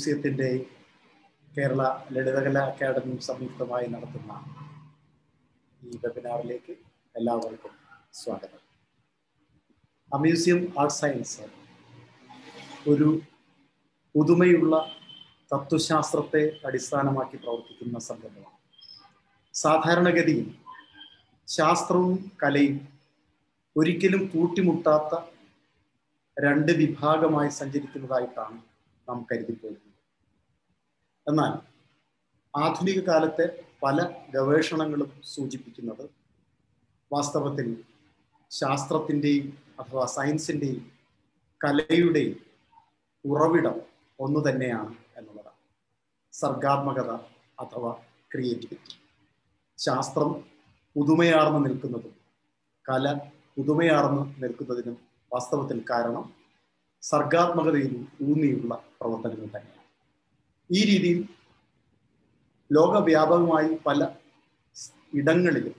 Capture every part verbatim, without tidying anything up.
അമ്യൂസിയത്തിൻ്റെ Kerala Lalithakala academy സംയുക്തമായി നടത്തുന്ന ഈ വെബിനാറിലേക്ക് എല്ലാവർക്കും സ്വാഗതം. അമ്യൂസിയം ആർട്ട് സയൻസ് ഒരു പുതുമയുള്ള തത്വശാസ്ത്രത്തെ അടിസ്ഥാനമാക്കി പ്രവർത്തിക്കുന്ന സംരംഭമാണ്. സാധാരണഗതിയിൽ ശാസ്ത്രവും കലയും ഒരിക്കലും കൂട്ടിമുട്ടാത്ത രണ്ട് വിഭാഗമായി സഞ്ചരിക്കുന്നതായിട്ടാണ് നാം കരുതിപ്പോയിരുന്നത്. എന്നാൽ ആധുനിക കാലത്തെ പല ഗവേഷണങ്ങളും സൂചിപ്പിക്കുന്നത് വാസ്തവത്തിൽ ശാസ്ത്രത്തിൻ്റെയും അഥവാ സയൻസിൻ്റെയും കലയുടെയും ഉറവിടം ഒന്നു തന്നെയാണ് എന്നുള്ളതാണ്. സർഗാത്മകത അഥവാ ക്രിയേറ്റിവിറ്റി. ശാസ്ത്രം പുതുമയാർന്ന് നിൽക്കുന്നതും കല പുതുമയാർന്ന് നിൽക്കുന്നതിനും വാസ്തവത്തിൽ കാരണം സർഗാത്മകതയിലും ഊന്നിയുള്ള പ്രവർത്തനങ്ങൾ തന്നെയാണ്. ഈ രീതിയിൽ ലോകവ്യാപകമായി പല ഇടങ്ങളിലും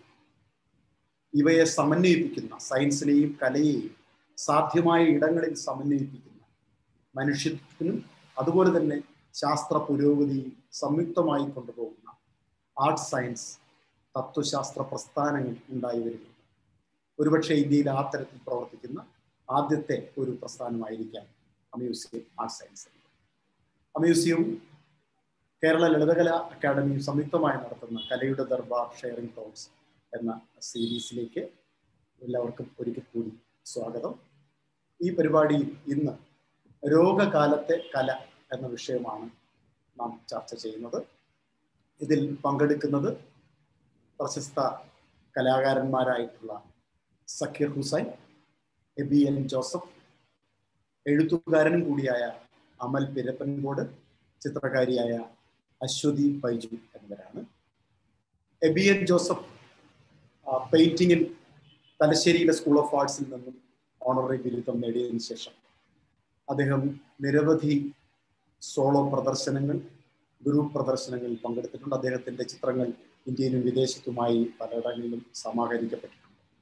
ഇവയെ സമന്വയിപ്പിക്കുന്ന, സയൻസിനെയും കലയെയും സാധ്യമായ ഇടങ്ങളിൽ സമന്വയിപ്പിക്കുന്ന മനുഷ്യത്തിനും അതുപോലെ തന്നെ ശാസ്ത്ര പുരോഗതിയും സംയുക്തമായി കൊണ്ടുപോകുന്ന ആർട്ട് സയൻസ് തത്വശാസ്ത്ര പ്രസ്ഥാനങ്ങൾ ഉണ്ടായി വരുന്നുണ്ട്. ഒരുപക്ഷെ ഇന്ത്യയിൽ ആ തരത്തിൽ പ്രവർത്തിക്കുന്ന ആദ്യത്തെ ഒരു പ്രസ്ഥാനമായിരിക്കാം അമ്യൂസിയം ആർട്ട് സയൻസ്. അമ്യൂസിയവും കേരള ലളിതകലാ അക്കാദമിയും സംയുക്തമായി നടത്തുന്ന കലയുടെ ദർബാർ ഷെയറിംഗ് ടോക്സ് എന്ന സീരീസിലേക്ക് എല്ലാവർക്കും ഒരിക്കൽ കൂടി സ്വാഗതം. ഈ പരിപാടിയിൽ ഇന്ന് രോഗകാലത്തെ കല എന്ന വിഷയമാണ് നാം ചർച്ച ചെയ്യുന്നത്. ഇതിൽ പങ്കെടുക്കുന്നത് പ്രശസ്ത കലാകാരന്മാരായിട്ടുള്ള സക്കീർ ഹുസൈൻ, എബി എൻ ജോസഫ്, എഴുത്തുകാരനും കൂടിയായ അമൽ പിരപ്പൻകോട്, ചിത്രകാരിയായ അശ്വതി ബൈജു എന്നിവരാണ്. എബി എൻ ജോസഫ് പെയിന്റിങ്ങിൽ തലശ്ശേരിയിലെ സ്കൂൾ ഓഫ് ആർട്സിൽ നിന്നും ഓണററി ബിരുദം നേടിയതിനു ശേഷം അദ്ദേഹം നിരവധി സോളോ പ്രദർശനങ്ങൾ, ഗ്രൂപ്പ് പ്രദർശനങ്ങളിൽ പങ്കെടുത്തിട്ടുണ്ട്. അദ്ദേഹത്തിൻ്റെ ചിത്രങ്ങൾ ഇന്ത്യയിലും വിദേശത്തുമായി പലയിടങ്ങളിലും സമാഹരിക്കപ്പെട്ടിട്ടുണ്ട്.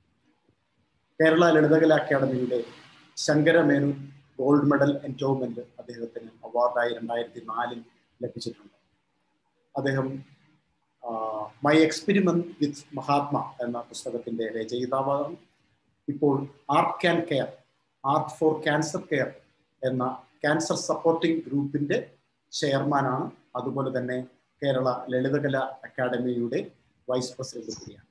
കേരള ലളിതകലാ അക്കാദമിയുടെ ശങ്കരമേനോൻ ഗോൾഡ് മെഡൽ എൻഡോവ്മെന്റ് അദ്ദേഹത്തിന് അവാർഡായി രണ്ടായിരത്തി നാലിൽ ലഭിച്ചിട്ടുണ്ട്. അദ്ദേഹം മൈ എക്സ്പെരിമെന്റ് വിത്ത് മഹാത്മ എന്ന പുസ്തകത്തിന്റെ രചയിതാവാണ്. ഇപ്പോൾ art can care, art for cancer care എന്ന ക്യാൻസർ സപ്പോർട്ടിംഗ് ഗ്രൂപ്പിന്റെ ചെയർമാനാണ്. അതുപോലെ തന്നെ കേരള ലളിതകലാ അക്കാദമിയുടെ വൈസ് പ്രസിഡന്റ് കൂടിയാണ്.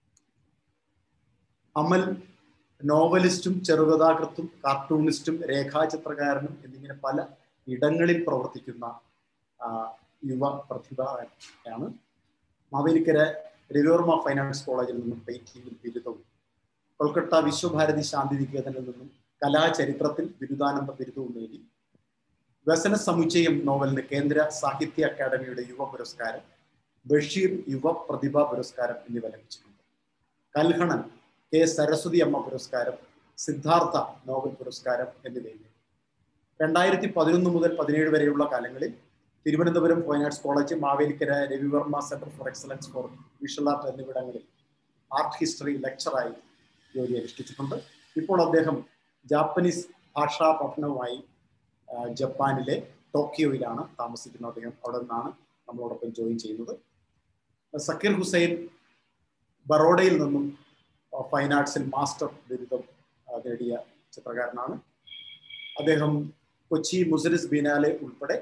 അമൽ നോവലിസ്റ്റും ചെറുകഥാകൃത്തും കാർട്ടൂണിസ്റ്റും രേഖാചിത്രകാരനും എന്നിങ്ങനെ പല ഇടങ്ങളിൽ പ്രവർത്തിക്കുന്ന യുവ പ്രതിഭയാണ്. മാവേലിക്കര രവിവർമ്മ ഫൈൻ ആർട്സ് കോളേജിൽ നിന്നും പെയിന്റിംഗിൽ ബിരുദവും കൊൽക്കത്ത വിശ്വഭാരതി ശാന്തിനികേതനിൽ നിന്നും കലാചരിത്രത്തിൽ ബിരുദാനന്ദ ബിരുദവും നേടി. വ്യസന സമുച്ചയം നോവലിന് കേന്ദ്ര സാഹിത്യ അക്കാദമിയുടെ യുവ പുരസ്കാരം, ബഷീർ യുവ പ്രതിഭാ പുരസ്കാരം എന്നിവ ലഭിച്ചിട്ടുണ്ട്. കൽഹണൻ കെ സരസ്വതി അമ്മ പുരസ്കാരം, സിദ്ധാർത്ഥ നോവൽ പുരസ്കാരം എന്നിവയും. രണ്ടായിരത്തി പതിനൊന്ന് മുതൽ പതിനേഴ് വരെയുള്ള കാലങ്ങളിൽ Thiruvananthapuram fine arts college, Mavelikkara Ravivarma centre for excellence for visual art എന്നിവിടങ്ങളിൽ ആർട്ട് ഹിസ്റ്ററി ലെക്ചറായി ജോലി അനുഷ്ഠിച്ചിട്ടുണ്ട്. ഇപ്പോൾ അദ്ദേഹം ജാപ്പനീസ് ഭാഷാ പഠനവുമായി ജപ്പാനിലെ ടോക്കിയോയിലാണ് താമസിക്കുന്നത്. അദ്ദേഹം അവിടെ നിന്നാണ് നമ്മളോടൊപ്പം ജോയിൻ ചെയ്യുന്നത്. സക്കീർ ഹുസൈൻ ബറോഡയിൽ നിന്നും ഫൈൻ ആർട്സിൽ മാസ്റ്റർ ബിരുദം നേടിയ ചിത്രകാരനാണ്. അദ്ദേഹം കൊച്ചി മുസരിസ് ബീനാലെ ഉൾപ്പെടെ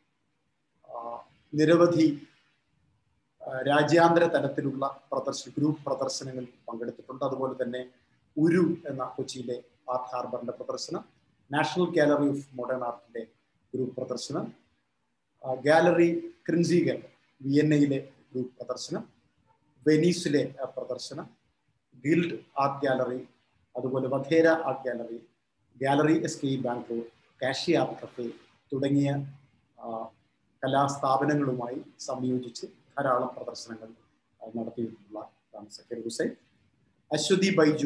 നിരവധി രാജ്യാന്തര തലത്തിലുള്ള പ്രദർശന ഗ്രൂപ്പ് പ്രദർശനങ്ങളിൽ പങ്കെടുത്തിട്ടുണ്ട്. അതുപോലെ തന്നെ ഉരു എന്ന കൊച്ചിയിലെ ആർട്ട് ഹാർബറിന്റെ പ്രദർശനം, നാഷണൽ ഗാലറി ഓഫ് മോഡേൺ ആർട്ടിന്റെ ഗ്രൂപ്പ് പ്രദർശനം, ഗാലറി ക്രിൻസിഗർ വിയന്നയിലെ ഗ്രൂപ്പ് പ്രദർശനം, വെനീസിലെ പ്രദർശനം, ഗിൽഡ് ആർട്ട് ഗാലറി, അതുപോലെ Vadehra art gallery, gallery S K Bangalore, Kashi art cafe തുടങ്ങിയ കലാസ്ഥാപനങ്ങളുമായി സംയോജിച്ച് ധാരാളം പ്രദർശനങ്ങൾ നടത്തിയിട്ടുള്ള Zakir Hussain. Aswathy Baiju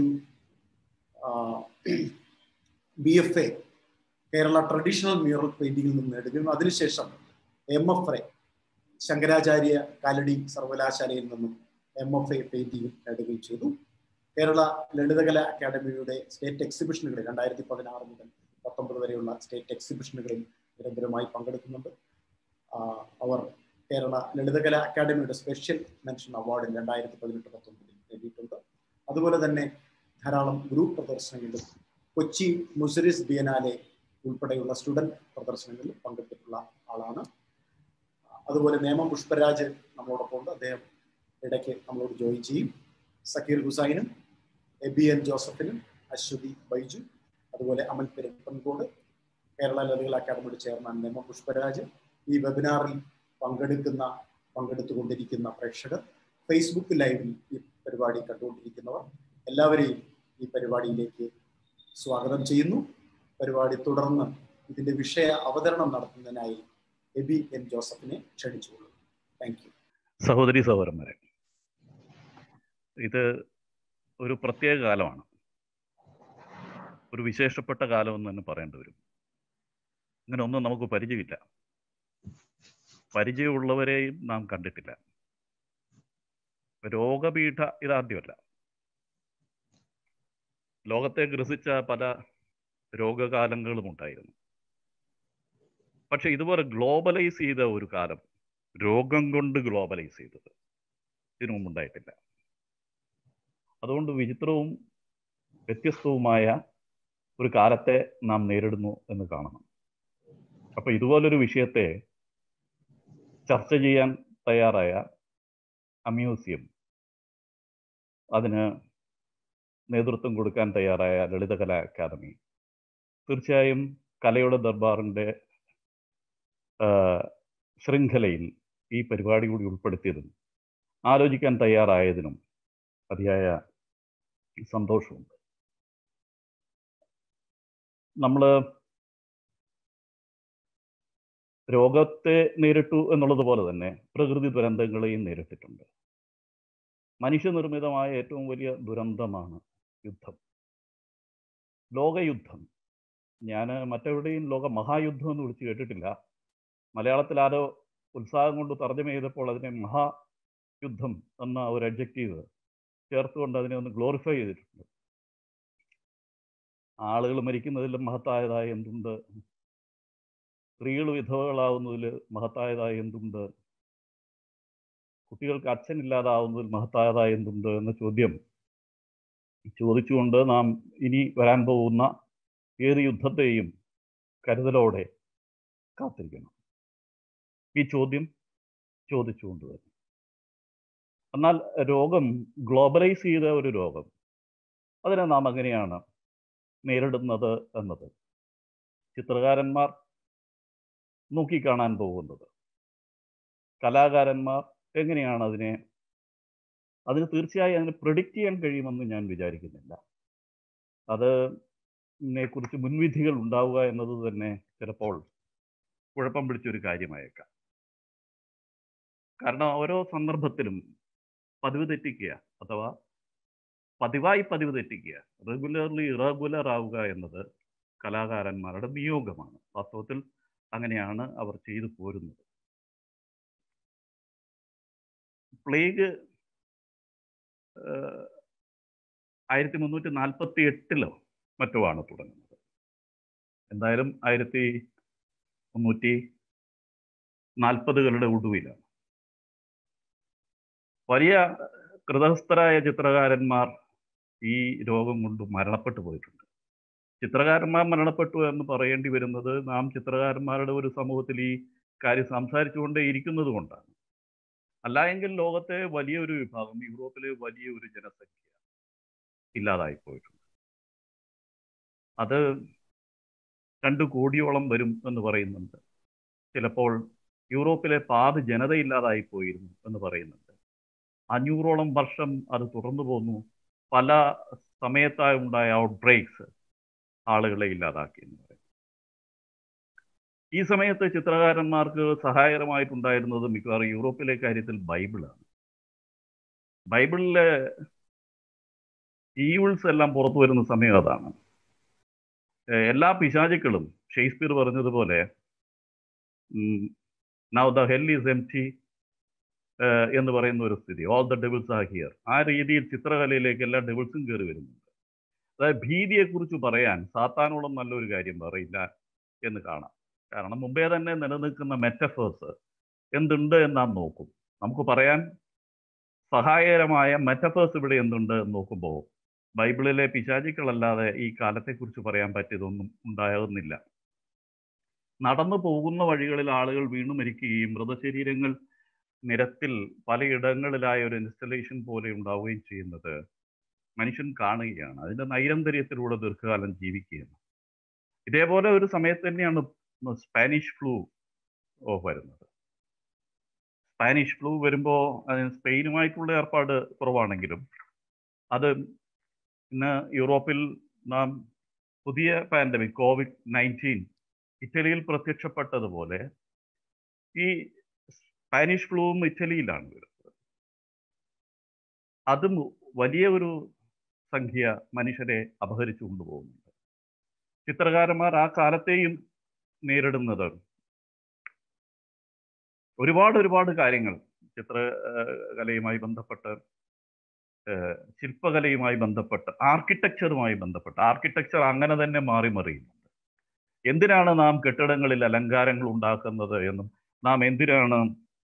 B F A Kerala traditional mural പെയിന്റിങ്ങിൽ നിന്ന് നേടുകയും അതിനുശേഷം M F A Shankaracharya Kalady സർവകലാശാലയിൽ നിന്നും എം എഫ് എ പെയിന്റിംഗ് നേടുകയും ചെയ്തു. കേരള ലളിതകലാ അക്കാദമിയുടെ സ്റ്റേറ്റ് എക്സിബിഷനുകളിൽ രണ്ടായിരത്തി പതിനാറ് മുതൽ പത്തൊമ്പത് വരെയുള്ള സ്റ്റേറ്റ് എക്സിബിഷനുകളിൽ നിരന്തരമായി പങ്കെടുക്കുന്നുണ്ട്. അവർ കേരള ലളിതകല അക്കാദമിയുടെ സ്പെഷ്യൽ മെൻഷൻ അവാർഡിൽ രണ്ടായിരത്തി പതിനെട്ട് പത്തൊമ്പതിൽ നേടിയിട്ടുണ്ട്. അതുപോലെ തന്നെ ധാരാളം ഗ്രൂപ്പ് പ്രദർശനങ്ങളിലും കൊച്ചി മുസരിസ് ബിയനാലെ ഉൾപ്പെടെയുള്ള സ്റ്റുഡൻറ് പ്രദർശനങ്ങളിൽ പങ്കെടുത്തിട്ടുള്ള ആളാണ്. അതുപോലെ നേമം പുഷ്പരാജ് നമ്മളോടൊപ്പം ഉണ്ട്. അദ്ദേഹം ഇടയ്ക്ക് നമ്മളോട് ജോയിൻ ചെയ്യും. സക്കീർ ഹുസൈനും എബി എൻ ജോസഫിനും അശ്വതി ബൈജു, അതുപോലെ അമൽ പെരുപ്പൻകോട്, കേരള ലളിതകല അക്കാദമിയുടെ ചെയർമാൻ നേമം പുഷ്പരാജ്, ഈ വെബിനാറിൽ പങ്കെടുക്കുന്ന പങ്കെടുത്തുകൊണ്ടിരിക്കുന്ന പ്രേക്ഷകർ, ഫേസ്ബുക്ക് ലൈവിൽ ഈ പരിപാടി കണ്ടുകൊണ്ടിരിക്കുന്നവർ എല്ലാവരെയും ഈ പരിപാടിയിലേക്ക് സ്വാഗതം ചെയ്യുന്നു. പരിപാടി തുടർന്ന് ഇതിന്റെ വിഷയ അവതരണം നടത്തുന്നതിനായി എബി എൻ ജോസഫിനെ ക്ഷണിച്ചുകൊള്ളുന്നു. Thank you. സഹോദരി സഹോദരന്മാരെ, ഇത് ഒരു പ്രത്യേക കാലമാണ്, ഒരു വിശേഷപ്പെട്ട കാലമെന്ന് തന്നെ പറയേണ്ടി വരും. ഇങ്ങനെ ഒന്നും നമുക്ക് പരിചയമില്ല, പരിചയമുള്ളവരെയും നാം കണ്ടിട്ടില്ല. രോഗപീഠ ഇതാദ്യമല്ല. ലോകത്തെ ഗ്രസിച്ച പല രോഗകാലങ്ങളും ഉണ്ടായിരുന്നു. പക്ഷെ ഇതുപോലെ ഗ്ലോബലൈസ് ചെയ്ത ഒരു കാലം, രോഗം കൊണ്ട് ഗ്ലോബലൈസ് ചെയ്തത് ഇതിനു മുമ്പുണ്ടായിട്ടില്ല. അതുകൊണ്ട് വിചിത്രവും വ്യത്യസ്തവുമായ ഒരു കാലത്തെ നാം നേരിടുന്നു എന്ന് കാണണം. അപ്പൊ ഇതുപോലൊരു വിഷയത്തെ ചർച്ച ചെയ്യാൻ തയ്യാറായ അമ്യൂസിയം, അതിന് നേതൃത്വം കൊടുക്കാൻ തയ്യാറായ ലളിതകല അക്കാദമി, തീർച്ചയായും കലയുടെ ദർബാറിൻ്റെ ശൃംഖലയിൽ ഈ പരിപാടി കൂടി ഉൾപ്പെടുത്തിയതും ആലോചിക്കാൻ തയ്യാറായതിനും അതിയായ സന്തോഷമുണ്ട്. നമ്മൾ രോഗത്തെ നേരിട്ടു എന്നുള്ളത് പോലെ തന്നെ പ്രകൃതി ദുരന്തങ്ങളെയും നേരിട്ടിട്ടുണ്ട്. മനുഷ്യനിർമ്മിതമായ ഏറ്റവും വലിയ ദുരന്തമാണ് യുദ്ധം, ലോകയുദ്ധം. ഞാൻ മറ്റെവിടെയും ലോക മഹായുദ്ധം എന്ന് വിളിച്ച് കേട്ടിട്ടില്ല. മലയാളത്തിൽ ആരോ ഉത്സാഹം കൊണ്ട് തർജ്ജമ ചെയ്തപ്പോൾ അതിനെ മഹായുദ്ധം എന്ന ഒരു അഡ്ജക്റ്റീവ് ചേർത്തുകൊണ്ട് അതിനെ ഒന്ന് ഗ്ലോറിഫൈ ചെയ്തിട്ടുണ്ട്. ആളുകൾ മരിക്കുന്നതിലും മഹത്തായതായ എന്തുണ്ട്, സ്ത്രീകൾ വിധവകളാവുന്നതിൽ മഹത്തായതായ എന്തുണ്ട്, കുട്ടികൾക്ക് അച്ഛനില്ലാതാവുന്നതിൽ മഹത്തായതായ എന്തുണ്ട് എന്ന ചോദ്യം ചോദിച്ചുകൊണ്ട് നാം ഇനി വരാൻ പോകുന്ന ഏത് യുദ്ധത്തെയും കരുതലോടെ കാത്തിരിക്കണം. ഈ ചോദ്യം ചോദിച്ചുകൊണ്ട് തന്നെ. എന്നാൽ രോഗം, ഗ്ലോബലൈസ് ചെയ്ത ഒരു രോഗം, അതിനെ നാം എങ്ങനെയാണ് നേരിടുന്നത് എന്നത് ചിത്രകാരന്മാർ നോക്കിക്കാണാൻ പോകുന്നത്. കലാകാരന്മാർ എങ്ങനെയാണ് അതിനെ അതിന് തീർച്ചയായും അതിനെ പ്രെഡിക്റ്റ് ചെയ്യാൻ കഴിയുമെന്ന് ഞാൻ വിചാരിക്കുന്നില്ല. അതിനെക്കുറിച്ച് മുൻവിധികൾ ഉണ്ടാവുക എന്നത് തന്നെ ചിലപ്പോൾ കുഴപ്പം പിടിച്ചൊരു കാര്യമായേക്കാം. കാരണം ഓരോ സന്ദർഭത്തിലും പതിവ് തെറ്റിക്കുക, അഥവാ പതിവായി പതിവ് തെറ്റിക്കുക, റെഗുലർലി ഇറഗുലർ ആവുക എന്നത് കലാകാരന്മാരുടെ നിയോഗമാണ്. വാസ്തവത്തിൽ അങ്ങനെയാണ് അവർ ചെയ്തു പോരുന്നത്. പ്ലേഗ് ആയിരത്തി മുന്നൂറ്റി നാൽപ്പത്തി എട്ടിലോ മറ്റോ ആണ് തുടങ്ങുന്നത്. എന്തായാലും ആയിരത്തി മുന്നൂറ്റി നാൽപ്പതുകളുടെ ഒടുവിലാണ്. വലിയ കൃതസ്ഥരായ ചിത്രകാരന്മാർ ഈ രോഗം കൊണ്ട് മരണപ്പെട്ടു പോയിട്ടുണ്ട്. ചിത്രകാരന്മാർ മരണപ്പെട്ടു എന്ന് പറയേണ്ടി വരുന്നത് നാം ചിത്രകാരന്മാരുടെ ഒരു സമൂഹത്തിൽ ഈ കാര്യം സംസാരിച്ചുകൊണ്ടേ ഇരിക്കുന്നത് കൊണ്ടാണ്. അല്ല എങ്കിൽ ലോകത്തെ വലിയൊരു വിഭാഗം, യൂറോപ്പിലെ വലിയൊരു ജനസംഖ്യ ഇല്ലാതായി പോയിട്ടുണ്ട്. അത് രണ്ട് കോടിയോളം വരും എന്ന് പറയുന്നുണ്ട്. ചിലപ്പോൾ യൂറോപ്പിലെ പാതി ജനത ഇല്ലാതായി പോയിരുന്നു എന്ന് പറയുന്നുണ്ട്. അഞ്ഞൂറോളം വർഷം അത് തുടർന്നു പോന്നു. പല സമയത്തായി ഉണ്ടായ ഔട്ട് ബ്രേക്സ് ആളുകളെ ഇല്ലാതാക്കി എന്ന് പറയും. ഈ സമയത്ത് ചിത്രകാരന്മാർക്ക് സഹായകരമായിട്ടുണ്ടായിരുന്നത് മിക്കവാറും യൂറോപ്പിലെ കാര്യത്തിൽ ബൈബിളാണ്. ബൈബിളിലെ ഈവിൾസ് എല്ലാം പുറത്തു വരുന്ന സമയം അതാണ്. എല്ലാ പിശാചുക്കളും, ഷേക്സ്പിയർ പറഞ്ഞതുപോലെ now the hell is empty എന്ന് പറയുന്ന ഒരു സ്ഥിതി, all the devils are here. ആ രീതിയിൽ ചിത്രകലയിലേക്ക് എല്ലാ ഡെവിൾസും കയറി വരുന്നുണ്ട്. അതായത് ഭീതിയെക്കുറിച്ച് പറയാൻ സാത്താനോളം നല്ലൊരു കാര്യം പറയില്ല എന്ന് കാണാം. കാരണം മുമ്പേ തന്നെ നിലനിൽക്കുന്ന മെറ്റഫേഴ്സ്, എന്തുണ്ട് എന്ന് നാം നോക്കും. നമുക്ക് പറയാൻ സഹായകരമായ മെറ്റഫേഴ്സ് ഇവിടെ എന്തുണ്ട് എന്ന് നോക്കുമ്പോൾ ബൈബിളിലെ പിശാചുക്കളല്ലാതെ ഈ കാലത്തെക്കുറിച്ച് പറയാൻ പറ്റിയതൊന്നും ഉണ്ടാകുന്നില്ല. നടന്നു പോകുന്ന വഴികളിൽ ആളുകൾ വീണു മരിക്കുകയും മൃതശരീരങ്ങൾ നിരത്തിൽ പലയിടങ്ങളിലായ ഒരു ഇൻസ്റ്റലേഷൻ പോലെ ഉണ്ടാവുകയും ചെയ്യുന്നത് മനുഷ്യൻ കാണുകയാണ്. അതിൻ്റെ നൈരന്തര്യത്തിലൂടെ ദീർഘകാലം ജീവിക്കുകയാണ്. ഇതേപോലെ ഒരു സമയത്ത് തന്നെയാണ് സ്പാനിഷ് ഫ്ലൂ വരുന്നത്. സ്പാനിഷ് ഫ്ലൂ വരുമ്പോൾ അതിന് സ്പെയിനുമായിട്ടുള്ള ഏർപ്പാട് കുറവാണെങ്കിലും അത് ഇന്ന് യൂറോപ്പിൽ നാം പുതിയ പാൻഡമിക് കോവിഡ് നയൻറ്റീൻ ഇറ്റലിയിൽ പ്രത്യക്ഷപ്പെട്ടതുപോലെ ഈ സ്പാനിഷ് ഫ്ലൂവും ഇറ്റലിയിലാണ് വരുന്നത്. അതും വലിയ ഒരു സംഖ്യ മനുഷ്യരെ അപഹരിച്ചു കൊണ്ടുപോകുന്നുണ്ട്. ചിത്രകാരന്മാർ ആ കാലത്തെയും നേരിടുന്നത് ഒരുപാട് ഒരുപാട് കാര്യങ്ങൾ ചിത്രകലയുമായി ബന്ധപ്പെട്ട്, ശില്പകലയുമായി ബന്ധപ്പെട്ട്, ആർക്കിടെക്ചറുമായി ബന്ധപ്പെട്ട്. ആർക്കിടെക്ചർ അങ്ങനെ തന്നെ മാറി മറിയുന്നുണ്ട്. എന്തിനാണ് നാം കെട്ടിടങ്ങളിൽ അലങ്കാരങ്ങൾ ഉണ്ടാക്കുന്നത് എന്നും നാം എന്തിനാണ്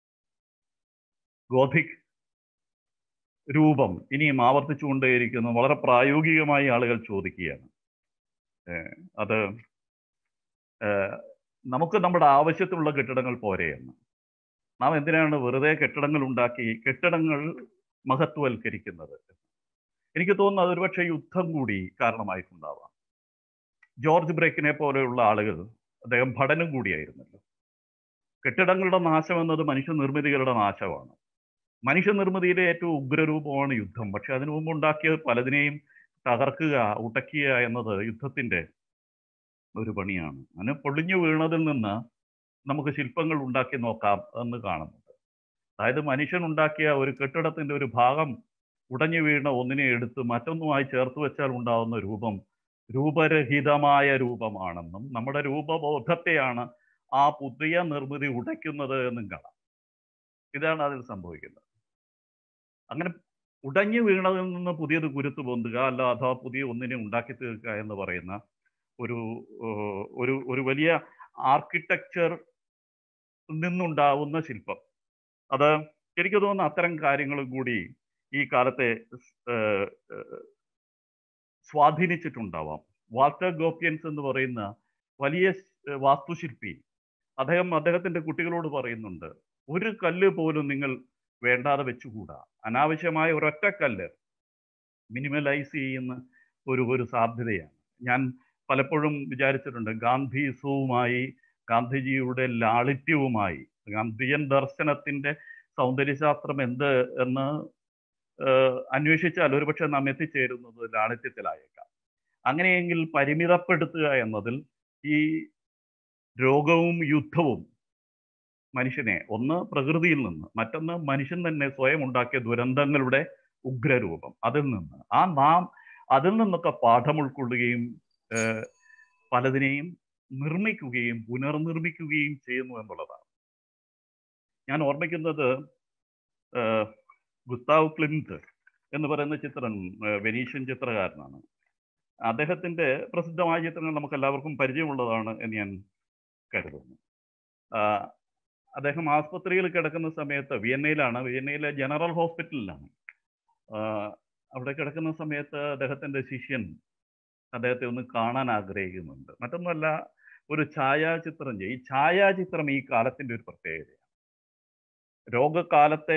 ഗോഥിക് രൂപം ഇനിയും ആവർത്തിച്ചുകൊണ്ടേയിരിക്കുന്നു വളരെ പ്രായോഗികമായി ആളുകൾ ചോദിക്കുകയാണ്. അത് നമുക്ക് നമ്മുടെ ആവശ്യത്തിലുള്ള കെട്ടിടങ്ങൾ പോരെയെന്ന്. നാം എന്തിനാണ് വെറുതെ കെട്ടിടങ്ങൾ ഉണ്ടാക്കി കെട്ടിടങ്ങൾ മഹത്വവൽക്കരിക്കുന്നത്? എനിക്ക് തോന്നുന്നു അത് ഒരുപക്ഷെ യുദ്ധം കൂടി കാരണമായിട്ടുണ്ടാവാം. ജോർജ് ബ്രേക്കിനെ പോലെയുള്ള ആളുകൾ, അദ്ദേഹം ഭടനും കൂടിയായിരുന്നല്ലോ. കെട്ടിടങ്ങളുടെ നാശം എന്നത് മനുഷ്യനിർമ്മിതികളുടെ നാശമാണ്. മനുഷ്യനിർമ്മിതിയിലെ ഏറ്റവും ഉഗ്രരൂപമാണ് യുദ്ധം. പക്ഷെ അതിനു മുമ്പ് ഉണ്ടാക്കിയ പലതിനെയും തകർക്കുക, ഉടക്കുക എന്നത് യുദ്ധത്തിൻ്റെ ഒരു പണിയാണ്. അതിന് പൊളിഞ്ഞു വീണതിൽ നിന്ന് നമുക്ക് ശില്പങ്ങൾ ഉണ്ടാക്കി നോക്കാം എന്ന് കാണുന്നുണ്ട്. അതായത് മനുഷ്യൻ ഉണ്ടാക്കിയ ഒരു കെട്ടിടത്തിൻ്റെ ഒരു ഭാഗം ഉടഞ്ഞു വീണ ഒന്നിനെ എടുത്ത് മറ്റൊന്നുമായി ചേർത്ത് വെച്ചാൽ ഉണ്ടാവുന്ന രൂപം രൂപരഹിതമായ രൂപമാണെന്നും നമ്മുടെ രൂപബോധത്തെയാണ് ആ പുതിയ നിർമ്മിതി ഉടയ്ക്കുന്നത് എന്നും കാണാം. ഇതാണ് അതിൽ സംഭവിക്കുന്നത്. അങ്ങനെ ഉടഞ്ഞു വീണതിൽ നിന്ന് പുതിയത് കുരുത്തു പൊന്തുക, അല്ല അഥവാ പുതിയ ഒന്നിനെ ഉണ്ടാക്കി തീർക്കുക എന്ന് പറയുന്ന ഒരു ഒരു ഒരു വലിയ ആർക്കിടെക്ചർ നിന്നുണ്ടാവുന്ന ശില്പം. അത് എനിക്ക് തോന്നുന്നു അത്തരം കാര്യങ്ങളും കൂടി ഈ കാലത്തെ സ്വാധീനിച്ചിട്ടുണ്ടാവാം. വാൾട്ടർ ഗോപ്യൻസ് എന്ന് പറയുന്ന വലിയ വാസ്തുശില്പി, അദ്ദേഹം അദ്ദേഹത്തിൻ്റെ കുട്ടികളോട് പറയുന്നുണ്ട്, ഒരു കല്ല് പോലും നിങ്ങൾ വേണ്ടാതെ വെച്ചുകൂടാ. അനാവശ്യമായ ഒരൊറ്റ കല്ല് മിനിമലൈസ് ചെയ്യുന്ന ഒരു ഒരു സാധ്യതയാണ്. ഞാൻ പലപ്പോഴും വിചാരിച്ചിട്ടുണ്ട്, ഗാന്ധിസവുമായി, ഗാന്ധിജിയുടെ ലാളിത്യവുമായി, ഗാന്ധിയൻ ദർശനത്തിൻ്റെ സൗന്ദര്യശാസ്ത്രം എന്ത് എന്ന് അന്വേഷിച്ചാൽ ഒരുപക്ഷെ നാം എത്തിച്ചേരുന്നത് ലാളിത്യത്തിലായേക്കാം. അങ്ങനെയെങ്കിൽ പരിമിതപ്പെടുത്തുക എന്നതിൽ ഈ രോഗവും യുദ്ധവും മനുഷ്യനെ, ഒന്ന് പ്രകൃതിയിൽ നിന്ന്, മറ്റൊന്ന് മനുഷ്യൻ തന്നെ സ്വയം ഉണ്ടാക്കിയ ദുരന്തങ്ങളുടെ ഉഗ്രരൂപം, അതിൽ നിന്ന് ആ നാം അതിൽ നിന്നൊക്കെ പാഠം ഉൾക്കൊള്ളുകയും പലതിനെയും നിർമ്മിക്കുകയും പുനർനിർമ്മിക്കുകയും ചെയ്യുന്നു എന്നുള്ളതാണ്. ഞാൻ ഓർമ്മിക്കുന്നത് ഗുസ്താവ് ക്ലിംറ്റ് എന്ന് പറയുന്ന ചിത്രം, വെനീഷ്യൻ ചിത്രകാരനാണ്. അദ്ദേഹത്തിൻ്റെ പ്രസിദ്ധമായ ചിത്രങ്ങൾ നമുക്ക് എല്ലാവർക്കും പരിചയമുള്ളതാണ് എന്ന് ഞാൻ കരുതുന്നു. അദ്ദേഹം ആസ്പത്രിയിൽ കിടക്കുന്ന സമയത്ത്, വിയന്നയിലാണ്, വിയന്നയിലെ ജനറൽ ഹോസ്പിറ്റലിലാണ്. അവിടെ കിടക്കുന്ന സമയത്ത് അദ്ദേഹത്തിൻ്റെ ശിഷ്യൻ അദ്ദേഹത്തെ ഒന്ന് കാണാൻ ആഗ്രഹിക്കുന്നുണ്ട്. മറ്റൊന്നുമല്ല, ഒരു ഛായാചിത്രം ചെയ്യും. ഈ ഛായാചിത്രം ഈ കാലത്തിൻ്റെ ഒരു പ്രത്യേകതയാണ്. രോഗകാലത്തെ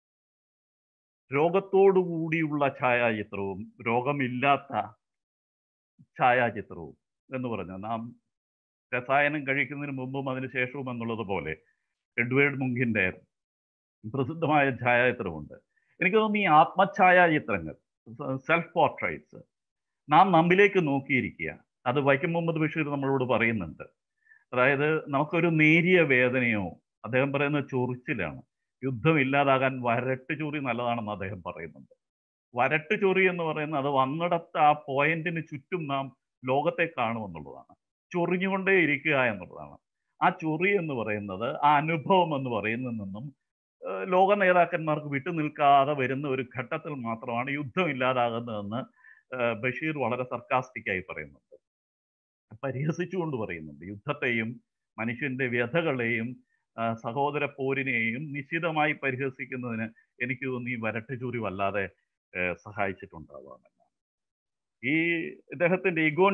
രോഗത്തോടു കൂടിയുള്ള ഛായാചിത്രവും രോഗമില്ലാത്ത ഛായാചിത്രവും എന്ന് പറഞ്ഞാൽ, നാം രസായനം കഴിക്കുന്നതിന് മുമ്പും അതിന് ശേഷവും എന്നുള്ളത് പോലെ എഡ്വേർഡ് മുങ്കിൻ്റെ പ്രസിദ്ധമായ ഛായാചിത്രമുണ്ട്. എനിക്ക് തോന്നുന്നു ഈ ആത്മഛായാചിത്രങ്ങൾ, സെൽഫ് പോർട്രേറ്റ്സ്, നാം നമ്മിലേക്ക് നോക്കിയിരിക്കുക. അത് വൈക്കം മുഹമ്മദ് ബഷീർ നമ്മളോട് പറയുന്നുണ്ട്. അതായത് നമുക്കൊരു നേരിയ വേദനയോ, അദ്ദേഹം പറയുന്ന ചൊറിച്ചിലാണ്, യുദ്ധം ഇല്ലാതാകാൻ വരട്ട് ചൊറി നല്ലതാണെന്ന് അദ്ദേഹം പറയുന്നുണ്ട്. വരട്ട് ചൊറി എന്ന് പറയുന്നത് അത് വന്നിടത്ത് ആ പോയിന്റിന് ചുറ്റും നാം ലോകത്തെ കാണുമെന്നുള്ളതാണ്. ചൊറിഞ്ഞുകൊണ്ടേ ഇരിക്കുക എന്നുള്ളതാണ്. ആ ചൊറി എന്ന് പറയുന്നത്, ആ അനുഭവം എന്ന് പറയുന്നതിൽ നിന്നും ലോക നേതാക്കന്മാർക്ക് വിട്ടു നിൽക്കാതെ വരുന്ന ഒരു ഘട്ടത്തിൽ മാത്രമാണ് യുദ്ധം ഇല്ലാതാകുന്നതെന്ന് ബഷീർ വളരെ സർക്കാസ്റ്റിക്കായി പറയുന്നുണ്ട്, പരിഹസിച്ചുകൊണ്ട് പറയുന്നുണ്ട്. യുദ്ധത്തെയും മനുഷ്യന്റെ വ്യഥകളെയും സഹോദര പോരിനെയും നിശ്ചിതമായി പരിഹസിക്കുന്നതിന് എനിക്ക് തോന്നുന്നു ഈ വരട്ടുചൂരി വല്ലാതെ സഹായിച്ചിട്ടുണ്ടാവാമെന്നാണ്. ഈ ഇദ്ദേഹത്തിന്റെ ഇഗോൺ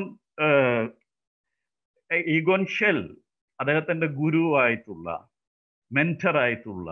ഇഗോൺ ഷെൽ അദ്ദേഹത്തിന്റെ ഗുരുവായിട്ടുള്ള മെന്ററായിട്ടുള്ള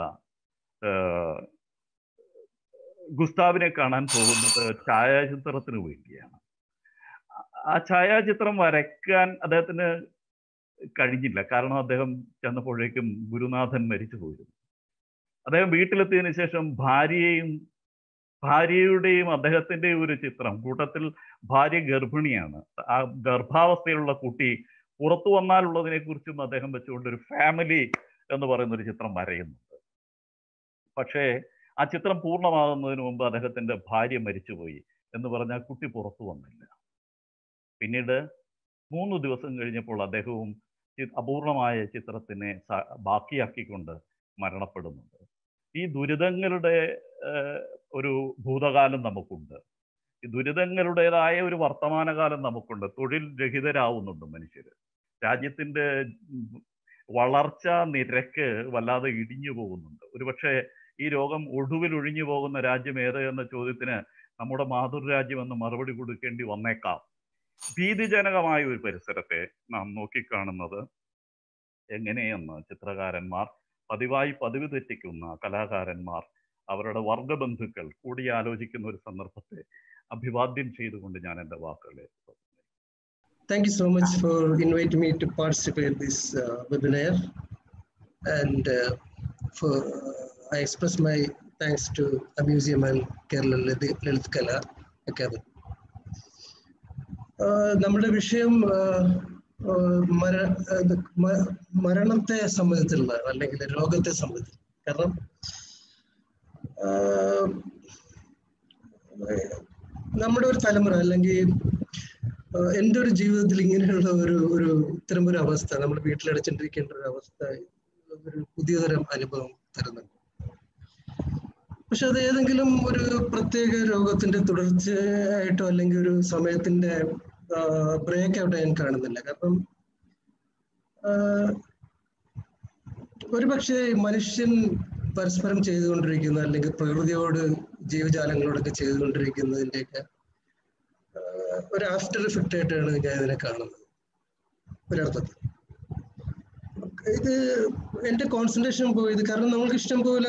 ഗുസ്താവിനെ കാണാൻ പോകുന്നത് ഛായാചിത്രത്തിന് വേണ്ടിയാണ്. ആ ഛായാചിത്രം വരയ്ക്കാൻ അദ്ദേഹത്തിന് കഴിഞ്ഞില്ല. കാരണം അദ്ദേഹം ചെന്നപ്പോഴേക്കും ഗുരുനാഥൻ മരിച്ചു പോയിരുന്നു. അദ്ദേഹം വീട്ടിലെത്തിയതിനു ശേഷം ഭാര്യയെയും ഭാര്യയുടെയും അദ്ദേഹത്തിൻ്റെയും ഒരു ചിത്രം, കൂട്ടത്തിൽ ഭാര്യ ഗർഭിണിയാണ്, ആ ഗർഭാവസ്ഥയിലുള്ള കുട്ടി പുറത്തു വന്നാലുള്ളതിനെ കുറിച്ചും അദ്ദേഹം വെച്ചുകൊണ്ട് ഒരു ഫാമിലി എന്ന് പറയുന്ന ഒരു ചിത്രം വരയുന്നുണ്ട്. പക്ഷേ ആ ചിത്രം പൂർണ്ണമാകുന്നതിന് മുമ്പ് അദ്ദേഹത്തിൻ്റെ ഭാര്യ മരിച്ചുപോയി എന്ന് പറഞ്ഞാൽ കുട്ടി പുറത്തു വന്നില്ല. പിന്നീട് മൂന്ന് ദിവസം കഴിഞ്ഞപ്പോൾ അദ്ദേഹവും അപൂർണമായ ചിത്രത്തിനെ ബാക്കിയാക്കിക്കൊണ്ട് മരണപ്പെടുന്നുണ്ട്. ഈ ദുരിതങ്ങളുടെ ഒരു ഭൂതകാലം നമുക്കുണ്ട്, ഈ ദുരിതങ്ങളുടേതായ ഒരു വർത്തമാനകാലം നമുക്കുണ്ട്. തൊഴിൽ രഹിതരാവുന്നുണ്ട് മനുഷ്യർ. രാജ്യത്തിൻ്റെ വളർച്ച നിരക്ക് വല്ലാതെ ഇടിഞ്ഞു പോകുന്നുണ്ട്. ഒരുപക്ഷെ ഈ രോഗം ഒടുവിൽ ഒഴിഞ്ഞു പോകുന്ന രാജ്യം ഏത് എന്ന ചോദ്യത്തിന് നമ്മുടെ മാതൃരാജ്യം എന്ന് മറുപടി കൊടുക്കേണ്ടി വന്നേക്കാം. ഭീതിജനകമായ ഒരു പരിസരത്തെ നാം നോക്കിക്കാണുന്നത് എങ്ങനെയെന്ന് ചിത്രകാരന്മാർ, പതിവായി പതിവ് തെറ്റിക്കുന്ന കലാകാരന്മാർ, അവരുടെ വർഗബന്ധുക്കൾ കൂടിയാലോചിക്കുന്ന ഒരു സന്ദർഭത്തെ അഭിവാദ്യം ചെയ്തുകൊണ്ട് ഞാൻ എൻ്റെ വാക്കുകളെ. Thank you so much for inviting me to participate this uh, webinar, and uh, for uh, I express my thanks to A Museum and Kerala Lalit Kala Academy. നമ്മുടെ വിഷയം മരണത്തെ സംബന്ധിച്ചുള്ള അല്ലെങ്കിൽ രോഗത്തെ സംബന്ധിച്ച്. കാരണം നമ്മുടെ ഒരു തലമുറ അല്ലെങ്കിൽ എൻ്റെ ഒരു ജീവിതത്തിൽ ഇങ്ങനെയുള്ള ഒരു ഒരു ഇത്തരം ഒരു അവസ്ഥ, നമ്മൾ വീട്ടിലടച്ചിട്ടിരിക്കേണ്ട ഒരു അവസ്ഥ ഒരു പുതിയ തരം അനുഭവം തരുന്നുണ്ട്. പക്ഷെ അത് ഏതെങ്കിലും ഒരു പ്രത്യേക രോഗത്തിന്റെ തുടർച്ചയായിട്ടോ അല്ലെങ്കിൽ ഒരു സമയത്തിന്റെ ബ്രേക്ക് ഔട്ടോ ഞാൻ കാണുന്നില്ല. കാരണം ഒരുപക്ഷെ മനുഷ്യൻ പരസ്പരം ചെയ്തുകൊണ്ടിരിക്കുന്ന അല്ലെങ്കിൽ പ്രകൃതിയോട് ജീവജാലങ്ങളോടൊക്കെ ചെയ്തുകൊണ്ടിരിക്കുന്നതിൻ്റെയൊക്കെ ഒരു ആഫ്റ്റർ എഫക്റ്റ് ആയിട്ടാണ് ഞാൻ ഇതിനെ കാണുന്നത് ഒരർത്ഥത്തിൽ. ഇത് എൻ്റെ കോൺസെൻട്രേഷൻ പോയത് കാരണം നമ്മൾക്ക് ഇഷ്ടം പോലെ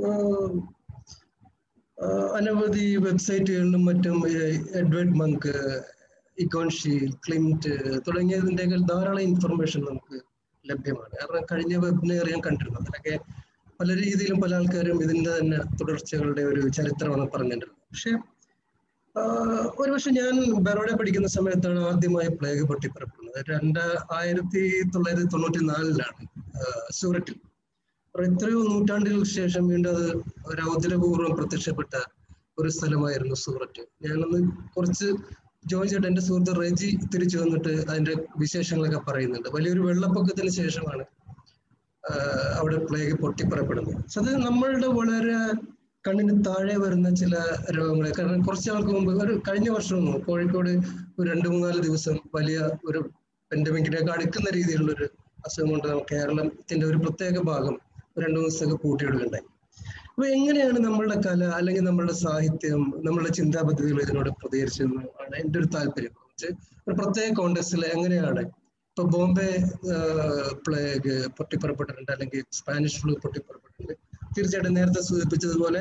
അനവധി വെബ്സൈറ്റുകളിലും മറ്റും Edvard Munch, Egon Schiele, Klimt തുടങ്ങിയതിൻ്റെയൊക്കെ ധാരാളം ഇൻഫർമേഷൻ നമുക്ക് ലഭ്യമാണ്. കാരണം കഴിഞ്ഞ വെബിനാർ ഞാൻ കണ്ടിരുന്നു, അതിലൊക്കെ പല രീതിയിലും പല ആൾക്കാരും ഇതിൻ്റെ തന്നെ തുടർച്ചകളുടെ ഒരു ചരിത്രമാണ് പറഞ്ഞിട്ടുള്ളത്. പക്ഷെ ഒരുപക്ഷെ ഞാൻ ബറോഡ പഠിക്കുന്ന സമയത്താണ് ആദ്യമായി പ്ലേഗ് പൊട്ടിപ്പുറപ്പെടുന്നത്. രണ്ട് ആയിരത്തി തൊള്ളായിരത്തി തൊണ്ണൂറ്റി നാലിലാണ് സൂററ്റിൽ. എത്രയോ നൂറ്റാണ്ടുകൾക്ക് ശേഷം വീണ്ടും അത് രൗദ്രപൂർവ്വം പ്രത്യക്ഷപ്പെട്ട ഒരു സ്ഥലമായിരുന്നു സൂററ്റ്. ഞാനൊന്ന് കുറച്ച് ജോയിൻ ചെയ്തിട്ട് എൻ്റെ സുഹൃത്ത് റെജി തിരിച്ചു വന്നിട്ട് അതിൻ്റെ വിശേഷങ്ങളൊക്കെ പറയുന്നുണ്ട്. വലിയൊരു വെള്ളപ്പൊക്കത്തിന് ശേഷമാണ് അവിടെ പ്ലേഗ് പൊട്ടിപ്പുറപ്പെടുന്നത്. അത് നമ്മളുടെ വളരെ കണ്ണിന് താഴെ വരുന്ന ചില രോഗങ്ങൾ. കാരണം കുറച്ച് നാൾക്ക് മുമ്പ് ഒരു കഴിഞ്ഞ വർഷം കോഴിക്കോട് ഒരു രണ്ട് മൂന്നാല് ദിവസം വലിയ ഒരു പെൻഡമിക്കിനൊക്കെ അടുക്കുന്ന രീതിയിലുള്ളൊരു അസുഖം കൊണ്ട് കേരളത്തിന്റെ ഒരു പ്രത്യേക ഭാഗം രണ്ടു ദിവസമൊക്കെ കൂട്ടിയിടുകയുണ്ടായി. അപ്പൊ എങ്ങനെയാണ് നമ്മളുടെ കല അല്ലെങ്കിൽ നമ്മളുടെ സാഹിത്യം, നമ്മളുടെ ചിന്താ പദ്ധതികൾ ഇതിനോട് പ്രതികരിച്ചതെന്നാണ് എൻ്റെ ഒരു താല്പര്യം. ഒരു പ്രത്യേക കോണ്ടെക്സ്റ്റിൽ എങ്ങനെയാണ് ഇപ്പൊ ബോംബെ പ്ലേഗ് പൊട്ടിപ്പുറപ്പെട്ടിട്ടുണ്ട് അല്ലെങ്കിൽ സ്പാനിഷ് ഫ്ലൂ പൊട്ടിപ്പുറപ്പെട്ടിട്ടുണ്ട്. തീർച്ചയായിട്ടും നേരത്തെ സൂചിപ്പിച്ചതുപോലെ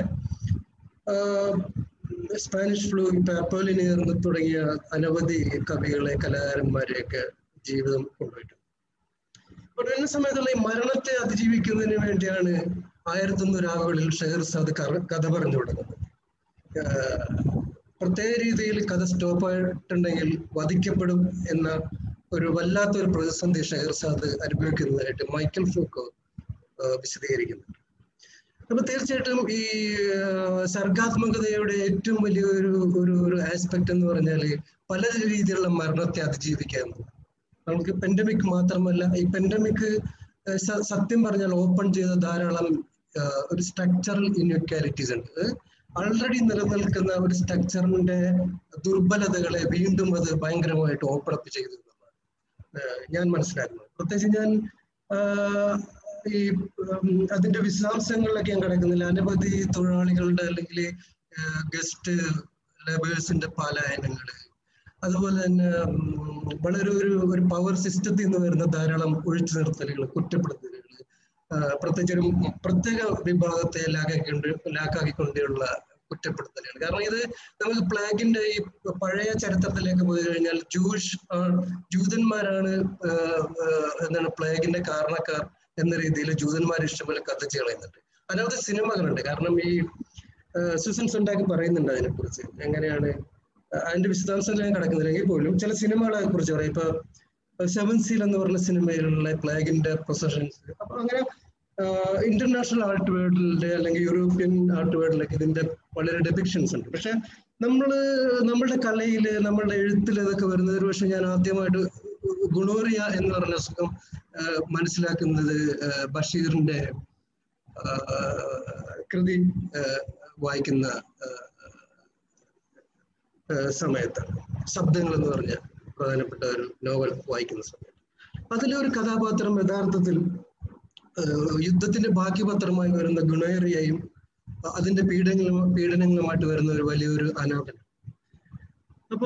സ്പാനിഷ് ഫ്ലൂ, അപ്പോലിനിയർ തുടങ്ങിയ അനവധി കവികളെ കലാകാരന്മാരെയൊക്കെ ജീവിതം കൊണ്ടുപോയിട്ടുണ്ട്. അപ്പോൾ എന്ന സമയത്തുള്ള ഈ മരണത്തെ അതിജീവിക്കുന്നതിന് വേണ്ടിയാണ് ആയിരത്തൊന്ന് രാവുകളിൽ ഷെഹർസാദ് കഥ പറഞ്ഞു തുടങ്ങുന്നത്. പ്രത്യേക രീതിയിൽ കഥ സ്റ്റോപ്പായിട്ടുണ്ടെങ്കിൽ വധിക്കപ്പെടും എന്ന ഒരു വല്ലാത്തൊരു പ്രതിസന്ധി ഷെഹർസാദ് അനുഭവിക്കുന്നതായിട്ട് മൈക്കൽ ഫൂക്കോ വിശദീകരിക്കുന്നുണ്ട്. അപ്പൊ തീർച്ചയായിട്ടും ഈ സർഗാത്മകതയുടെ ഏറ്റവും വലിയൊരു ഒരു ഒരു ആസ്പെക്ട് എന്ന് പറഞ്ഞാൽ പല രീതിയിലുള്ള മരണത്തെ അതിജീവിക്കുക എന്നുള്ളത്. നമുക്ക് പെൻഡമിക് മാത്രമല്ല, ഈ പെൻഡമിക് സത്യം പറഞ്ഞാൽ ഓപ്പൺ ചെയ്ത ധാരാളം ഒരു സ്ട്രക്ചറൽ ഇൻഇക്വാലിറ്റീസ് ഉണ്ട്. ആൾറെഡി നിലനിൽക്കുന്ന ഒരു സ്ട്രക്ചറിന്റെ ദുർബലതകളെ വീണ്ടും അത് ഭയങ്കരമായിട്ട് ഓപ്പൺ അപ്പ് ചെയ്തു എന്നുള്ളതാണ് ഞാൻ മനസ്സിലാക്കുന്നത്. പ്രത്യേകിച്ച് ഞാൻ ഈ അതിന്റെ വിശദാംശങ്ങളിലൊക്കെ ഞാൻ കിടക്കുന്നില്ല. അനവധി തൊഴിലാളികളുടെ അല്ലെങ്കിൽ ഗസ്റ്റ് ലേബേഴ്സിന്റെ പലായനങ്ങള്, അതുപോലെ തന്നെ വളരെ ഒരു ഒരു പവർ സിസ്റ്റത്തിൽ നിന്ന് വരുന്ന ധാരാളം ഒഴിച്ചു നിർത്തലുകൾ, കുറ്റപ്പെടുത്തലുകൾ, പ്രത്യേകിച്ച് ഒരു പ്രത്യേക വിഭാഗത്തെ ലാക്കാക്കിക്കൊണ്ട് ലാക്കാക്കിക്കൊണ്ടുള്ള കുറ്റപ്പെടുത്തലുകൾ. കാരണം ഇത് നമുക്ക് പ്ലേഗിന്റെ ഈ പഴയ ചരിത്രത്തിലേക്ക് പോയി കഴിഞ്ഞാൽ ജൂഷ് ജൂതന്മാരാണ് എന്താണ് പ്ലേഗിന്റെ കാരണക്കാർ എന്ന രീതിയിൽ ജൂതന്മാർ ഇഷ്ടംപോലെ കത്തിച്ച് കളയുന്നുണ്ട്. അനവധി സിനിമകളുണ്ട്. കാരണം ഈ സൂസൻ സൊണ്ടാക്ക് പറയുന്നുണ്ട് അതിനെക്കുറിച്ച്, എങ്ങനെയാണ് അതിന്റെ വിശദാംശങ്ങൾ ഞാൻ കിടക്കുന്നില്ലെങ്കിൽ പോലും ചില സിനിമകളെ കുറിച്ച് പറയാം. ഇപ്പൊ സെവൻ സീൽ എന്ന് പറഞ്ഞ സിനിമയിലുള്ള പ്ലേഗിന്റെ പൊസഷൻസ്. അപ്പൊ അങ്ങനെ ഇന്റർനാഷണൽ ആർട്ട് വേൾഡിലെ അല്ലെങ്കിൽ യൂറോപ്യൻ ആർട്ട് വേൾഡിലൊക്കെ ഇതിന്റെ വളരെ ഡെപിക്ഷൻസ് ഉണ്ട്. പക്ഷെ നമ്മള് നമ്മളുടെ കലയില് നമ്മളുടെ എഴുത്തിൽ ഇതൊക്കെ വരുന്നത് ഒരു പക്ഷെ ഞാൻ ആദ്യമായിട്ട് ഗുണോറിയ എന്ന് പറഞ്ഞ അസുഖം മനസ്സിലാക്കുന്നത് ബഷീറിന്റെ കൃതി വായിക്കുന്ന സമയത്താണ്. ശബ്ദങ്ങൾ എന്ന് പറഞ്ഞ പ്രധാനപ്പെട്ട ഒരു നോവൽ വായിക്കുന്ന സമയത്ത് അതിലൊരു കഥാപാത്രം യഥാർത്ഥത്തിൽ യുദ്ധത്തിന്റെ ബാക്കി പത്രമായി വരുന്ന ഗുണേറിയയും അതിന്റെ പീഡനങ്ങളും പീഡനങ്ങളുമായിട്ട് വരുന്ന ഒരു വലിയൊരു അനാഥൻ. അപ്പൊ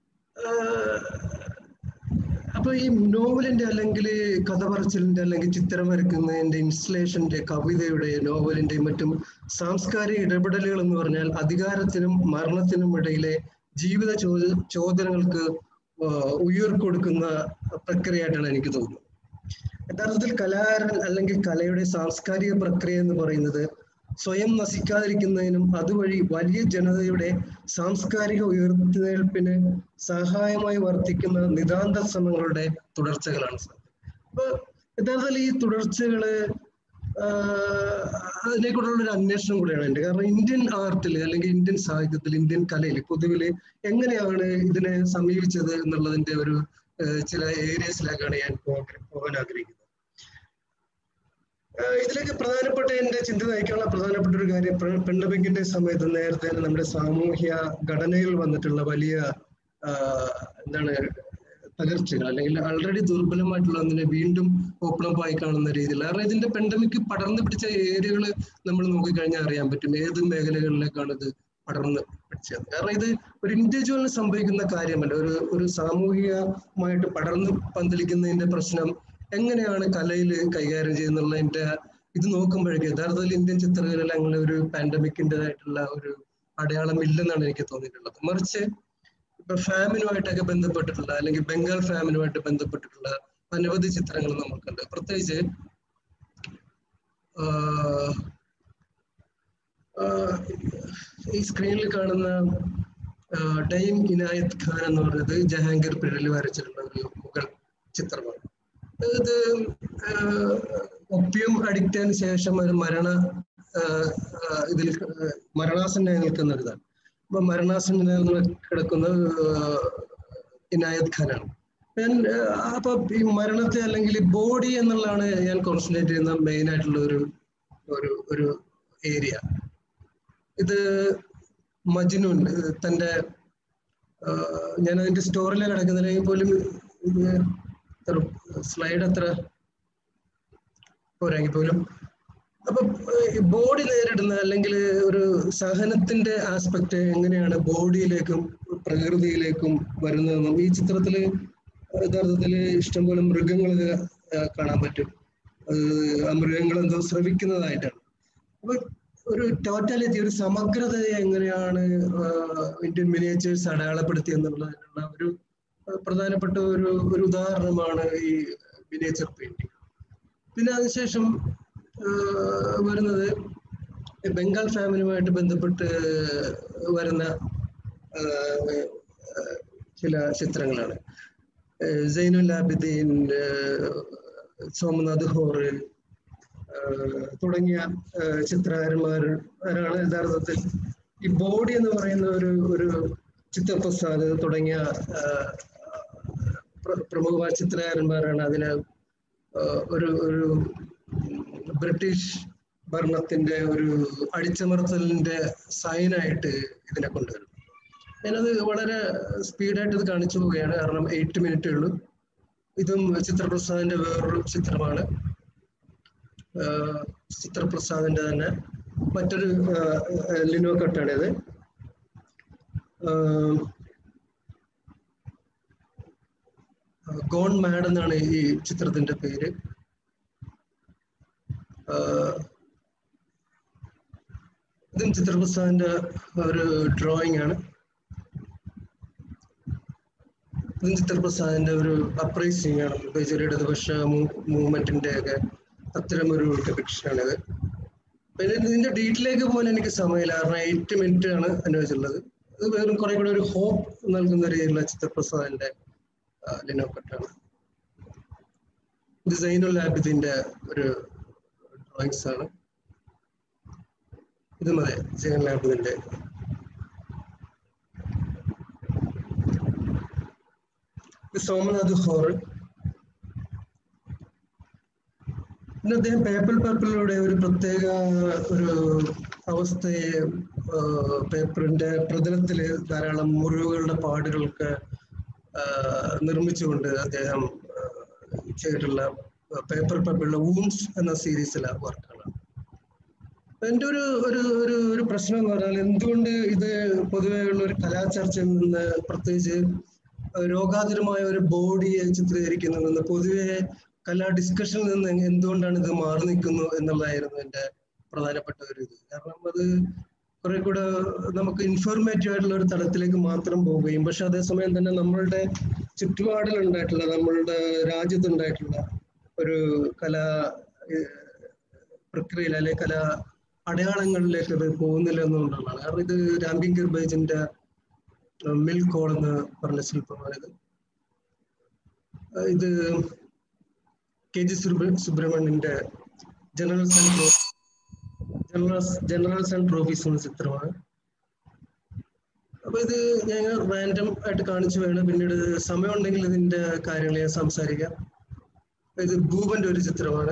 അപ്പൊ ഈ നോവലിന്റെ അല്ലെങ്കിൽ കഥ പറച്ചിലിന്റെ അല്ലെങ്കിൽ ചിത്രം വരയ്ക്കുന്നതിന്റെ ഇൻസ്റ്റലേഷന്റെ കവിതയുടെ നോവലിന്റെയും മറ്റും സാംസ്കാരിക ഇടപെടലുകൾ എന്ന് പറഞ്ഞാൽ അധികാരത്തിനും മരണത്തിനും ഇടയിലെ ജീവിത ചോ ചോദനകൾക്ക് ഉയർ കൊടുക്കുന്ന പ്രക്രിയയായിട്ടാണ് എനിക്ക് തോന്നുന്നത്. യഥാർത്ഥത്തിൽ കലാകാരൻ അല്ലെങ്കിൽ കലയുടെ സാംസ്കാരിക പ്രക്രിയ എന്ന് പറയുന്നത് സ്വയം നശിക്കാതിരിക്കുന്നതിനും അതുവഴി വലിയ ജനതയുടെ സാംസ്കാരിക ഉയർത്തെഴുന്നേൽപ്പിന് സഹായമായി വർത്തിക്കുന്ന നിതാന്ത ശ്രമങ്ങളുടെ തുടർച്ചകളാണ്. അപ്പൊ യഥാർത്ഥത്തിൽ ഈ തുടർച്ചകള് അതിനെക്കുറിച്ചുള്ള ഒരു അന്വേഷണം കൂടെയാണ് എൻ്റെ. കാരണം ഇന്ത്യൻ ആർട്ടിൽ അല്ലെങ്കിൽ ഇന്ത്യൻ സാഹിത്യത്തിൽ ഇന്ത്യൻ കലയിൽ പൊതുവില് എങ്ങനെയാണ് ഇതിനെ സമീപിച്ചത് എന്നുള്ളതിന്റെ ഒരു ചില ഏരിയസിലേക്കാണ് ഞാൻ പോകാൻ ആഗ്രഹിക്കുന്നത്. ഇതിലേക്ക് പ്രധാനപ്പെട്ട എൻ്റെ ചിന്ത നയിക്കാനുള്ള പ്രധാനപ്പെട്ട ഒരു കാര്യം പെൻഡമിക്കിന്റെ സമയത്ത് നേരത്തെ നമ്മുടെ സാമൂഹ്യ ഘടനയിൽ വന്നിട്ടുള്ള വലിയ എന്താണ് തകർച്ചകൾ അല്ലെങ്കിൽ ആൾറെഡി ദുർബലമായിട്ടുള്ള ഒന്നിനെ വീണ്ടും ഓപ്പൺ ആയി കാണുന്ന രീതിയിൽ. കാരണം ഇതിന്റെ പെൻഡമിക് പടർന്നു പിടിച്ച ഏരിയകൾ നമ്മൾ നോക്കിക്കഴിഞ്ഞാൽ അറിയാൻ പറ്റും ഏത് മേഖലകളിലേക്കാണ് ഇത് പടർന്ന് പിടിച്ചത്. കാരണം ഇത് ഒരു ഇൻഡിവിജ്വലിന് സംഭവിക്കുന്ന കാര്യമല്ല, ഒരു ഒരു സാമൂഹികമായിട്ട് പടർന്നു പന്തലിക്കുന്നതിന്റെ പ്രശ്നം എങ്ങനെയാണ് കലയിൽ കൈകാര്യം ചെയ്യുന്നുള്ളതിന്റെ ഇത് നോക്കുമ്പോഴേക്കും യഥാർത്ഥത്തിൽ ഇന്ത്യൻ ചിത്രകലയിൽ അങ്ങനെ ഒരു പാൻഡമിക്കിൻ്റെതായിട്ടുള്ള ഒരു അടയാളം ഇല്ലെന്നാണ് എനിക്ക് തോന്നിയിട്ടുള്ളത്. മറിച്ച് ഇപ്പൊ ഫാമിനുമായിട്ടൊക്കെ ബന്ധപ്പെട്ടിട്ടുള്ള അല്ലെങ്കിൽ ബംഗാൾ ഫാമിനുമായിട്ട് ബന്ധപ്പെട്ടിട്ടുള്ള അനവധി ചിത്രങ്ങൾ നമുക്കുണ്ട്. പ്രത്യേകിച്ച് ഈ സ്ക്രീനിൽ കാണുന്ന ഡൈം ഇനായത്ത് ഖാൻ എന്ന് പറയുന്നത് ജഹാംഗീർ പിഴലിൽ വരച്ചിട്ടുള്ള ഒരു മുഗൾ ചിത്രമാണ്. ഇത് ഒപ്പിയം അഡിക്റ്റിന് ശേഷം ഒരു മരണ ഇതിൽ മരണാസന്നായി നിൽക്കുന്ന ഒരിതാണ്. അപ്പൊ മരണാസന്നായി കിടക്കുന്ന ഇനായത്ത് ഖാനാണ്. ഞാൻ അപ്പൊ ഈ മരണത്തെ അല്ലെങ്കിൽ ബോഡി എന്നുള്ളതാണ് ഞാൻ കോൺസെൻട്രേറ്റ് ചെയ്യുന്ന മെയിൻ ആയിട്ടുള്ള ഒരു ഒരു ഒരു ഏരിയ. ഇത് മജ്നൂൻ തൻ്റെ ഞാൻ അതിന്റെ സ്റ്റോറിലേക്ക് കിടക്കുന്നതിനെങ്കിൽ പോലും സ്ലൈഡ് അത്ര പോരാങ്കിൽ പോലും അപ്പൊ ബോഡി നേരിടുന്ന അല്ലെങ്കിൽ ഒരു സഹനത്തിന്റെ ആസ്പെക്ട് എങ്ങനെയാണ് ബോഡിയിലേക്കും പ്രകൃതിയിലേക്കും വരുന്നതെന്നും ഈ ചിത്രത്തില് യഥാർത്ഥത്തില് ഇഷ്ടംപോലെ മൃഗങ്ങൾ കാണാൻ പറ്റും. ആ മൃഗങ്ങൾ എന്തോ ശ്രവിക്കുന്നതായിട്ടാണ്. അപ്പൊ ഒരു ടോട്ടാലിറ്റി ഒരു സമഗ്രതയെ എങ്ങനെയാണ് ഇന്ത്യൻ മിനിയേച്ചേഴ്സ് അടയാളപ്പെടുത്തി എന്നുള്ളതിനുള്ള ഒരു പ്രധാനപ്പെട്ട ഒരു ഒരു ഉദാഹരണമാണ് ഈ മിനിയേച്ചർ പെയിന്റിങ്. പിന്നെ അതിനുശേഷം വരുന്നത് ബംഗാൾ ഫാമിലിയുമായിട്ട് ബന്ധപ്പെട്ട് വരുന്ന ചില ചിത്രങ്ങളാണ്. സൈനുൽ ആബിദീൻ, സോമനാഥ് ഹോർ തുടങ്ങിയ ചിത്രകാരന്മാരാണ് യഥാർത്ഥത്തിൽ ഈ ബോഡി എന്ന് പറയുന്ന ഒരു ഒരു ചിത്രപ്രസാദ് തുടങ്ങിയ പ്രമുഖ ചിത്രകാരന്മാരാണ് അതിനെ ഒരു ഒരു ബ്രിട്ടീഷ് ഭരണത്തിന്റെ ഒരു അടിച്ചമർത്തലിന്റെ സൈനായിട്ട് ഇതിനെ കൊണ്ടുവരുന്നു. ഞാനത് വളരെ സ്പീഡായിട്ട് ഇത് കാണിച്ചു പോവുകയാണ്, കാരണം എയ്റ്റ് മിനിറ്റേ ഉള്ളൂ. ഇതും ചിത്രപ്രസാദിന്റെ വേറൊരു ചിത്രമാണ്. ചിത്രപ്രസാദിന്റെ തന്നെ മറ്റൊരു ലിനോ കട്ടാണിത്. ഗോൺ മാഡ് എന്നാണ് ഈ ചിത്രത്തിന്റെ പേര്. ഇതും ചിത്രപ്രസാദിന്റെ ഒരു ഡ്രോയിങ് ആണ്. ഇതും ചിത്രപ്രസാദിന്റെ ഒരു അപ്രൈസിങ് ആണ്. ഒരു ഇടതുപക്ഷ മൂവ്മെന്റിന്റെ ഒക്കെ അത്തരം ഒരു ഡിപിക്ഷനാണിത്. പിന്നെ ഇതിന്റെ ഡീറ്റെയിലേക്ക് പോകാൻ എനിക്ക് സമയമില്ല, കാരണം എയ്റ്റ് മിനിറ്റ് ആണ് അനുവദിച്ചുള്ളത്. ഇത് വേറും കുറെ കൂടെ ഒരു ഹോപ്പ് നൽകുന്ന രീതിയിലുള്ള ചിത്രപ്രസാദിന്റെ ലിനോ കട്ടാണ്. ഇത് സൈനുൽ ആബിദിന്റെ ഒരു ഡ്രോയിങ്സ് ആണ്. ഇത് മതി സൈനുൽ ആബിദിന്റെ. ഇത് സോമനാഥ് ഹോർ. പിന്നെ അദ്ദേഹം പേപ്പർ പർപ്പിലൂടെ ഒരു പ്രത്യേക ഒരു അവസ്ഥയെ പേപ്പറിന്റെ പ്രതലത്തില് ധാരാളം മുറിവുകളുടെ പാടുകൾക്ക് നിർമ്മിച്ചുകൊണ്ട് അദ്ദേഹം ചെയ്തിട്ടുള്ള പേപ്പർ പർപ്പിലുള്ള വൂൺസ് എന്ന സീരീസിലെ വർക്കാണ്. എൻ്റെ ഒരു ഒരു ഒരു ഒരു പ്രശ്നം എന്ന് പറഞ്ഞാൽ, എന്തുകൊണ്ട് ഇത് പൊതുവെയുള്ള ഒരു കലാചർച്ചയിൽ നിന്ന്, പ്രത്യേകിച്ച് രോഗാതുരമായ ഒരു ബോഡിയെ ചിത്രീകരിക്കുന്നതിൽ നിന്ന് പൊതുവെ കലാ ഡിസ്കഷനിൽ നിന്ന് എന്തുകൊണ്ടാണ് ഇത് മാറി നിൽക്കുന്നു എന്നുള്ളതായിരുന്നു എൻ്റെ പ്രധാനപ്പെട്ട ഒരു ഇത്. കാരണം അത് കുറെ കൂടെ നമുക്ക് ഇൻഫോർമേറ്റീവ് ആയിട്ടുള്ള ഒരു തലത്തിലേക്ക് മാത്രം പോവുകയും, പക്ഷെ അതേസമയം തന്നെ നമ്മളുടെ ചുറ്റുപാടിലുണ്ടായിട്ടുള്ള, നമ്മളുടെ രാജ്യത്തുണ്ടായിട്ടുള്ള ഒരു കലാ പ്രക്രിയയിൽ അല്ലെങ്കിൽ കലാ അടയാളങ്ങളിലേക്ക് അത് പോകുന്നില്ല എന്നുകൊണ്ടാണ്. കാരണം ഇത് രാംകിങ്കർ ബൈജിന്റെ മിൽക്ക് കോൾ എന്ന് പറഞ്ഞ ശില്പമാണിത്. ഇത് കെ ജി സുബ്രഹ്മണ്യന്റെ generals and generals generals and trophies എന്ന ചിത്രമാണ്. അപ്പൊ ഇത് ഞാൻ റാൻഡം ആയിട്ട് കാണിച്ചു വേണം, പിന്നീട് സമയം ഉണ്ടെങ്കിൽ ഇതിന്റെ കാര്യങ്ങൾ ഞാൻ സംസാരിക്കാം. ഇത് ഭൂപന്റെ ഒരു ചിത്രമാണ്.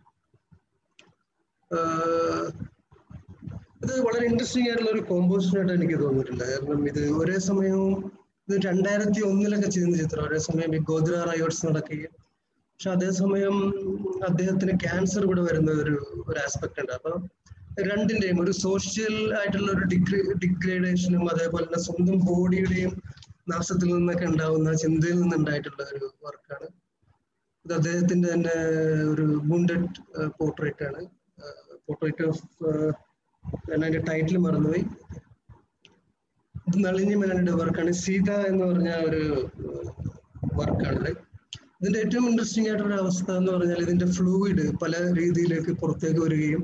ഇത് വളരെ ഇൻട്രസ്റ്റിംഗ് ആയിട്ടുള്ള ഒരു കോമ്പോസിഷൻ ആയിട്ട് എനിക്ക് തോന്നിയിട്ടില്ല. കാരണം ഇത് ഒരേ സമയവും ഇത് രണ്ടായിരത്തി ഒന്നിലൊക്കെ ചെയ്യുന്ന ചിത്രം, ഒരേ സമയം ഈ ഗോദ്ര റയോട്സ് നടക്കുകയും, പക്ഷെ അതേസമയം അദ്ദേഹത്തിന് ക്യാൻസർ കൂടെ വരുന്ന ഒരു ഒരു ആസ്പെക്ട് ഉണ്ട്. അപ്പൊ രണ്ടിന്റെയും ഒരു സോഷ്യൽ ആയിട്ടുള്ള ഒരു ഡിഗ്രേ ഡിഗ്രേഡേഷനും അതേപോലെ തന്നെ സ്വന്തം ബോഡിയുടെയും നാശത്തിൽ നിന്നൊക്കെ ഉണ്ടാവുന്ന ചിന്തയിൽ നിന്നുണ്ടായിട്ടുള്ള ഒരു വർക്കാണ് ഇത്. അദ്ദേഹത്തിന്റെ തന്നെ ഒരു വുണ്ടഡ് പോർട്രേറ്റ് ആണ്. പോർട്രേറ്റ് ഓഫ്, ഞാൻ അതിന്റെ ടൈറ്റിൽ മറന്നുപോയി. ഇത് നളിനി മേനോന്റെ വർക്കാണ്. സീത എന്ന് പറഞ്ഞ ഒരു വർക്കാണിത്. ഇതിന്റെ ഏറ്റവും ഇൻട്രസ്റ്റിംഗ് ആയിട്ടുള്ള അവസ്ഥ എന്ന് പറഞ്ഞാൽ, ഇതിന്റെ ഫ്ലൂയിഡ് പല രീതിയിലേക്ക് പുറത്തേക്ക് വരികയും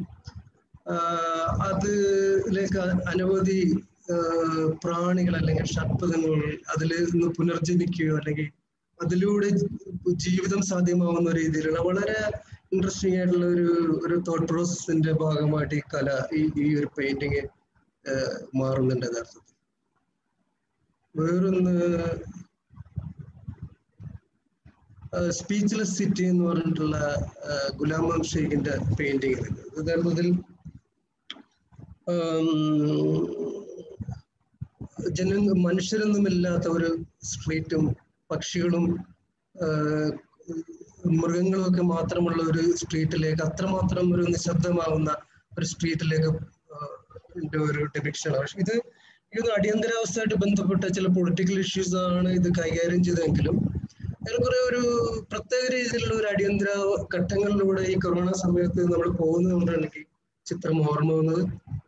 അതിലേക്ക് അനവധി പ്രാണികൾ അല്ലെങ്കിൽ ഷഡ്പദങ്ങൾ അതിൽ നിന്ന് പുനർജനിക്കുകയോ അല്ലെങ്കിൽ അതിലൂടെ ജീവിതം സാധ്യമാവുന്ന രീതിയിലുള്ള വളരെ ഇൻട്രസ്റ്റിംഗ് ആയിട്ടുള്ള ഒരു ഒരു തോട്ട് പ്രോസസ്സിന്റെ ഭാഗമായിട്ട് ഈ കല, ഈ ഈ ഒരു പെയിന്റിങ് മാറുന്നുണ്ട് യഥാർത്ഥത്തിൽ. വേറൊന്ന് സ്പീച്ച്ലെസ് സിറ്റി എന്ന് പറഞ്ഞിട്ടുള്ള ഗുലാം അഹമ്മദ് ഷെയ്ഖിന്റെ പെയിന്റിങ്. യഥാർത്ഥത്തിൽ ജന മനുഷ്യരൊന്നുമില്ലാത്ത ഒരു സ്ട്രീറ്റും പക്ഷികളും മൃഗങ്ങളും ഒക്കെ മാത്രമുള്ള ഒരു സ്ട്രീറ്റിലേക്ക്, അത്രമാത്രം ഒരു നിശബ്ദമാവുന്ന ഒരു സ്ട്രീറ്റിലേക്ക് ഒരു ഡിപിക്ഷനാണ്. പക്ഷെ ഇത് ഇത് അടിയന്തരാവസ്ഥയായിട്ട് ബന്ധപ്പെട്ട ചില പൊളിറ്റിക്കൽ ഇഷ്യൂസ് ആണ് ഇത് കൈകാര്യം ചെയ്തതെങ്കിലും ഏറെക്കുറെ ഒരു പ്രത്യേക രീതിയിലുള്ള ഒരു അടിയന്തര ഘട്ടങ്ങളിലൂടെ ഈ കൊറോണ സമയത്ത് നമ്മൾ പോകുന്നത് കൊണ്ടാണ് എനിക്ക് ചിത്രം ഓർമ്മ വന്നത്.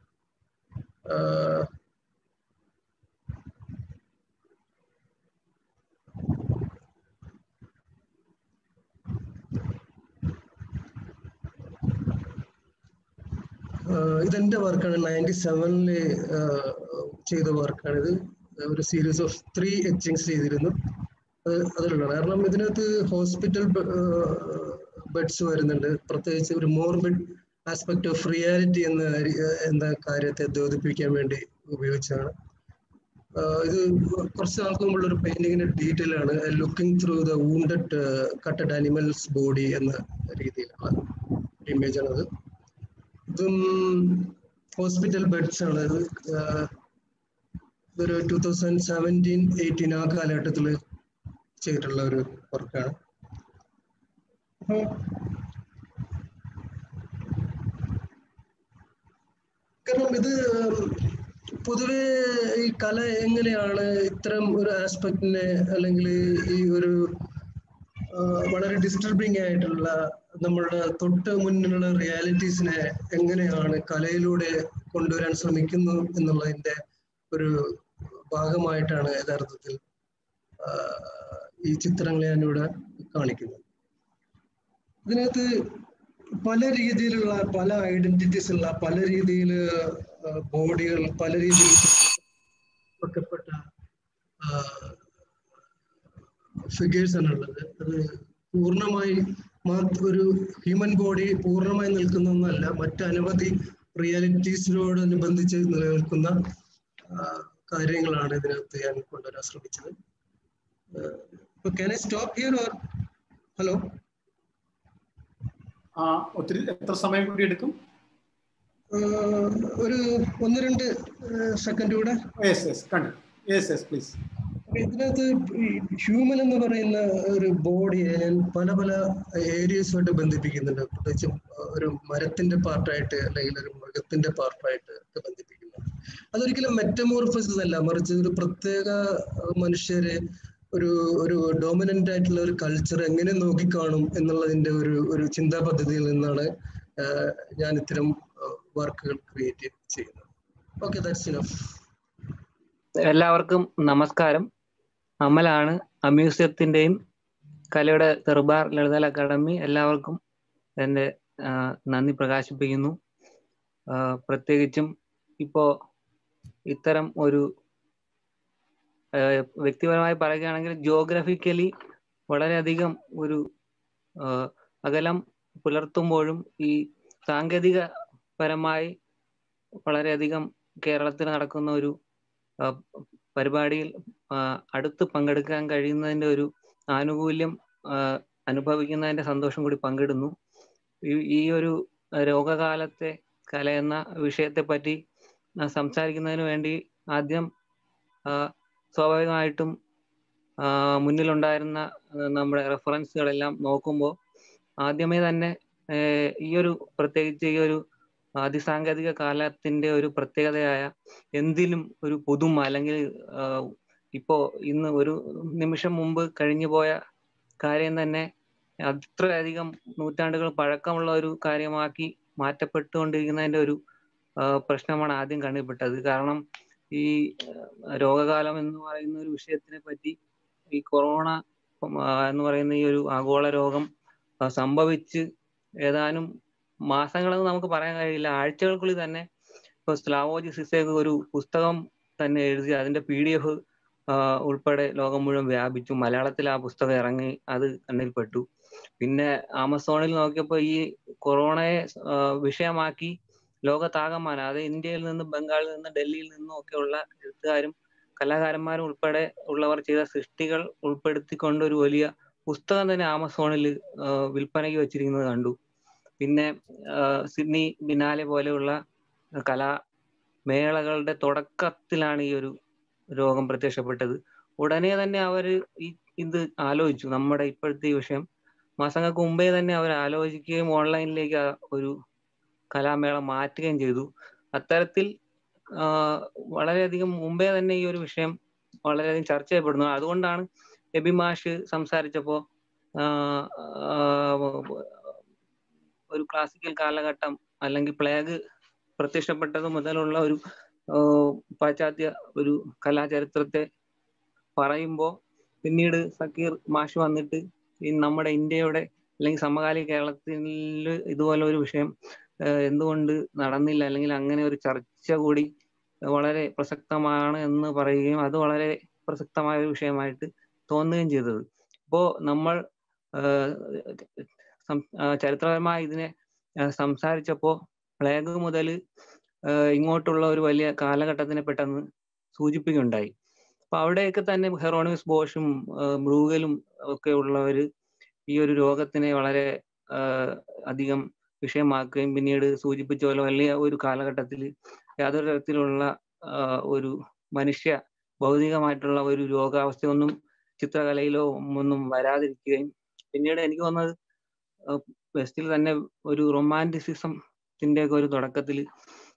ഇതെന്റെ വർക്കാണ്. നയൻറ്റി സെവനില് ചെയ്ത വർക്കാണിത്. ഒരു സീരീസ് ഓഫ് ത്രീ എച്ചിങ്സ് ചെയ്തിരുന്നു. അത് അതിലുള്ള കാരണം ഇതിനകത്ത് ഹോസ്പിറ്റൽ ബെഡ്സ് വരുന്നുണ്ട്. പ്രത്യേകിച്ച് ഒരു മോർബിഡ് ആസ്പെക്ട് ഓഫ് റിയാലിറ്റി എന്ന എന്ന കാര്യത്തെ ദ്യോതിപ്പിക്കാൻ വേണ്ടി ഉപയോഗിച്ചാണ്. ഇത് കുറച്ച് നാൾക്ക് മുമ്പുള്ള ഒരു പെയിന്റിങ്ങിന്റെ ഡീറ്റെയിൽ ആണ്. Looking through the wounded cutted animals body എന്ന രീതിയിലുള്ള ഇമേജ് ആണത്. ഇതും ഹോസ്പിറ്റൽ ബെഡ്സ് ആണ്. ഇത് ഇതൊരു ടൂ തൗസൻഡ് സെവൻറ്റീൻ എയ്റ്റീൻ ആ കാലഘട്ടത്തിൽ ചെയ്തിട്ടുള്ള ഒരു വർക്കാണ്. അപ്പോൾ കാരണം ഇത് പൊതുവെ ഈ കല എങ്ങനെയാണ് ഇത്തരം ഒരു ആസ്പെക്റ്റിനെ അല്ലെങ്കിൽ ഈ ഒരു വളരെ ഡിസ്റ്റർബിംഗ് ആയിട്ടുള്ള നമ്മളുടെ തൊട്ട് മുന്നിലുള്ള റിയാലിറ്റീസിനെ എങ്ങനെയാണ് കലയിലൂടെ കൊണ്ടുവരാൻ ശ്രമിക്കുന്നു എന്നുള്ളതിന്റെ ഒരു ഭാഗമായിട്ടാണ് യഥാർത്ഥത്തിൽ ഈ ചിത്രങ്ങൾ ഞാനിവിടെ കാണിക്കുന്നത്. ഇതിനകത്ത് പല രീതിയിലുള്ള പല ഐഡന്റിറ്റീസ് ഉള്ള പല രീതിയിൽ ബോഡികൾ പല രീതിയിൽ വെക്കപ്പെട്ട ഫിഗേഴ്സ് ആണുള്ളത്. അത് പൂർണ്ണമായി ഒരു ഹ്യൂമൻ ബോഡി പൂർണ്ണമായി നിൽക്കുന്ന ഒന്നല്ല, മറ്റനവധി റിയാലിറ്റീസിനോടനുബന്ധിച്ച് നിലനിൽക്കുന്ന കാര്യങ്ങളാണ് ഇതിനകത്ത് ഞാൻ കൊണ്ടുവരാൻ ശ്രമിച്ചത്. Can I stop here or hello? ആ ഒത്തിരി എത്ര സമയം കൂടി എടുക്കും? ഒരു ഒന്ന് രണ്ട് സെക്കൻഡ് കൂടെ. യെസ് യെസ് കണ്ടു. Yes yes please. ഇതിനകത്ത് ഹ്യൂമൻ എന്ന് പറയുന്ന ഒരു ബോഡിയെ ഞാൻ പല പല ഏരിയസുമായിട്ട് ബന്ധിപ്പിക്കുന്നുണ്ട്. പ്രത്യേകിച്ചും ഒരു മരത്തിന്റെ പാർട്ടായിട്ട് അല്ലെങ്കിൽ ഒരു മൃഗത്തിന്റെ പാർട്ടായിട്ട് ഒക്കെ ബന്ധിപ്പിക്കുന്നുണ്ട്. അതൊരിക്കലും മെറ്റമോർഫോസിസ് അല്ല, മറിച്ച് ഒരു പ്രത്യേക മനുഷ്യരെ ഒരു ഒരു ഡോമിനന്റ് ആയിട്ടുള്ള ഒരു കൾച്ചർ എങ്ങനെ നോക്കിക്കാണും എന്നുള്ളതിന്റെ ഒരു ഒരു ചിന്താ പദ്ധതിയിൽ നിന്നാണ് ഞാൻ ഇത്തരം വർക്കുകൾ ക്രിയേറ്റ് ചെയ്യുന്നത്. Okay, that's enough. എല്ലാവർക്കും നമസ്കാരം. അമലാണ് അമ്യൂസിയത്തിന്റെയും കലയുടെ ദർബാർ ലളിതകലാ അക്കാദമി. എല്ലാവർക്കും എൻ്റെ നന്ദി പ്രകാശിപ്പിക്കുന്നു. പ്രത്യേകിച്ചും ഇപ്പോ ഇത്തരം ഒരു വ്യക്തിപരമായി പറയുകയാണെങ്കിൽ ജിയോഗ്രഫിക്കലി വളരെയധികം ഒരു അകലം പുലർത്തുമ്പോഴും ഈ സാങ്കേതിക പരമായി വളരെയധികം കേരളത്തിൽ നടക്കുന്ന ഒരു പരിപാടിയിൽ അടുത്ത് പങ്കെടുക്കാൻ കഴിയുന്നതിൻ്റെ ഒരു ആനുകൂല്യം അനുഭവിക്കുന്നതിൻ്റെ സന്തോഷം കൂടി പങ്കിടുന്നു. ഈ ഒരു രോഗകാലത്തെ കല എന്ന വിഷയത്തെ പറ്റി സംസാരിക്കുന്നതിന് വേണ്ടി ആദ്യം സ്വാഭാവികമായിട്ടും മുന്നിലുണ്ടായിരുന്ന നമ്മുടെ റെഫറൻസുകളെല്ലാം നോക്കുമ്പോൾ ആദ്യമേ തന്നെ ഈ ഒരു പ്രത്യേകിച്ച് ഈ ഒരു അതിസാങ്കേതിക കാലത്തിന്റെ ഒരു പ്രത്യേകതയായ എന്തിലും ഒരു പുതുമ അല്ലെങ്കിൽ ഇപ്പോ ഇന്ന് ഒരു നിമിഷം മുമ്പ് കഴിഞ്ഞു പോയ കാര്യം തന്നെ അത്രയധികം നൂറ്റാണ്ടുകൾ പഴക്കമുള്ള ഒരു കാര്യമാക്കി മാറ്റപ്പെട്ടുകൊണ്ടിരിക്കുന്നതിന്റെ ഒരു പ്രശ്നമാണ് ആദ്യം കണ്ടുപെട്ടത്. കാരണം ഈ രോഗകാലം എന്ന് പറയുന്ന ഒരു വിഷയത്തിനെ പറ്റി ഈ കൊറോണ എന്ന് പറയുന്ന ഈ ഒരു ആഗോള രോഗം സംഭവിച്ച് ഏതാനും മാസങ്ങളെന്ന് നമുക്ക് പറയാൻ കഴിയില്ല, ആഴ്ചകൾക്കുള്ളിൽ തന്നെ ഇപ്പൊ സ്ലാവോജി സിസേഗ് ഒരു പുസ്തകം തന്നെ എഴുതി അതിന്റെ പി ഡി എഫ് ഉൾപ്പെടെ ലോകം മുഴുവൻ വ്യാപിച്ചു. മലയാളത്തിൽ ആ പുസ്തകം ഇറങ്ങി, അത് കണ്ണിൽപ്പെട്ടു. പിന്നെ ആമസോണിൽ നോക്കിയപ്പോൾ ഈ കൊറോണയെ വിഷയമാക്കി ലോകത്താകമാനം, അത് ഇന്ത്യയിൽ നിന്ന് ബംഗാളിൽ നിന്ന് ഡൽഹിയിൽ നിന്നും ഒക്കെയുള്ള എഴുത്തുകാരും കലാകാരന്മാരും ഉൾപ്പെടെ ഉള്ളവർ ചെയ്ത സൃഷ്ടികൾ ഉൾപ്പെടുത്തിക്കൊണ്ട് ഒരു വലിയ പുസ്തകം തന്നെ ആമസോണിൽ വിൽപ്പനയ്ക്ക് വെച്ചിരിക്കുന്നത് കണ്ടു. പിന്നെ സിഡ്നി ബിനാലെ പോലെയുള്ള കലാമേളകളുടെ തുടക്കത്തിലാണ് ഈ ഒരു രോഗം പ്രത്യക്ഷപ്പെട്ടത്. ഉടനെ തന്നെ അവർ ഈ ഇത് ആലോചിച്ചു. നമ്മുടെ ഇപ്പോഴത്തെ ഈ വിഷയം മാസങ്ങൾക്ക് മുമ്പേ തന്നെ അവർ ആലോചിക്കുകയും ഓൺലൈനിലേക്ക് ഒരു കലാമേള മാറ്റുകയും ചെയ്തു. അത്തരത്തിൽ വളരെയധികം മുമ്പേ തന്നെ ഈ ഒരു വിഷയം വളരെയധികം ചർച്ച ചെയ്യപ്പെടുന്നു. അതുകൊണ്ടാണ് എബി മാഷ് സംസാരിച്ചപ്പോൾ ഒരു ക്ലാസിക്കൽ കാലഘട്ടം അല്ലെങ്കിൽ പ്ലേഗ് പ്രത്യക്ഷപ്പെട്ടത് മുതലുള്ള ഒരു പാശ്ചാത്യ ഒരു കലാചരിത്രത്തെ പറയുമ്പോൾ പിന്നീട് സക്കീർ മാഷ് വന്നിട്ട് ഈ നമ്മുടെ ഇന്ത്യയുടെ അല്ലെങ്കിൽ സമകാലിക കേരളത്തിൽ ഇതുപോലെ ഒരു വിഷയം എന്തുകൊണ്ട് നടന്നില്ല, അല്ലെങ്കിൽ അങ്ങനെ ഒരു ചർച്ച കൂടി വളരെ പ്രസക്തമാണ് എന്ന് പറയുകയും അത് വളരെ പ്രസക്തമായ ഒരു വിഷയമായിട്ട് തോന്നുകയും ചെയ്തത്. ഇപ്പോൾ നമ്മൾ ചരിത്രപരമായി ഇതിനെ സംസാരിച്ചപ്പോൾ പ്ലേഗ് മുതൽ ഇങ്ങോട്ടുള്ള ഒരു വലിയ കാലഘട്ടത്തിനെ പെട്ടെന്ന് സൂചിപ്പിക്കുകയുണ്ടായി. അപ്പൊ അവിടെയൊക്കെ തന്നെ ഹെറോണിമസ് ബോഷും ബ്രൂഗലും ഒക്കെ ഉള്ളവർ ഈ ഒരു രോഗത്തിനെ വളരെ അധികം വിഷയമാക്കുകയും പിന്നീട് സൂചിപ്പിച്ച പോലെ വലിയ ഒരു കാലഘട്ടത്തിൽ യാതൊരു തരത്തിലുള്ള ഒരു മനുഷ്യ ഭൗതികമായിട്ടുള്ള ഒരു രോഗാവസ്ഥയൊന്നും ചിത്രകലയിലോ ഒന്നും വരാതിരിക്കുകയും പിന്നീട് എനിക്ക് തോന്നുന്നത് വെസ്റ്റിൽ തന്നെ ഒരു റൊമാൻറ്റിസിസത്തിന്റെ ഒക്കെ ഒരു തുടക്കത്തിൽ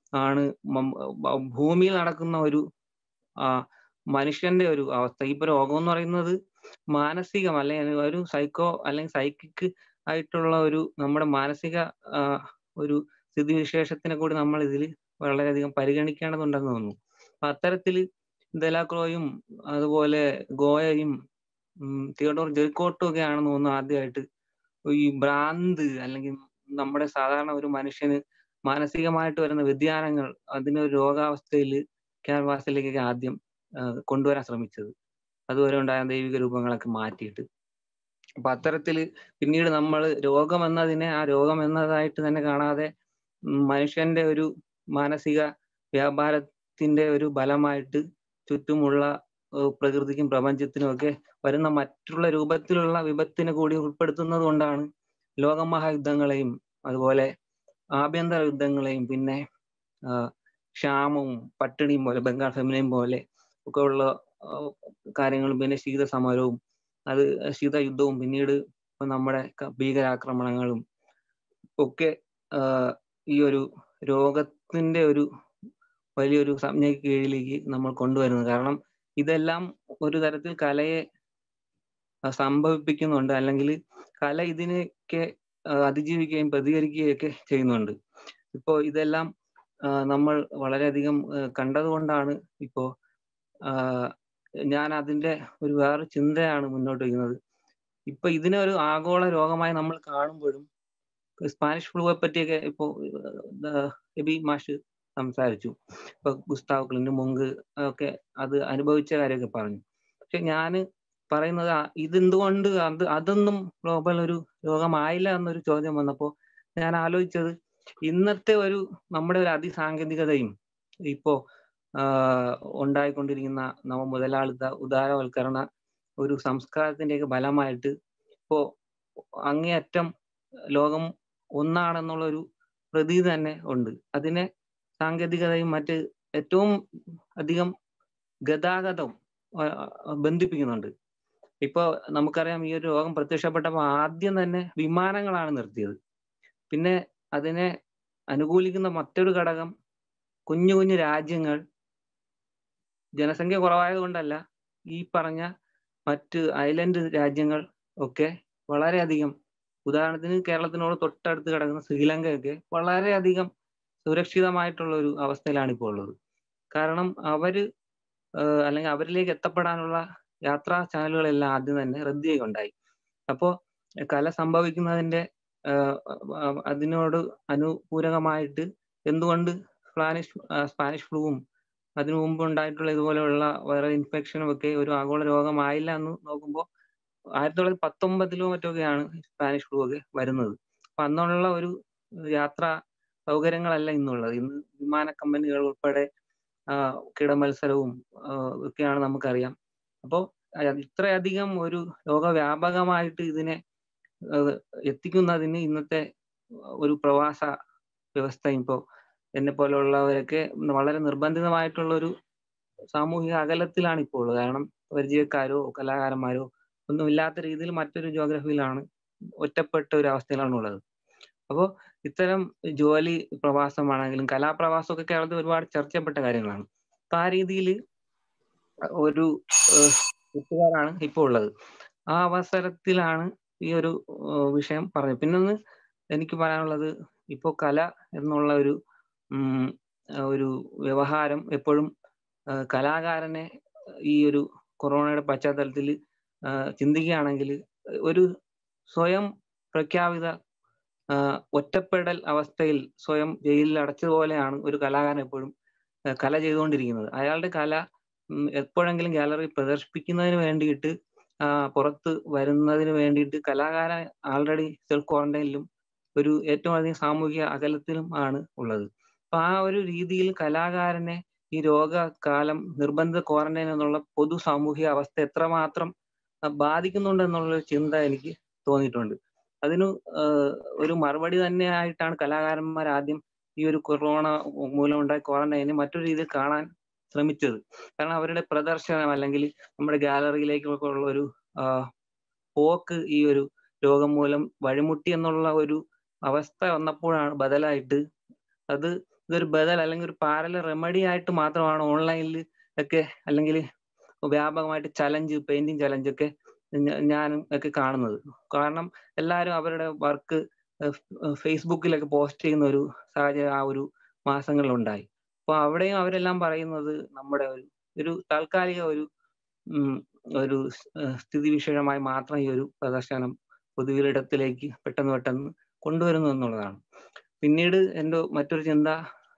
ആണ് ഭൂമിയിൽ നടക്കുന്ന ഒരു ആ മനുഷ്യന്റെ ഒരു അവസ്ഥ. ഇപ്പൊ രോഗം എന്ന് പറയുന്നത് മാനസികം അല്ലെങ്കിൽ ഒരു സൈക്കോ അല്ലെങ്കിൽ സൈക്കിക് ആയിട്ടുള്ള ഒരു നമ്മുടെ മാനസിക ഒരു സ്ഥിതിവിശേഷത്തിനെ കൂടി നമ്മൾ ഇതിൽ വളരെയധികം പരിഗണിക്കേണ്ടതുണ്ടെന്ന് തോന്നുന്നു. അപ്പൊ അത്തരത്തില് ദെലാക്രോയും അതുപോലെ ഗോയയും തിയോഡോർ ജെറിക്കോട്ടും ഒക്കെ ആണെന്ന് തോന്നുന്നു ആദ്യമായിട്ട് ഈ ഭ്രാന്ത് അല്ലെങ്കിൽ നമ്മുടെ സാധാരണ ഒരു മനുഷ്യന് മാനസികമായിട്ട് വരുന്ന വ്യതിയാനങ്ങൾ അതിനൊരു രോഗാവസ്ഥയിൽ ക്യാൻവാസിലേക്കൊക്കെ ആദ്യം കൊണ്ടുവരാൻ ശ്രമിച്ചത്. അതുവരെ ഉണ്ടായ ദൈവിക രൂപങ്ങളൊക്കെ മാറ്റിയിട്ട്. അപ്പൊ അത്തരത്തില് പിന്നീട് നമ്മൾ രോഗം എന്നതിനെ ആ രോഗം എന്നതായിട്ട് തന്നെ കാണാതെ മനുഷ്യന്റെ ഒരു മാനസിക വ്യാപാരത്തിന്റെ ഒരു ഫലമായിട്ട് ചുറ്റുമുള്ള പ്രകൃതിക്കും പ്രപഞ്ചത്തിനും ഒക്കെ വരുന്ന മറ്റുള്ള രൂപത്തിലുള്ള വിപത്തിനെ കൂടി ഉൾപ്പെടുത്തുന്നത് കൊണ്ടാണ് ലോകമഹായുദ്ധങ്ങളെയും അതുപോലെ ആഭ്യന്തര യുദ്ധങ്ങളെയും പിന്നെ ക്ഷാമവും പട്ടിണിയും പോലെ ബംഗാൾ ഫെമിനയും പോലെ ഒക്കെ ഉള്ള കാര്യങ്ങളും പിന്നെ ശീതസമരവും അത് ശീതയുദ്ധവും പിന്നീട് നമ്മുടെ ഭീകരാക്രമണങ്ങളും ഒക്കെ ഈ ഒരു രോഗത്തിന്റെ ഒരു വലിയൊരു സംജ്ഞയ്ക്ക് കീഴിലേക്ക് നമ്മൾ കൊണ്ടുവരുന്നത്. കാരണം ഇതെല്ലാം ഒരു തരത്തിൽ കലയെ സംഭവിപ്പിക്കുന്നുണ്ട്, അല്ലെങ്കിൽ കല ഇതിനെയൊക്കെ അതിജീവിക്കുകയും പ്രതികരിക്കുകയും ഒക്കെ ചെയ്യുന്നുണ്ട്. ഇപ്പോ ഇതെല്ലാം നമ്മൾ വളരെയധികം കണ്ടതുകൊണ്ടാണ് ഇപ്പോ ഞാൻ അതിന്റെ ഒരു വേറെ ചിന്തയാണ് മുന്നോട്ട് വയ്ക്കുന്നത്. ഇപ്പൊ ഇതിനെ ഒരു ആഗോള രോഗമായി നമ്മൾ കാണുമ്പോഴും സ്പാനിഷ് ഫ്ലൂയെ പറ്റിയൊക്കെ ഇപ്പോ എബി മാഷ് സംസാരിച്ചു. ഇപ്പൊ ഗുസ്താവ് ക്ലിന്റ് മുങ്ക് ഒക്കെ അത് അനുഭവിച്ച കാര്യമൊക്കെ പറഞ്ഞു. പക്ഷെ ഞാന് പറയുന്നത് ഇതെന്തുകൊണ്ട് അത് അതൊന്നും ഗ്ലോബൽ ഒരു രോഗമായില്ല എന്നൊരു ചോദ്യം വന്നപ്പോൾ ഞാൻ ആലോചിച്ചത് ഇന്നത്തെ ഒരു നമ്മുടെ ഒരു അതിസാങ്കേതികതയും ഇപ്പോ ആഹ് ഉണ്ടായിക്കൊണ്ടിരിക്കുന്ന നവ മുതലാളിത്ത ഉദാരവൽക്കരണ ഒരു സംസ്കാരത്തിന്റെയൊക്കെ ഫലമായിട്ട് ഇപ്പോ അങ്ങേയറ്റം ലോകം ഒന്നാണെന്നുള്ളൊരു പ്രതീതി തന്നെ ഉണ്ട്. അതിനെ സാങ്കേതികതയും മറ്റ് ഏറ്റവും അധികം ഗതാഗതം ബന്ധിപ്പിക്കുന്നുണ്ട്. ഇപ്പൊ നമുക്കറിയാം ഈ ഒരു രോഗം പ്രത്യക്ഷപ്പെട്ടപ്പോൾ ആദ്യം തന്നെ വിമാനങ്ങളാണ് നിർത്തിയത്. പിന്നെ അതിനെ അനുകൂലിക്കുന്ന മറ്റൊരു ഘടകം കുഞ്ഞു കുഞ്ഞു രാജ്യങ്ങൾ, ജനസംഖ്യ കുറവായത് കൊണ്ടല്ല, ഈ പറഞ്ഞ മറ്റ് ഐലൻഡ് രാജ്യങ്ങൾ ഒക്കെ വളരെയധികം, ഉദാഹരണത്തിന് കേരളത്തിനോട് തൊട്ടടുത്ത് കിടക്കുന്ന ശ്രീലങ്കയൊക്കെ വളരെയധികം സുരക്ഷിതമായിട്ടുള്ള ഒരു അവസ്ഥയിലാണ് ഇപ്പോൾ ഉള്ളത്. കാരണം അവര് അല്ലെങ്കിൽ അവരിലേക്ക് എത്തപ്പെടാനുള്ള യാത്രാ ചാനലുകളെല്ലാം ആദ്യം തന്നെ റദ്ദ് ചെയ്യുകയുണ്ടായി. അപ്പോൾ കല സംഭവിക്കുന്നതിന്റെ അതിനോട് അനുപൂരകമായിട്ട് എന്തുകൊണ്ട് സ്പാനിഷ് സ്പാനിഷ് ഫ്ലൂവും അതിനു മുമ്പ് ഉണ്ടായിട്ടുള്ള ഇതുപോലെയുള്ള വൈറൽ ഇൻഫെക്ഷനും ഒക്കെ ഒരു ആഗോള രോഗമായില്ല എന്ന് നോക്കുമ്പോൾ ആയിരത്തി തൊള്ളായിരത്തി പത്തൊമ്പതിലോ മറ്റൊക്കെയാണ് സ്പാനിഷ് ഫ്ലൂ ഒക്കെ വരുന്നത്. അപ്പൊ അന്നുള്ള ഒരു യാത്രാ സൗകര്യങ്ങളല്ല ഇന്നുള്ളത്. ഇന്ന് വിമാന കമ്പനികൾ ഉൾപ്പെടെ കിടമത്സരവും ഒക്കെയാണ് നമുക്കറിയാം. അപ്പോൾ ഇത്രയധികം ഒരു ലോകവ്യാപകമായിട്ട് ഇതിനെ എത്തിക്കുന്നതിന് ഇന്നത്തെ ഒരു പ്രവാസ വ്യവസ്ഥയും ഇപ്പോൾ എന്നെ പോലെയുള്ളവരൊക്കെ വളരെ നിർബന്ധിതമായിട്ടുള്ള ഒരു സാമൂഹിക അകലത്തിലാണ് ഇപ്പോൾ ഉള്ളത്. കാരണം പരിചയക്കാരോ കലാകാരന്മാരോ ഒന്നും ഇല്ലാത്ത രീതിയിൽ മറ്റൊരു ജോഗ്രഫിയിലാണ്, ഒറ്റപ്പെട്ട ഒരു അവസ്ഥയിലാണ് ഉള്ളത്. അപ്പോൾ ഇത്തരം ജോലി പ്രവാസമാണെങ്കിലും കലാപ്രവാസമൊക്കെ കേരളത്തിൽ ഒരുപാട് ചർച്ച ചെയ്യപ്പെട്ട കാര്യങ്ങളാണ്. അപ്പൊ ആ രീതിയിൽ ഒരു കൂട്ടുകാരാണ് ഇപ്പോൾ ഉള്ളത്. ആ അവസരത്തിലാണ് ഈ ഒരു വിഷയം പറഞ്ഞത്. പിന്നൊന്ന് എനിക്ക് പറയാനുള്ളത്, ഇപ്പോൾ കല എന്നുള്ള ഒരു ഒരു വ്യവഹാരം എപ്പോഴും കലാകാരനെ ഈ ഒരു കൊറോണയുടെ പശ്ചാത്തലത്തിൽ ചിന്തിക്കുകയാണെങ്കിൽ ഒരു സ്വയം പ്രഖ്യാപിത ഒറ്റപ്പെടൽ അവസ്ഥയിൽ സ്വയം ജയിലിൽ അടച്ചതുപോലെയാണ് ഒരു കലാകാരൻ എപ്പോഴും കല ചെയ്തുകൊണ്ടിരിക്കുന്നത്. അയാളുടെ കല എപ്പോഴെങ്കിലും ഗാലറി പ്രദർശിപ്പിക്കുന്നതിന് വേണ്ടിയിട്ട് പുറത്ത് വരുന്നതിന് വേണ്ടിയിട്ട് കലാകാരൻ ആൾറെഡി സെൽഫ് ക്വാറന്റൈനിലും ഒരു ഏറ്റവും അധികം സാമൂഹിക അകലത്തിലും ആണ് ഉള്ളത്. അപ്പൊ ആ ഒരു രീതിയിൽ കലാകാരനെ ഈ രോഗകാലം നിർബന്ധിത ക്വാറന്റൈൻ എന്നുള്ള പൊതു സാമൂഹിക അവസ്ഥ എത്രമാത്രം ബാധിക്കുന്നുണ്ട് എന്നുള്ള ചിന്ത എനിക്ക് തോന്നിയിട്ടുണ്ട്. അതിന് ഒരു മറുപടി തന്നെയായിട്ടാണ് കലാകാരന്മാർ ആദ്യം ഈ ഒരു കൊറോണ മൂലമുണ്ടായ ക്വാറന്റൈനെ മറ്റൊരു രീതിയിൽ കാണാൻ ശ്രമിച്ചത്. കാരണം അവരുടെ പ്രദർശനം അല്ലെങ്കിൽ നമ്മുടെ ഗാലറിയിലേക്കൊക്കെ ഉള്ള ഒരു പോക്ക് ഈ ഒരു രോഗം മൂലം വഴിമുട്ടി എന്നുള്ള ഒരു അവസ്ഥ വന്നപ്പോഴാണ് ബദലായിട്ട് അത് ഇതൊരു ബദൽ അല്ലെങ്കിൽ ഒരു പാരലൽ റെമഡി ആയിട്ട് മാത്രമാണ് ഓൺലൈനിൽ ഒക്കെ അല്ലെങ്കിൽ വ്യാപകമായിട്ട് ചലഞ്ച് പെയിന്റിങ് ചലഞ്ച് ഒക്കെ ഞാനും ഒക്കെ കാണുന്നത്. കാരണം എല്ലാവരും അവരുടെ വർക്ക് ഫേസ്ബുക്കിലൊക്കെ പോസ്റ്റ് ചെയ്യുന്ന ഒരു സാഹചര്യം ആ ഒരു മാസങ്ങളിൽ ഉണ്ടായി. അപ്പൊ അവിടെയും അവരെല്ലാം പറയുന്നത് നമ്മുടെ ഒരു ഒരു താൽക്കാലിക ഒരു ഉം ഒരു സ്ഥിതി വിഷയമായി മാത്രം ഈ ഒരു പ്രദർശനം പൊതുവിലിടത്തിലേക്ക് പെട്ടെന്ന് പെട്ടെന്ന് കൊണ്ടുവരുന്നു എന്നുള്ളതാണ്. പിന്നീട് എൻ്റെ മറ്റൊരു ചിന്ത,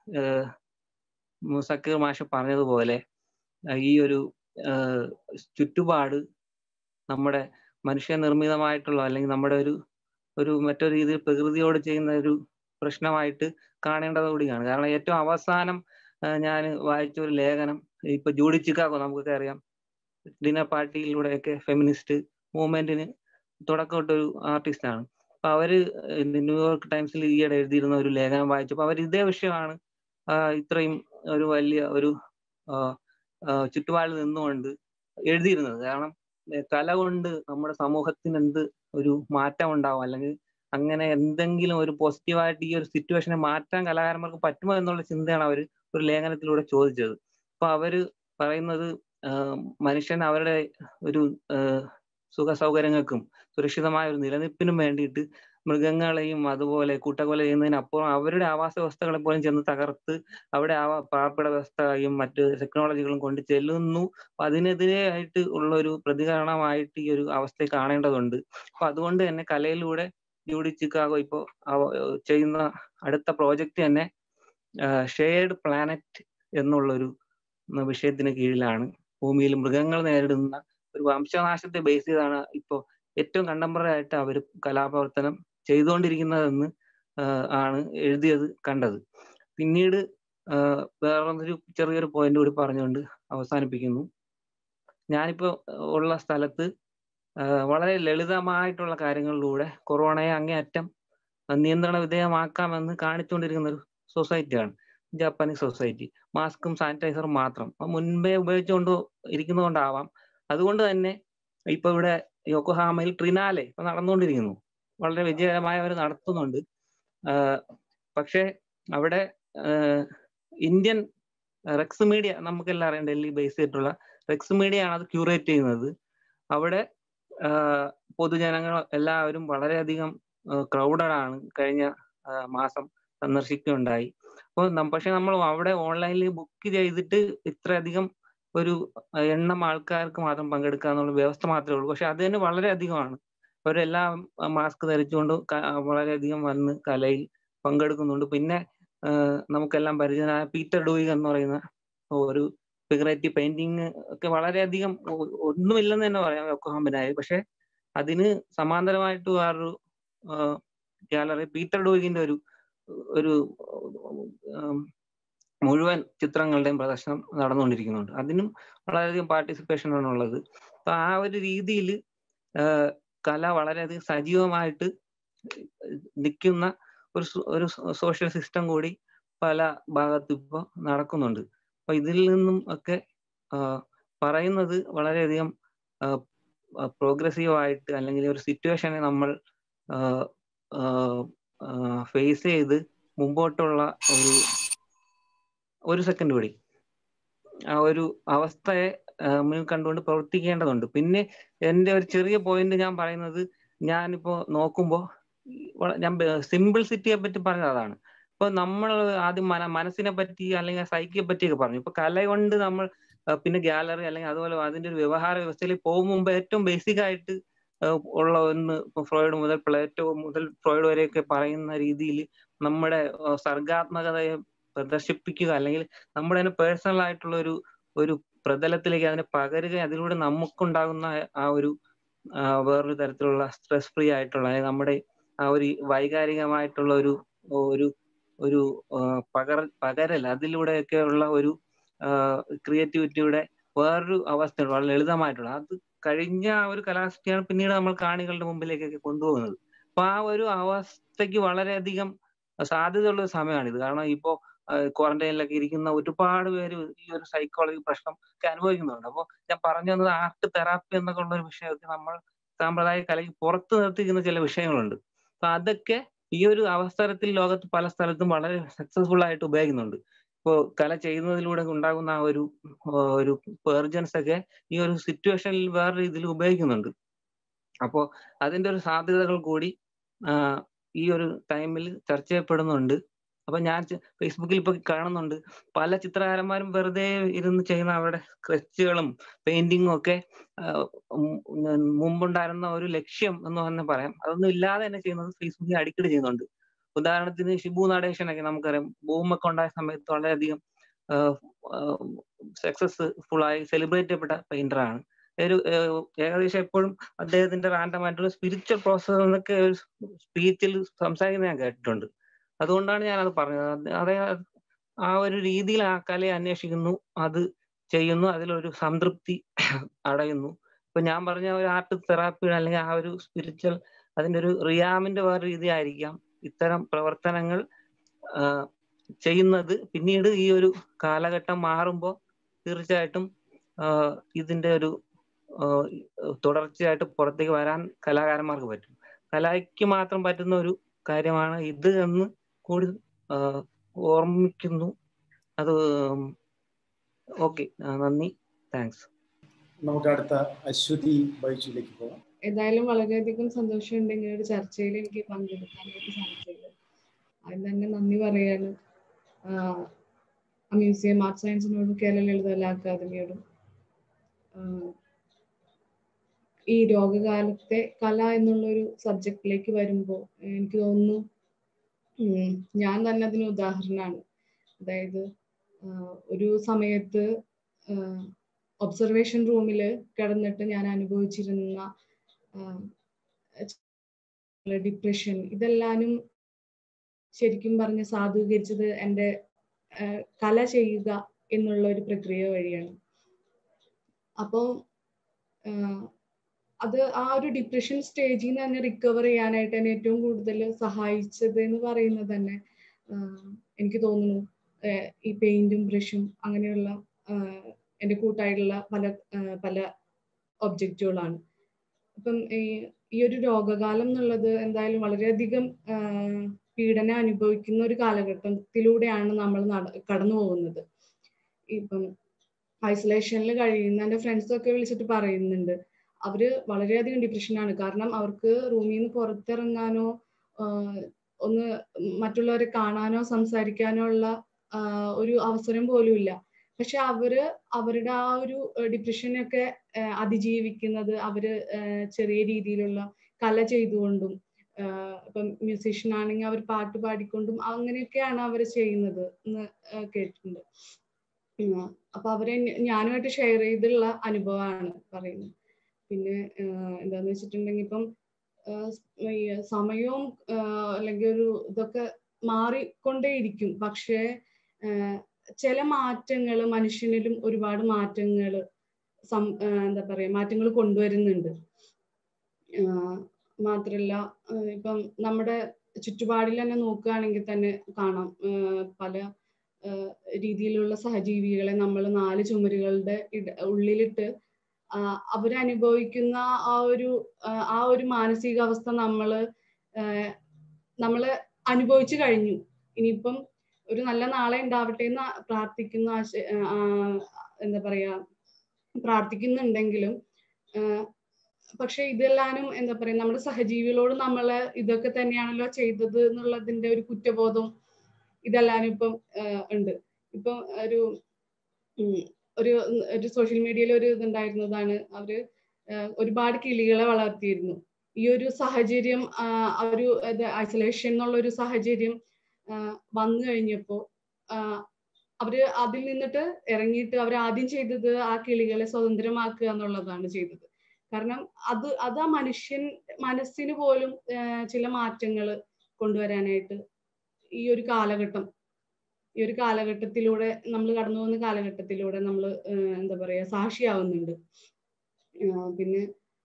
സക്കീർ മാഷ് പറഞ്ഞതുപോലെ ഈ ഒരു ചുറ്റുപാട് നമ്മുടെ മനുഷ്യനിർമ്മിതമായിട്ടുള്ള അല്ലെങ്കിൽ നമ്മുടെ ഒരു ഒരു മറ്റൊരു രീതിയിൽ പ്രകൃതിയോട് ചെയ്യുന്ന ഒരു പ്രശ്നമായിട്ട് കാണേണ്ടത് കൂടിയാണ്. കാരണം ഏറ്റവും അവസാനം ഞാൻ വായിച്ച ഒരു ലേഖനം, ഇപ്പൊ ജൂഡി ചിക്കാഗോ നമുക്കൊക്കെ അറിയാം, ഡിന്നർ പാർട്ടിയിലൂടെയൊക്കെ ഫെമിനിസ്റ്റ് മൂവ്മെന്റിന് തുടക്കമിട്ടൊരു ആർട്ടിസ്റ്റാണ്. അപ്പൊ അവര് ന്യൂയോർക്ക് ടൈംസിൽ ഈയിടെ എഴുതിയിരുന്ന ഒരു ലേഖനം വായിച്ചപ്പോൾ അവർ ഇതേ വിഷയമാണ് ഇത്രയും ഒരു വലിയ ഒരു ചുറ്റുപാടിൽ നിന്നുകൊണ്ട് എഴുതിയിരുന്നത്. കാരണം കല കൊണ്ട് നമ്മുടെ സമൂഹത്തിന് എന്ത് ഒരു മാറ്റം ഉണ്ടാവും, അല്ലെങ്കിൽ അങ്ങനെ എന്തെങ്കിലും ഒരു പോസിറ്റീവായിട്ട് ഈ ഒരു സിറ്റുവേഷനെ മാറ്റാൻ കലാകാരന്മാർക്ക് പറ്റുമോ എന്നുള്ള ചിന്തയാണ് അവർ ഒരു ലേഖനത്തിലൂടെ ചോദിച്ചത്. അപ്പൊ അവര് പറയുന്നത് മനുഷ്യൻ അവരുടെ ഒരു സുഖ സൗകര്യങ്ങൾക്കും സുരക്ഷിതമായ ഒരു നിലനിൽപ്പിനും വേണ്ടിയിട്ട് മൃഗങ്ങളെയും അതുപോലെ കൂട്ടക്കൊല ചെയ്യുന്നതിനപ്പുറം അവരുടെ ആവാസ വ്യവസ്ഥകളെ പോലും ചെന്ന് തകർത്ത് അവിടെ ആ പാർപ്പിട വ്യവസ്ഥയും മറ്റ് ടെക്നോളജികളും കൊണ്ട് ചെല്ലുന്നു. അപ്പൊ അതിനെതിരെ ആയിട്ട് ഉള്ള ഒരു പ്രതികരണമായിട്ട് ഈ ഒരു അവസ്ഥയെ കാണേണ്ടതുണ്ട്. അപ്പൊ അതുകൊണ്ട് തന്നെ കലയിലൂടെ ജൂഡി ചിക്കാഗോ ഇപ്പോൾ ചെയ്യുന്ന അടുത്ത പ്രോജക്റ്റ് തന്നെ ഷെയർഡ് പ്ലാനറ്റ് എന്നുള്ളൊരു വിഷയത്തിന് കീഴിലാണ്. ഭൂമിയിൽ മൃഗങ്ങൾ നേരിടുന്ന ഒരു വംശനാശത്തെ ബേസ് ചെയ്താണ് ഇപ്പോൾ ഏറ്റവും കണ്ടംപററി ആയിട്ട് അവർ കലാപ്രവർത്തനം ചെയ്തുകൊണ്ടിരിക്കുന്നതെന്ന് ആണ് എഴുതിയത് കണ്ടത്. പിന്നീട് വേറൊരു ചെറിയൊരു പോയിന്റ് കൂടി പറഞ്ഞുകൊണ്ട് അവസാനിപ്പിക്കുന്നു. ഞാനിപ്പോൾ ഉള്ള സ്ഥലത്ത് വളരെ ലളിതമായിട്ടുള്ള കാര്യങ്ങളിലൂടെ കൊറോണയെ അങ്ങേയറ്റം നിയന്ത്രണ വിധേയമാക്കാമെന്ന് കാണിച്ചുകൊണ്ടിരിക്കുന്ന ഒരു സൊസൈറ്റിയാണ് ജാപ്പനീസ് സൊസൈറ്റി. മാസ്കും സാനിറ്റൈസറും മാത്രം മുൻപേ ഉപയോഗിച്ചുകൊണ്ട് ഇരിക്കുന്നതുകൊണ്ടാവാം, അതുകൊണ്ട് തന്നെ ഇപ്പൊ ഇവിടെ യോക്കോഹാമയിൽ ട്രിനാലെ ഇപ്പൊ നടന്നുകൊണ്ടിരിക്കുന്നു, വളരെ വിജയകരമായി അവർ നടത്തുന്നുണ്ട്. പക്ഷെ അവിടെ ഇന്ത്യൻ റെക്സ് മീഡിയ, നമുക്കെല്ലാം അറിയാം, ഡൽഹി ബേസ് ചെയ്തിട്ടുള്ള റെക്സ് മീഡിയ ആണ് അത് ക്യൂറേറ്റ് ചെയ്യുന്നത്. അവിടെ പൊതുജനങ്ങൾ എല്ലാവരും വളരെയധികം ക്രൗഡഡ് ആണ് കഴിഞ്ഞ മാസം സന്ദർശിക്കുകയുണ്ടായി. അപ്പോൾ പക്ഷെ നമ്മൾ അവിടെ ഓൺലൈനിൽ ബുക്ക് ചെയ്തിട്ട് ഇത്രയധികം ഒരു എണ്ണം ആൾക്കാർക്ക് മാത്രം പങ്കെടുക്കുക എന്നുള്ള വ്യവസ്ഥ മാത്രമേ ഉള്ളൂ. പക്ഷെ അത് തന്നെ വളരെയധികമാണ്. അവരെല്ലാം മാസ്ക് ധരിച്ചുകൊണ്ട് വളരെയധികം വന്ന് കലയിൽ പങ്കെടുക്കുന്നുണ്ട്. പിന്നെ നമുക്കെല്ലാം പരിചിതനായ പീറ്റർ ഡൂയിഗ് എന്ന് പറയുന്ന ഒരു ഫിഗറേറ്റീവ് പെയിന്റിങ് ഒക്കെ വളരെയധികം ഒന്നുമില്ലെന്ന് തന്നെ പറയാം യോക്കോഹാമയിലായി. പക്ഷെ അതിന് സമാന്തരമായിട്ട് വേറൊരു ഗാലറി പീറ്റർ ഡൂയിഗിന്റെ ഒരു ഒരു മുഴുവൻ ചിത്രങ്ങളുടെയും പ്രദർശനം നടന്നുകൊണ്ടിരിക്കുന്നുണ്ട്. അതിനും വളരെയധികം പാർട്ടിസിപ്പേഷൻ ആണുള്ളത്. അപ്പൊ ആ ഒരു രീതിയിൽ കല വളരെയധികം സജീവമായിട്ട് നിൽക്കുന്ന ഒരു ഒരു സോഷ്യൽ സിസ്റ്റം കൂടി പല ഭാഗത്തും ഇപ്പോൾ നടക്കുന്നുണ്ട്. അപ്പൊ ഇതിൽ നിന്നും ഒക്കെ പറയുന്നത് വളരെയധികം പ്രോഗ്രസീവായിട്ട് അല്ലെങ്കിൽ ഒരു സിറ്റുവേഷനെ നമ്മൾ ഫേസ് ചെയ്ത് മുമ്പോട്ടുള്ള ഒരു ഒരു സെക്കൻഡ് കൂടി ആ ഒരു അവസ്ഥയെ മുന്നിൽ കണ്ടുകൊണ്ട് പ്രവർത്തിക്കേണ്ടതുണ്ട്. പിന്നെ എൻ്റെ ഒരു ചെറിയ പോയിന്റ് ഞാൻ പറയുന്നത്, ഞാനിപ്പോ നോക്കുമ്പോൾ ഞാൻ സിമ്പിൾസിറ്റിയെ പറ്റി പറഞ്ഞത് അതാണ്. ഇപ്പൊ നമ്മൾ ആദ്യം മന മനസ്സിനെ പറ്റി അല്ലെങ്കിൽ സൈക്കിയെ പറ്റിയൊക്കെ പറഞ്ഞു. ഇപ്പൊ കല കൊണ്ട് നമ്മൾ പിന്നെ ഗാലറി അല്ലെങ്കിൽ അതുപോലെ അതിന്റെ ഒരു വ്യവഹാര വ്യവസ്ഥയിൽ പോകും മുമ്പ് ഏറ്റവും ബേസിക് ആയിട്ട് ഉള്ള ഒന്ന് ഇപ്പൊ ഫ്രോയിഡ് മുതൽ പ്ലേറ്റോ മുതൽ ഫ്രോയിഡ് വരെയൊക്കെ പറയുന്ന രീതിയിൽ നമ്മുടെ സർഗാത്മകതയെ പ്രദർശിപ്പിക്കുക അല്ലെങ്കിൽ നമ്മുടെ തന്നെ പേഴ്സണൽ ആയിട്ടുള്ള ഒരു ഒരു പ്രതലത്തിലേക്ക് അതിനെ പകരുക, അതിലൂടെ നമുക്കുണ്ടാകുന്ന ആ ഒരു വേറൊരു തരത്തിലുള്ള സ്ട്രെസ് ഫ്രീ ആയിട്ടുള്ള നമ്മുടെ ആ ഒരു വൈകാരികമായിട്ടുള്ള ഒരു ഒരു ഒരു പകർ പകരൽ അതിലൂടെയൊക്കെ ഉള്ള ഒരു ക്രിയേറ്റിവിറ്റിയുടെ വേറൊരു അവസ്ഥയാണ് വളരെ ലളിതമായിട്ടുള്ള. അത് കഴിഞ്ഞ ആ ഒരു കലാസൃഷ്ടിയാണ് പിന്നീട് നമ്മൾ കാണികളുടെ മുമ്പിലേക്കൊക്കെ കൊണ്ടുപോകുന്നത്. അപ്പൊ ആ ഒരു അവസ്ഥയ്ക്ക് വളരെയധികം സാധ്യതയുള്ള ഒരു സമയമാണിത്. കാരണം ഇപ്പോ ക്വാറന്റൈനിലൊക്കെ ഇരിക്കുന്ന ഒരുപാട് പേര് ഈ ഒരു സൈക്കോളജി പ്രശ്നം ഒക്കെ അനുഭവിക്കുന്നുണ്ട്. അപ്പോൾ ഞാൻ പറഞ്ഞു തന്നത് ആർട്ട് തെറാപ്പി എന്നൊക്കെ ഉള്ള ഒരു വിഷയമൊക്കെ നമ്മൾ സാമ്പ്രദായിക കലയ്ക്ക് പുറത്ത് നിർത്തിക്കുന്ന ചില വിഷയങ്ങളുണ്ട്. അപ്പൊ അതൊക്കെ ഈ ഒരു അവസരത്തിൽ ലോകത്ത് പല സ്ഥലത്തും വളരെ സക്സസ്ഫുൾ ആയിട്ട് ഉപയോഗിക്കുന്നുണ്ട്. ഇപ്പോൾ കല ചെയ്യുന്നതിലൂടെ ഉണ്ടാകുന്ന ആ ഒരു ഒരു പെർജൻസ് ഒക്കെ ഈ ഒരു സിറ്റുവേഷനിൽ വേറെ രീതിയിൽ ഉപയോഗിക്കുന്നുണ്ട്. അപ്പോൾ അതിന്റെ ഒരു സാധ്യതകൾ കൂടി ഈ ഒരു ടൈമിൽ ചർച്ച ചെയ്യപ്പെടുന്നുണ്ട്. അപ്പൊ ഞാൻ ഫേസ്ബുക്കിൽ ഇപ്പൊ കാണുന്നുണ്ട് പല ചിത്രകാരന്മാരും വെറുതെ ഇരുന്ന് ചെയ്യുന്ന അവരുടെ സ്കെച്ചുകളും പെയിന്റിങ്ങും ഒക്കെ മുമ്പുണ്ടായിരുന്ന ഒരു ലക്ഷ്യം എന്ന് തന്നെ പറയാം, അതൊന്നും ഇല്ലാതെ തന്നെ ചെയ്യുന്നത് ഫേസ്ബുക്കിൽ അടിക്കടി ചെയ്യുന്നുണ്ട്. ഉദാഹരണത്തിന് ഷിബു നടേശനൊക്കെ നമുക്കറിയാം, ഭൂമൊക്കെ ഉണ്ടായ സമയത്ത് വളരെയധികം സക്സസ്ഫുൾ ആയി സെലിബ്രേറ്റ് ചെയ്യപ്പെട്ട പെയിന്ററാണ്. ഒരു ഏകദേശം എപ്പോഴും അദ്ദേഹത്തിന്റെ റാൻഡം ആയിട്ടുള്ള സ്പിരിച്വൽ പ്രോസസ് എന്നൊക്കെ ഒരു സ്പീച്ചിൽ സംസാരിക്കുന്നത് ഞാൻ കേട്ടിട്ടുണ്ട്. അതുകൊണ്ടാണ് ഞാനത് പറഞ്ഞത്. അതേ ആ ഒരു രീതിയിൽ ആ കലയെ അന്വേഷിക്കുന്നു, അത് ചെയ്യുന്നു, അതിലൊരു സംതൃപ്തി അടയുന്നു. ഇപ്പൊ ഞാൻ പറഞ്ഞ ഒരു ആർട്ട് തെറാപ്പി അല്ലെങ്കിൽ ആ ഒരു സ്പിരിച്വൽ അതിന്റെ ഒരു റിയാമിന്റെ വേറെ രീതി ആയിരിക്കാം ഇത്തരം പ്രവർത്തനങ്ങൾ ചെയ്യുന്നത്. പിന്നീട് ഈ ഒരു കാലഘട്ടം മാറുമ്പോൾ തീർച്ചയായിട്ടും ഇതിന്റെ ഒരു തുടർച്ചയായിട്ട് പുറത്തേക്ക് വരാൻ കലാകാരന്മാർക്ക് പറ്റും. കലയ്ക്ക് മാത്രം പറ്റുന്ന ഒരു കാര്യമാണ് ഇത് എന്ന് കൂടി ഓർമ്മിക്കുന്നു. അത് ഓക്കെ, നന്ദി, താങ്ക്സ്. നമുക്ക് അടുത്ത അശ്വതി ബൈജുവിലേക്ക് പോകാം. ഏതായാലും വളരെയധികം സന്തോഷമുണ്ട് ഇങ്ങനെ ഒരു ചർച്ചയിൽ എനിക്ക് പങ്കെടുക്കാനായിട്ട് സാധിച്ചത്. അതിന് തന്നെ നന്ദി പറയാണ് മ്യൂസിയം ആർട്ട് സയൻസിനോടും കേരള ലളിതകലാ അക്കാദമിയോടും. ഈ രോഗകാലത്തെ കല എന്നുള്ളൊരു സബ്ജക്റ്റിലേക്ക് വരുമ്പോൾ എനിക്ക് തോന്നുന്നു ഞാൻ തന്നെ അതിന് ഉദാഹരണമാണ്. അതായത് ഒരു സമയത്ത് ഒബ്സർവേഷൻ റൂമിൽ കിടന്നിട്ട് ഞാൻ അനുഭവിച്ചിരുന്ന ഡിപ്രഷൻ, ഇതെല്ലാനും ശരിക്കും പറഞ്ഞ് സാധൂകരിച്ചത് എൻ്റെ കല ചെയ്യുക എന്നുള്ള ഒരു പ്രക്രിയ വഴിയാണ്. അപ്പോൾ അത് ആ ഒരു ഡിപ്രഷൻ സ്റ്റേജിൽ നിന്ന് തന്നെ റിക്കവർ ചെയ്യാനായിട്ട് എന്നെ ഏറ്റവും കൂടുതൽ സഹായിച്ചത് എന്ന് പറയുന്നത് തന്നെ എനിക്ക് തോന്നുന്നു ഈ പെയിന്റും ബ്രഷും അങ്ങനെയുള്ള എൻ്റെ കൂട്ടായിട്ടുള്ള പല പല ഒബ്ജക്റ്റുകളാണ്. അപ്പം ഈ ഈ ഒരു രോഗകാലം എന്നുള്ളത് എന്തായാലും വളരെയധികം പീഡനം അനുഭവിക്കുന്ന ഒരു കാലഘട്ടത്തിലൂടെയാണ് നമ്മൾ നട കടന്നു പോകുന്നത്. ഇപ്പം ഐസൊലേഷനിൽ കഴിയുന്ന എൻ്റെ ഫ്രണ്ട്സൊക്കെ വിളിച്ചിട്ട് പറയുന്നുണ്ട് അവര് വളരെയധികം ഡിപ്രഷനാണ്. കാരണം അവർക്ക് റൂമിൽ നിന്ന് പുറത്തിറങ്ങാനോ ഒന്ന് മറ്റുള്ളവരെ കാണാനോ സംസാരിക്കാനോ ഉള്ള ഒരു അവസരം പോലും ഇല്ല. പക്ഷെ അവര് അവരുടെ ആ ഒരു ഡിപ്രഷനൊക്കെ അതിജീവിക്കുന്നത് അവര് ചെറിയ രീതിയിലുള്ള കല ചെയ്തുകൊണ്ടും ഇപ്പം മ്യൂസീഷ്യൻ ആണെങ്കിൽ അവർ പാട്ട് പാടിക്കൊണ്ടും അങ്ങനെയൊക്കെയാണ് അവർ ചെയ്യുന്നത് എന്ന് കേട്ടിട്ടുണ്ട്. അപ്പൊ അവരെ ഞാനുമായിട്ട് ഷെയർ ചെയ്തുള്ള അനുഭവമാണ് പറയുന്നത്. പിന്നെ എന്താന്ന് വെച്ചിട്ടുണ്ടെങ്കിൽ ഇപ്പം സമയവും അല്ലെങ്കിൽ ഒരു ഇതൊക്കെ മാറിക്കൊണ്ടേയിരിക്കും. പക്ഷേ ചില മാറ്റങ്ങൾ മനുഷ്യനിലും ഒരുപാട് മാറ്റങ്ങൾ സം എന്താ പറയാ മാറ്റങ്ങൾ കൊണ്ടുവരുന്നുണ്ട്. മാത്രല്ല ഇപ്പം നമ്മുടെ ചുറ്റുപാടിൽ തന്നെ നോക്കുകയാണെങ്കിൽ തന്നെ കാണാം പല രീതിയിലുള്ള സഹജീവികളെ നമ്മൾ നാല് ചുമരുകളുടെ ഇട ഉള്ളിലിട്ട് അവരനുഭവിക്കുന്ന ആ ഒരു ആ ഒരു മാനസികാവസ്ഥ നമ്മള് നമ്മള് അനുഭവിച്ചു കഴിഞ്ഞു. ഇനിയിപ്പം ഒരു നല്ല നാളെ ഉണ്ടാവട്ടെ എന്ന് പ്രാർത്ഥിക്കുന്ന എന്താ പറയാ പ്രാർത്ഥിക്കുന്നുണ്ടെങ്കിലും പക്ഷെ ഇതെല്ലാനും എന്താ പറയാ നമ്മുടെ സഹജീവികളോട് നമ്മള് ഇതൊക്കെ തന്നെയാണല്ലോ ചെയ്തത് എന്നുള്ളതിന്റെ ഒരു കുറ്റബോധം ഇതെല്ലാനും ഇപ്പം ഉണ്ട്. ഇപ്പം ഒരു ഒരു ഒരു സോഷ്യൽ മീഡിയയിൽ ഒരു ഇതുണ്ടായിരുന്നതാണ്, അവര് ഒരുപാട് കിളികളെ വളർത്തിയിരുന്നു. ഈ ഒരു സാഹചര്യം ഒരു ഐസൊലേഷൻ എന്നുള്ള ഒരു സാഹചര്യം വന്നു കഴിഞ്ഞപ്പോ അവര് അതിൽ നിന്നിട്ട് ഇറങ്ങിയിട്ട് അവർ ആദ്യം ചെയ്തത് ആ കിളികളെ സ്വതന്ത്രമാക്കുക എന്നുള്ളതാണ് ചെയ്തത്. കാരണം അത് അത് ആ മനുഷ്യൻ മനസ്സിന് പോലും ചില മാറ്റങ്ങൾ കൊണ്ടുവരാനായിട്ട് ഈ ഒരു കാലഘട്ടം ഈ ഒരു കാലഘട്ടത്തിലൂടെ നമ്മൾ കടന്നു പോകുന്ന കാലഘട്ടത്തിലൂടെ നമ്മൾ എന്താ പറയാ സാക്ഷിയാവുന്നുണ്ട്. പിന്നെ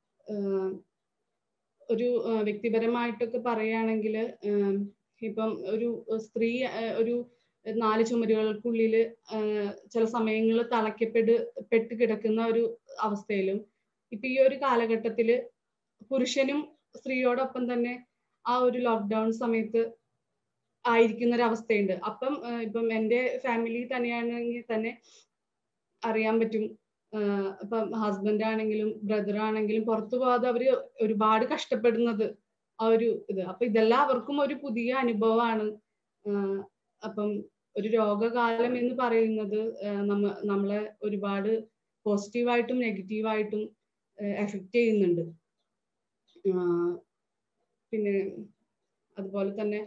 ഒരു വ്യക്തിപരമായിട്ടൊക്കെ പറയുകയാണെങ്കിൽ ഇപ്പം ഒരു സ്ത്രീ ഒരു നാല് ചുമരുകൾക്കുള്ളിൽ ചില സമയങ്ങളിൽ തളയ്ക്കപ്പെട്ട് പെട്ട് കിടക്കുന്ന ഒരു അവസ്ഥയിലും ഇപ്പൊ ഈ ഒരു കാലഘട്ടത്തില് പുരുഷനും സ്ത്രീയോടൊപ്പം തന്നെ ആ ഒരു ലോക്ക്ഡൗൺ സമയത്ത് ആയിരിക്കുന്ന ഒരു അവസ്ഥയുണ്ട്. അപ്പം ഇപ്പം എൻ്റെ ഫാമിലി തന്നെയാണെങ്കിൽ തന്നെ അറിയാൻ പറ്റും. ഇപ്പം ഹസ്ബൻഡ് ആണെങ്കിലും ബ്രദർ ആണെങ്കിലും പുറത്തു പോകാതെ അവര് ഒരുപാട് കഷ്ടപ്പെടുന്നത് ആ ഒരു ഇത്. അപ്പൊ ഇതെല്ലാം അവർക്കും ഒരു പുതിയ അനുഭവമാണ്. അപ്പം ഒരു രോഗകാലം എന്ന് പറയുന്നത് നമ്മ നമ്മളെ ഒരുപാട് പോസിറ്റീവായിട്ടും നെഗറ്റീവായിട്ടും എഫക്റ്റ് ചെയ്യുന്നുണ്ട്. പിന്നെ അതുപോലെ തന്നെ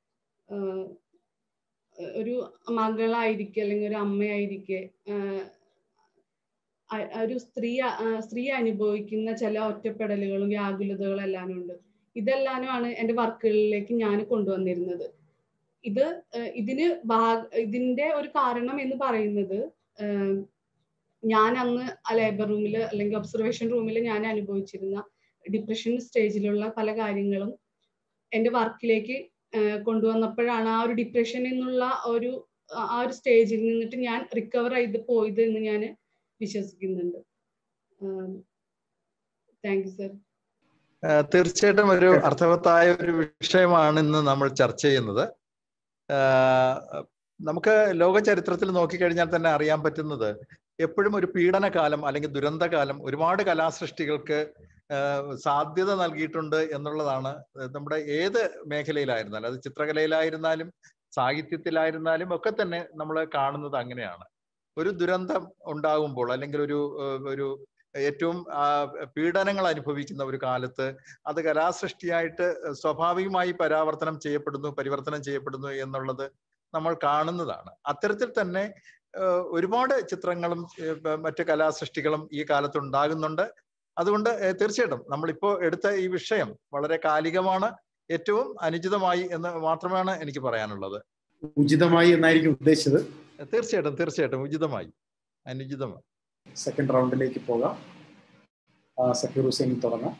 ഒരു മകളായിരിക്കെ അല്ലെങ്കിൽ ഒരു അമ്മയായിരിക്കെ ഒരു സ്ത്രീ സ്ത്രീ അനുഭവിക്കുന്ന ചില ഒറ്റപ്പെടലുകളും വ്യാകുലതകളും എല്ലാം ഉണ്ട്. ഇതെല്ലാമാണ് എൻ്റെ വർക്കുകളിലേക്ക് ഞാൻ കൊണ്ടുവന്നിരുന്നത്. ഇത് ഇതിന് ഭാഗ ഇതിന്റെ ഒരു കാരണം എന്ന് പറയുന്നത് ഞാൻ അന്ന് ആ ലേബർ റൂമിൽ അല്ലെങ്കിൽ ഒബ്സർവേഷൻ റൂമിൽ ഞാൻ അനുഭവിച്ചിരുന്ന ഡിപ്രഷൻ സ്റ്റേജിലുള്ള പല കാര്യങ്ങളും എൻ്റെ വർക്കിലേക്ക് കൊണ്ടുവന്നപ്പോഴാണ് ആ ഒരു ഡിപ്രഷൻ എന്നുള്ള ഒരു ആ ഒരു സ്റ്റേജിൽ നിന്നിട്ട് ഞാൻ റിക്കവർ ചെയ്ത് പോയത് എന്ന് ഞാൻ വിശ്വസിക്കുന്നുണ്ട്. Thank you sir. തീർച്ചയായിട്ടും ഒരു അർത്ഥവത്തായ ഒരു വിഷയമാണ് ഇന്ന് നമ്മൾ ചർച്ച ചെയ്യുന്നത്. നമുക്ക് ലോക ചരിത്രത്തിൽ നോക്കിക്കഴിഞ്ഞാൽ തന്നെ അറിയാൻ പറ്റുന്നത് എപ്പോഴും ഒരു പീഡനകാലം അല്ലെങ്കിൽ ദുരന്തകാലം ഒരുപാട് കലാസൃഷ്ടികൾക്ക് സാധ്യത നൽകിയിട്ടുണ്ട് എന്നുള്ളതാണ്. നമ്മുടെ ഏത് മേഖലയിലായിരുന്നാലും, അത് ചിത്രകലയിലായിരുന്നാലും സാഹിത്യത്തിലായിരുന്നാലും ഒക്കെ തന്നെ നമ്മൾ കാണുന്നത് അങ്ങനെയാണ്. ഒരു ദുരന്തം ഉണ്ടാകുമ്പോൾ അല്ലെങ്കിൽ ഒരു ഒരു ഏറ്റവും പീഡനങ്ങൾ അനുഭവിക്കുന്ന ഒരു കാലത്ത് അത് കലാസൃഷ്ടിയായിട്ട് സ്വാഭാവികമായി പരാവർത്തനം ചെയ്യപ്പെടുന്നു, പരിവർത്തനം ചെയ്യപ്പെടുന്നു എന്നുള്ളത് നമ്മൾ കാണുന്നതാണ്. അത്തരത്തിൽ തന്നെ ഒരുപാട് ചിത്രങ്ങളും മറ്റ് കലാസൃഷ്ടികളും ഈ കാലത്ത് ഉണ്ടാകുന്നുണ്ട്. അതുകൊണ്ട് തീർച്ചയായിട്ടും നമ്മളിപ്പോൾ എടുത്ത ഈ വിഷയം വളരെ കാലികമാണ്, ഏറ്റവും അനുചിതമായി എന്ന് മാത്രമാണ് എനിക്ക് പറയാനുള്ളത്. ഉചിതമായി എന്നായിരിക്കും ഉദ്ദേശിച്ചത്. തീർച്ചയായിട്ടും തീർച്ചയായിട്ടും ഉചിതമായി, അനുചിതമായി. സെക്കൻഡ് റൗണ്ടിലേക്ക് പോകാം. സക്കീർ ഹുസൈൻ തുടങ്ങാം.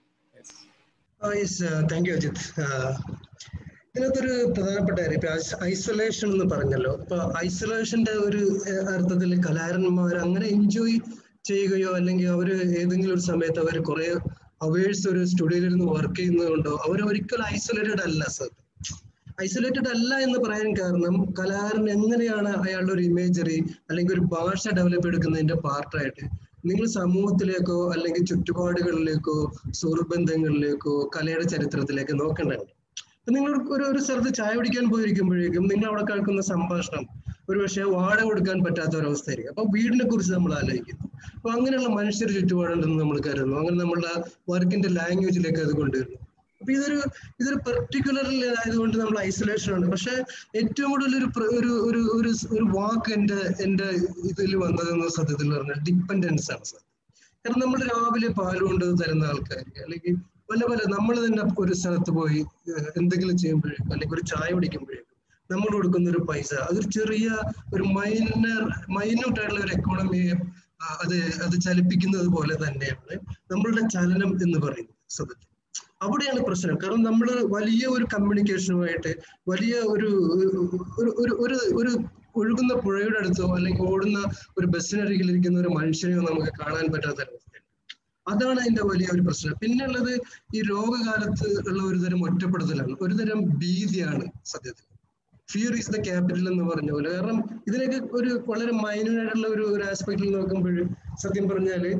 Thank you Ajith. ഇതിനകത്തൊരു പ്രധാനപ്പെട്ട കാര്യം ഇപ്പൊ ഐസൊലേഷൻ എന്ന് പറഞ്ഞല്ലോ. അപ്പൊ ഐസൊലേഷന്റെ ഒരു അർത്ഥത്തിൽ കലാകാരന്മാർ അങ്ങനെ എൻജോയ് ചെയ്യുകയോ അല്ലെങ്കിൽ അവര് ഏതെങ്കിലും ഒരു സമയത്ത് അവർ കുറെ അവേഴ്സ് ഒരു സ്റ്റുഡിയോയിൽ ഇരുന്ന് വർക്ക് ചെയ്യുന്നതുകൊണ്ടോ അവർ ഒരിക്കലും ഐസൊലേറ്റഡ് അല്ല സർ. ഐസൊലേറ്റഡ് അല്ല എന്ന് പറയാൻ കാരണം കലാകാരൻ എങ്ങനെയാണ് അയാളുടെ ഒരു ഇമേജറി അല്ലെങ്കിൽ ഒരു ഭാഷ ഡെവലപ്പ് എടുക്കുന്നതിന്റെ പാർട്ടായിട്ട് നിങ്ങൾ സമൂഹത്തിലേക്കോ അല്ലെങ്കിൽ ചുറ്റുപാടുകളിലേക്കോ സുഹൃബന്ധങ്ങളിലേക്കോ കലയുടെ ചരിത്രത്തിലേക്കോ നോക്കേണ്ടതുണ്ട്. അപ്പൊ നിങ്ങൾ ഒരു ഒരു സ്ഥലത്ത് ചായ കുടിക്കാൻ പോയിരിക്കുമ്പോഴേക്കും നിങ്ങൾ അവിടെ കേൾക്കുന്ന സംഭാഷണം ഒരു പക്ഷേ വാടക കൊടുക്കാൻ പറ്റാത്ത ഒരവസ്ഥയായിരിക്കും. അപ്പൊ വീടിനെ കുറിച്ച് നമ്മൾ ആലോചിക്കുന്നു. അപ്പൊ അങ്ങനെയുള്ള മനുഷ്യർ ചുറ്റുപാടുണ്ടെന്ന് നമ്മൾ കരുതുന്നു. അങ്ങനെ നമ്മളുടെ വർക്കിന്റെ ലാംഗ്വേജിലേക്ക് അത് കൊണ്ടുവരുന്നു. അപ്പൊ ഇതൊരു ഇതൊരു പെർട്ടിക്കുലർലി ആയതുകൊണ്ട് നമ്മൾ ഐസൊലേഷൻ ആണ്. പക്ഷെ ഏറ്റവും കൂടുതൽ ഒരു ഒരു ഒരു ഒരു വാക്ക് എന്റെ എന്റെ ഇതിൽ വന്നതെന്ന് സത്യത്തിൽ പറഞ്ഞാൽ ഡിപ്പെൻഡൻസ് ആണ് സർ. കാരണം നമ്മൾ രാവിലെ പാൽ കൊണ്ട് തരുന്ന ആൾക്കാർക്ക് അല്ലെങ്കിൽ പല പല നമ്മൾ തന്നെ ഒരു സ്ഥലത്ത് പോയി എന്തെങ്കിലും ചെയ്യുമ്പോഴേക്കും അല്ലെങ്കിൽ ഒരു ചായ കുടിക്കുമ്പോഴേക്കും നമ്മൾ കൊടുക്കുന്ന ഒരു പൈസ അതൊരു ചെറിയ ഒരു മൈനർ മൈന്യൂട്ട് ആയിട്ടുള്ള ഒരു എക്കോണമിയെ അത് അത് ചലിപ്പിക്കുന്നത് പോലെ തന്നെയാണ് നമ്മളുടെ ചലനം എന്ന് പറയുന്നത് സത്യത്തിൽ. അവിടെയാണ് പ്രശ്നം. കാരണം നമ്മൾ വലിയ ഒരു കമ്മ്യൂണിക്കേഷനുമായിട്ട് വലിയ ഒരു ഒരു ഒരു ഒരു ഒഴുകുന്ന പുഴയുടെ അടുത്തോ അല്ലെങ്കിൽ ഓടുന്ന ഒരു ബസ്സിനരികിലിരിക്കുന്ന ഒരു മനുഷ്യനെയോ നമുക്ക് കാണാൻ പറ്റാത്ത അവസ്ഥയാണ്. അതാണ് അതിന്റെ വലിയ ഒരു പ്രശ്നം. പിന്നെ ഉള്ളത് ഈ രോഗകാലത്ത് ഉള്ള ഒരു തരം ഒറ്റപ്പെടുത്തലാണ്, ഒരു തരം ഭീതിയാണ് സത്യത്തിൽ. ഫിയർ ഈസ് ദ ക്യാപിറ്റൽ എന്ന് പറഞ്ഞ പോലെ. കാരണം ഇതിനൊക്കെ ഒരു വളരെ മൈന്യൂട്ടായിട്ടുള്ള ഒരു ഒരു ആസ്പെക്റ്റിൽ നോക്കുമ്പോൾ സത്യം പറഞ്ഞാല്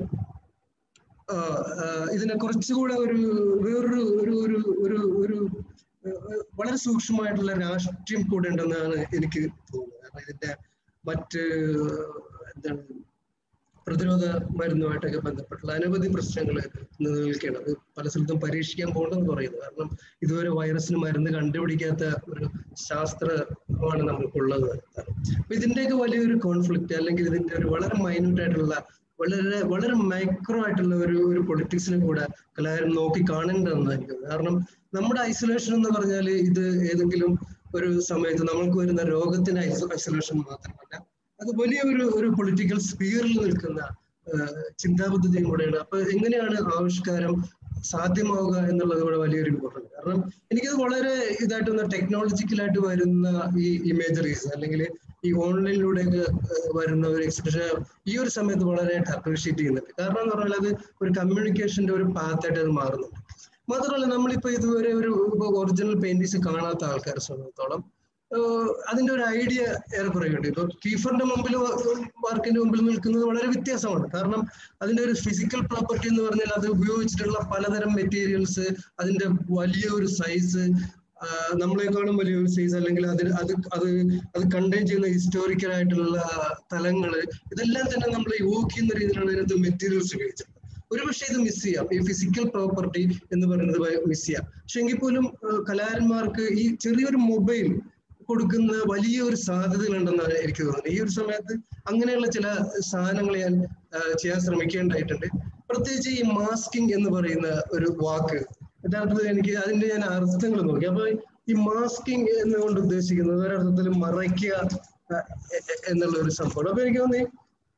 ഇതിനെ കുറച്ചുകൂടെ ഒരു വേറൊരു ഒരു ഒരു ഒരു ഒരു വളരെ സൂക്ഷ്മമായിട്ടുള്ള രാഷ്ട്രീയം കൂടെ ഉണ്ടെന്നാണ് എനിക്ക് തോന്നുന്നത്. കാരണം ഇതിന്റെ മറ്റ് എന്താണ് പ്രതിരോധ മരുന്നുമായിട്ടൊക്കെ ബന്ധപ്പെട്ടുള്ള അനവധി പ്രശ്നങ്ങൾ നിലനിൽക്കുകയാണ്. അത് പല സ്ഥലത്തും പരീക്ഷിക്കാൻ പോകണമെന്ന് പറയുന്നത്. കാരണം ഇതുവരെ വൈറസിന് മരുന്ന് കണ്ടുപിടിക്കാത്ത ഒരു ശാസ്ത്രമാണ് നമുക്കുള്ളത്. അപ്പൊ ഇതിന്റെയൊക്കെ വലിയൊരു കോൺഫ്ലിക്റ്റ് അല്ലെങ്കിൽ ഇതിന്റെ ഒരു വളരെ മൈന്യൂട്ട് ആയിട്ടുള്ള വളരെ വളരെ മൈക്രോ ആയിട്ടുള്ള ഒരു ഒരു പൊളിറ്റിക്സിനെ കൂടെ കലാകാരൻ നോക്കി കാണേണ്ടതെന്ന് എനിക്ക് തോന്നുന്നു. കാരണം നമ്മുടെ ഐസൊലേഷൻ എന്ന് പറഞ്ഞാൽ ഇത് ഏതെങ്കിലും ഒരു സമയത്ത് നമ്മൾക്ക് വരുന്ന രോഗത്തിന്റെ ഐസൊലേഷൻ മാത്രമല്ല, അത് വലിയ ഒരു ഒരു പൊളിറ്റിക്കൽ സ്ഫിയറിൽ നിൽക്കുന്ന ചിന്താപദ്ധതിയും കൂടെയാണ്. അപ്പൊ എങ്ങനെയാണ് ആവിഷ്കാരം സാധ്യമാവുക എന്നുള്ളത് കൂടെ വലിയൊരു ഇമ്പോർട്ടൻറ്റ്. കാരണം എനിക്കത് വളരെ ഇതായിട്ട് വന്ന ടെക്നോളജിക്കലായിട്ട് വരുന്ന ഈ ഇമേജറീസ് അല്ലെങ്കിൽ ഈ ഓൺലൈനിലൂടെയൊക്കെ വരുന്ന ഒരു എക്സ്പ്രഷൻ ഈ ഒരു സമയത്ത് വളരെയായിട്ട് അപ്രീഷിയേറ്റ് ചെയ്യുന്നുണ്ട്. കാരണം എന്ന് പറഞ്ഞാൽ അത് ഒരു കമ്മ്യൂണിക്കേഷന്റെ ഒരു പാത്തായിട്ട് അത് മാറുന്നുണ്ട്. മാത്രമല്ല നമ്മളിപ്പോൾ ഇതുവരെ ഒരു ഒറിജിനൽ പെയിന്റിങ്സ് കാണാത്ത ആൾക്കാരെ സംബന്ധിച്ചോളം അതിന്റെ ഒരു ഐഡിയ ഏറെക്കുറെ കിട്ടും. ഇപ്പൊ കീഫറിന്റെ മുമ്പിൽ വർക്കിന്റെ മുമ്പിൽ നിൽക്കുന്നത് വളരെ വ്യത്യാസമാണ്. കാരണം അതിന്റെ ഒരു ഫിസിക്കൽ പ്രോപ്പർട്ടി എന്ന് പറഞ്ഞാൽ അത് ഉപയോഗിച്ചിട്ടുള്ള പലതരം മെറ്റീരിയൽസ്, അതിന്റെ വലിയ ഒരു സൈസ്, നമ്മളെക്കാളും വലിയൊരു സൈസ്, അല്ലെങ്കിൽ അതിന് അത് അത് അത് കണ്ടെയ്ൻ ചെയ്യുന്ന ഹിസ്റ്റോറിക്കൽ ആയിട്ടുള്ള തലങ്ങള്, ഇതെല്ലാം തന്നെ നമ്മൾ യോജിക്കുന്ന രീതിയിലുള്ള ഇതിനകത്ത് മെറ്റീരിയൽസ് ഉപയോഗിച്ചത്. ഒരു പക്ഷേ ഇത് മിസ് ചെയ്യാം, ഈ ഫിസിക്കൽ പ്രോപ്പർട്ടി എന്ന് പറയുന്നത് മിസ് ചെയ്യാം. പക്ഷെ എങ്കിൽ പോലും കലാകാരന്മാർക്ക് ഈ ചെറിയൊരു മൊബൈൽ കൊടുക്കുന്ന വലിയ ഒരു സാധ്യതകളുണ്ടെന്നാണ് എനിക്ക് തോന്നുന്നത്. ഈ ഒരു സമയത്ത് അങ്ങനെയുള്ള ചില സാധനങ്ങൾ ഞാൻ ചെയ്യാൻ ശ്രമിക്കേണ്ടതായിട്ടുണ്ട്. പ്രത്യേകിച്ച് ഈ മാസ്കിംഗ് എന്ന് പറയുന്ന ഒരു വാക്ക്, യഥാർത്ഥത്തിൽ എനിക്ക് അതിന്റെ ഞാൻ അർത്ഥങ്ങൾ നോക്കി. അപ്പൊ ഈ മാസ്കിംഗ് എന്നുകൊണ്ട് ഉദ്ദേശിക്കുന്നത് ഒരർത്ഥത്തിൽ മറയ്ക്കുക എന്നുള്ള ഒരു സംഭവമാണ്. അപ്പൊ എനിക്ക് തോന്നി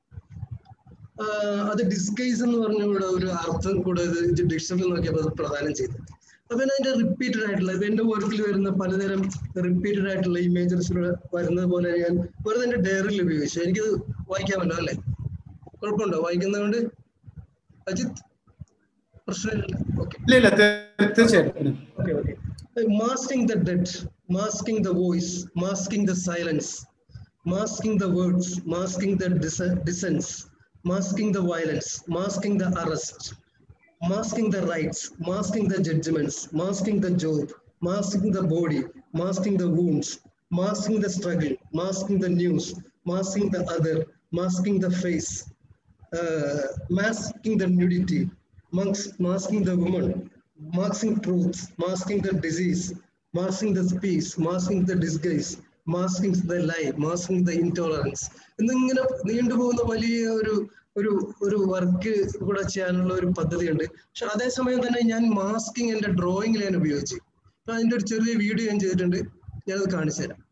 അത് ഡിസ്ഗൈസ് എന്ന് പറഞ്ഞുകൂടെ ഒരു അർത്ഥം കൂടെ ഇത് ഡിക്ഷണറി നോക്കിയപ്പോൾ അത് പ്രദാനം ചെയ്തു. അപ്പൊ അതിന്റെ റിപ്പീറ്റഡ് ആയിട്ടുള്ള ഇപ്പൊ എന്റെ വർക്കിൽ വരുന്ന പലതരം റിപ്പീറ്റഡ് ആയിട്ടുള്ള ഇമേജസിലൂടെ വരുന്നത് പോലെ ഞാൻ വെറുതെ എന്റെ ഡയറിയിൽ ഉപയോഗിച്ചു. എനിക്കത് വായിക്കാമല്ലോ അല്ലേ? കുഴപ്പമുണ്ടോ വായിക്കുന്നതുകൊണ്ട്? അജിത് പ്രശ്നമില്ല? Okay okay okay masking the dead, masking the voice, masking the silence, masking the words, masking the dissents, masking the violence, masking the arrest, masking the rights, masking the judgments, masking the job, masking the body, masking the wounds, masking the struggle, masking the news, masking the other, masking the face, uh, masking the nudity, masking the woman, masking truth, masking the disease, masking the speech, masking the disguise, masking the lie, masking the intolerance. എന്നിങ്ങനെ നീണ്ടുപോകുന്ന വലിയ ഒരു ഒരു ഒരു work കൂടെ ചെയ്യാനുള്ള ഒരു പദ്ധതിയുണ്ട്. പക്ഷെ അതേസമയം തന്നെ ഞാൻ മാസ്കിങ് എന്റെ ഡ്രോയിങ്ങിൽ ഞാൻ ഉപയോഗിച്ചു. അപ്പൊ അതിന്റെ ഒരു ചെറിയ വീഡിയോ ഞാൻ ചെയ്തിട്ടുണ്ട്, ഞാനത് കാണിച്ചു തരാം.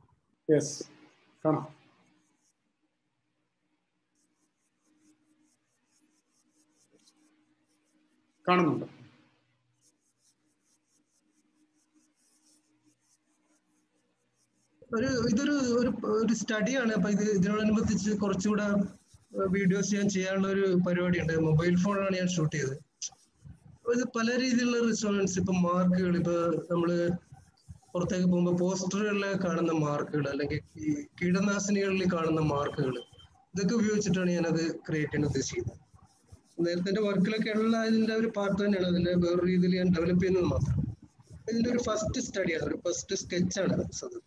കാണുന്നുണ്ട്. ഒരു ഇതൊരു ഒരു സ്റ്റഡിയാണ്. അപ്പൊ ഇത് ഇതിനോടനുബന്ധിച്ച് കുറച്ചുകൂടെ വീഡിയോസ് ഞാൻ ചെയ്യാനുള്ള ഒരു പരിപാടിയുണ്ട്. മൊബൈൽ ഫോണാണ് ഞാൻ ഷൂട്ട് ചെയ്തത്. അപ്പൊ ഇത് പല രീതിയിലുള്ള റിസോണൻസ്, ഇപ്പൊ മാർക്കുകൾ, ഇപ്പൊ നമ്മള് പുറത്തേക്ക് പോകുമ്പോൾ പോസ്റ്ററുകളിൽ കാണുന്ന മാർക്കുകൾ, അല്ലെങ്കിൽ ഈ കീടനാശിനികളിൽ കാണുന്ന മാർക്കുകൾ, ഇതൊക്കെ ഉപയോഗിച്ചിട്ടാണ് ഞാനത് ക്രിയേറ്റ് ചെയ്യാൻ ഉദ്ദേശിക്കുന്നത്. നേരത്തെ എന്റെ വർക്കിലൊക്കെ ഉള്ള അതിന്റെ ഒരു പാർട്ട് തന്നെയാണ്, അതിന്റെ വേറൊരു രീതിയിൽ ഞാൻ ഡെവലപ്പ് ചെയ്യുന്നത് മാത്രം. ഇതിന്റെ ഒരു ഫസ്റ്റ് സ്റ്റഡിയാണ്, ഒരു ഫസ്റ്റ് സ്കെച്ചാണ് സത്.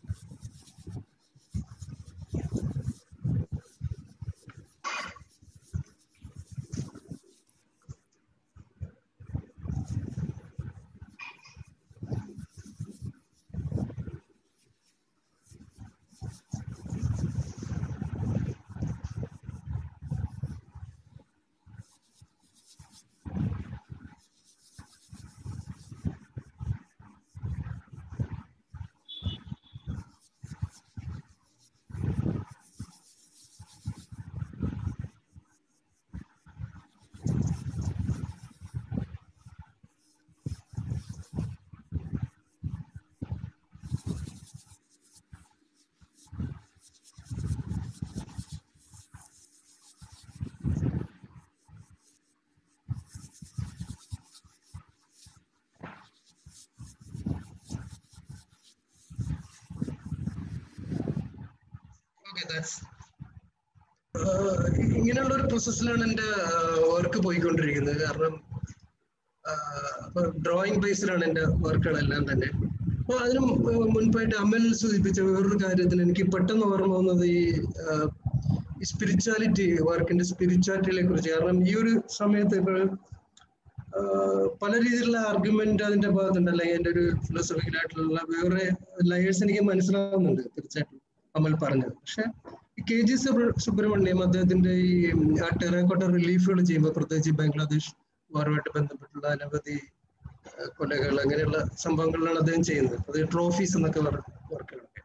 ഇങ്ങനെയുള്ള ഒരു പ്രോസസ്സിലാണ് എൻ്റെ വർക്ക് പോയിക്കൊണ്ടിരിക്കുന്നത്. കാരണം ഡ്രോയിങ് ബേസിലാണ് എൻ്റെ വർക്കുകളെല്ലാം തന്നെ. അപ്പോൾ അതിന് മുൻപായിട്ട് അമൽ സൂചിപ്പിച്ച വേറൊരു കാര്യത്തിന് എനിക്ക് പെട്ടെന്ന് ഓർമ്മ വന്നത് ഈ സ്പിരിച്വാലിറ്റി, വർക്കിന്റെ സ്പിരിച്വാലിറ്റിയെ കുറിച്ച്. കാരണം ഈ ഒരു സമയത്ത് ഇപ്പോൾ പല രീതിയിലുള്ള ആർഗ്യുമെന്റ് അതിന്റെ ഭാഗത്തുണ്ട്, അല്ലെങ്കിൽ എൻ്റെ ഒരു ഫിലോസഫിക്കലായിട്ടുള്ള വേറെ ലയേഴ്സ് എനിക്ക് മനസ്സിലാവുന്നുണ്ട് തീർച്ചയായിട്ടും അമൽ പറഞ്ഞത്. പക്ഷെ കെ ജി സുബ്രഹ്മണ്യം അദ്ദേഹത്തിന്റെ ഈ ആ ടെറാക്കോട്ട റിലീഫുകൾ ചെയ്യുമ്പോൾ, പ്രത്യേകിച്ച് ബംഗ്ലാദേശ് വാറുമായിട്ട് ബന്ധപ്പെട്ടുള്ള അനവധി കൊലകൾ അങ്ങനെയുള്ള സംഭവങ്ങളിലാണ് അദ്ദേഹം ചെയ്യുന്നത്. അത് ട്രോഫീസ് എന്നൊക്കെ വർക്കുകളൊക്കെ,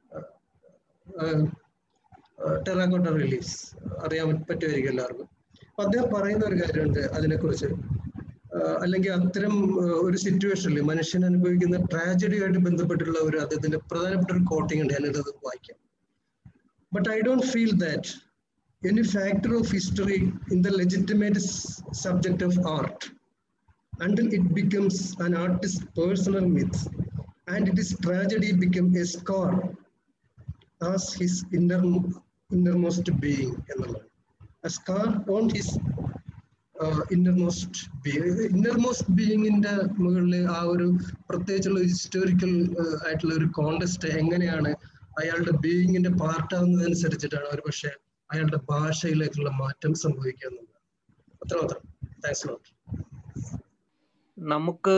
ടെറാക്കോട്ട റിലീഫ്സ് അറിയാൻ പറ്റുമായിരിക്കും എല്ലാവർക്കും. അപ്പൊ അദ്ദേഹം പറയുന്ന ഒരു കാര്യമുണ്ട് അതിനെക്കുറിച്ച്. അല്ലെങ്കിൽ അത്തരം ഒരു സിറ്റുവേഷനിൽ മനുഷ്യൻ അനുഭവിക്കുന്ന ട്രാജഡിയുമായിട്ട് ബന്ധപ്പെട്ടുള്ള ഒരു അദ്ദേഹത്തിന്റെ പ്രധാനപ്പെട്ട ഒരു കോട്ടിംഗ് ഉണ്ട്, ഞാനത് വായിക്കാം. But I don't feel that any factor of history in the legitimate subject of art until it becomes an artist's personal myth and its tragedy become a scar as his inner, innermost being. A scar on his uh, innermost being. Innermost being in the മുകളിൽ ആ ഒരു പ്രത്യേകിച്ചുള്ള historical ആയിട്ടുള്ള ഒരു contest എങ്ങനെയാണ് അയാളുടെ ബീയിങ്ങിന്റെ പാർട്ടാവുന്നതനുസരിച്ചിട്ടാണ് ഒരു പക്ഷേ അയാളുടെ ഭാഷയിലേക്കുള്ള മാറ്റം സംഭവിക്കുന്നത്. അത്ര മാത്രം. Thanks lot. നമുക്ക്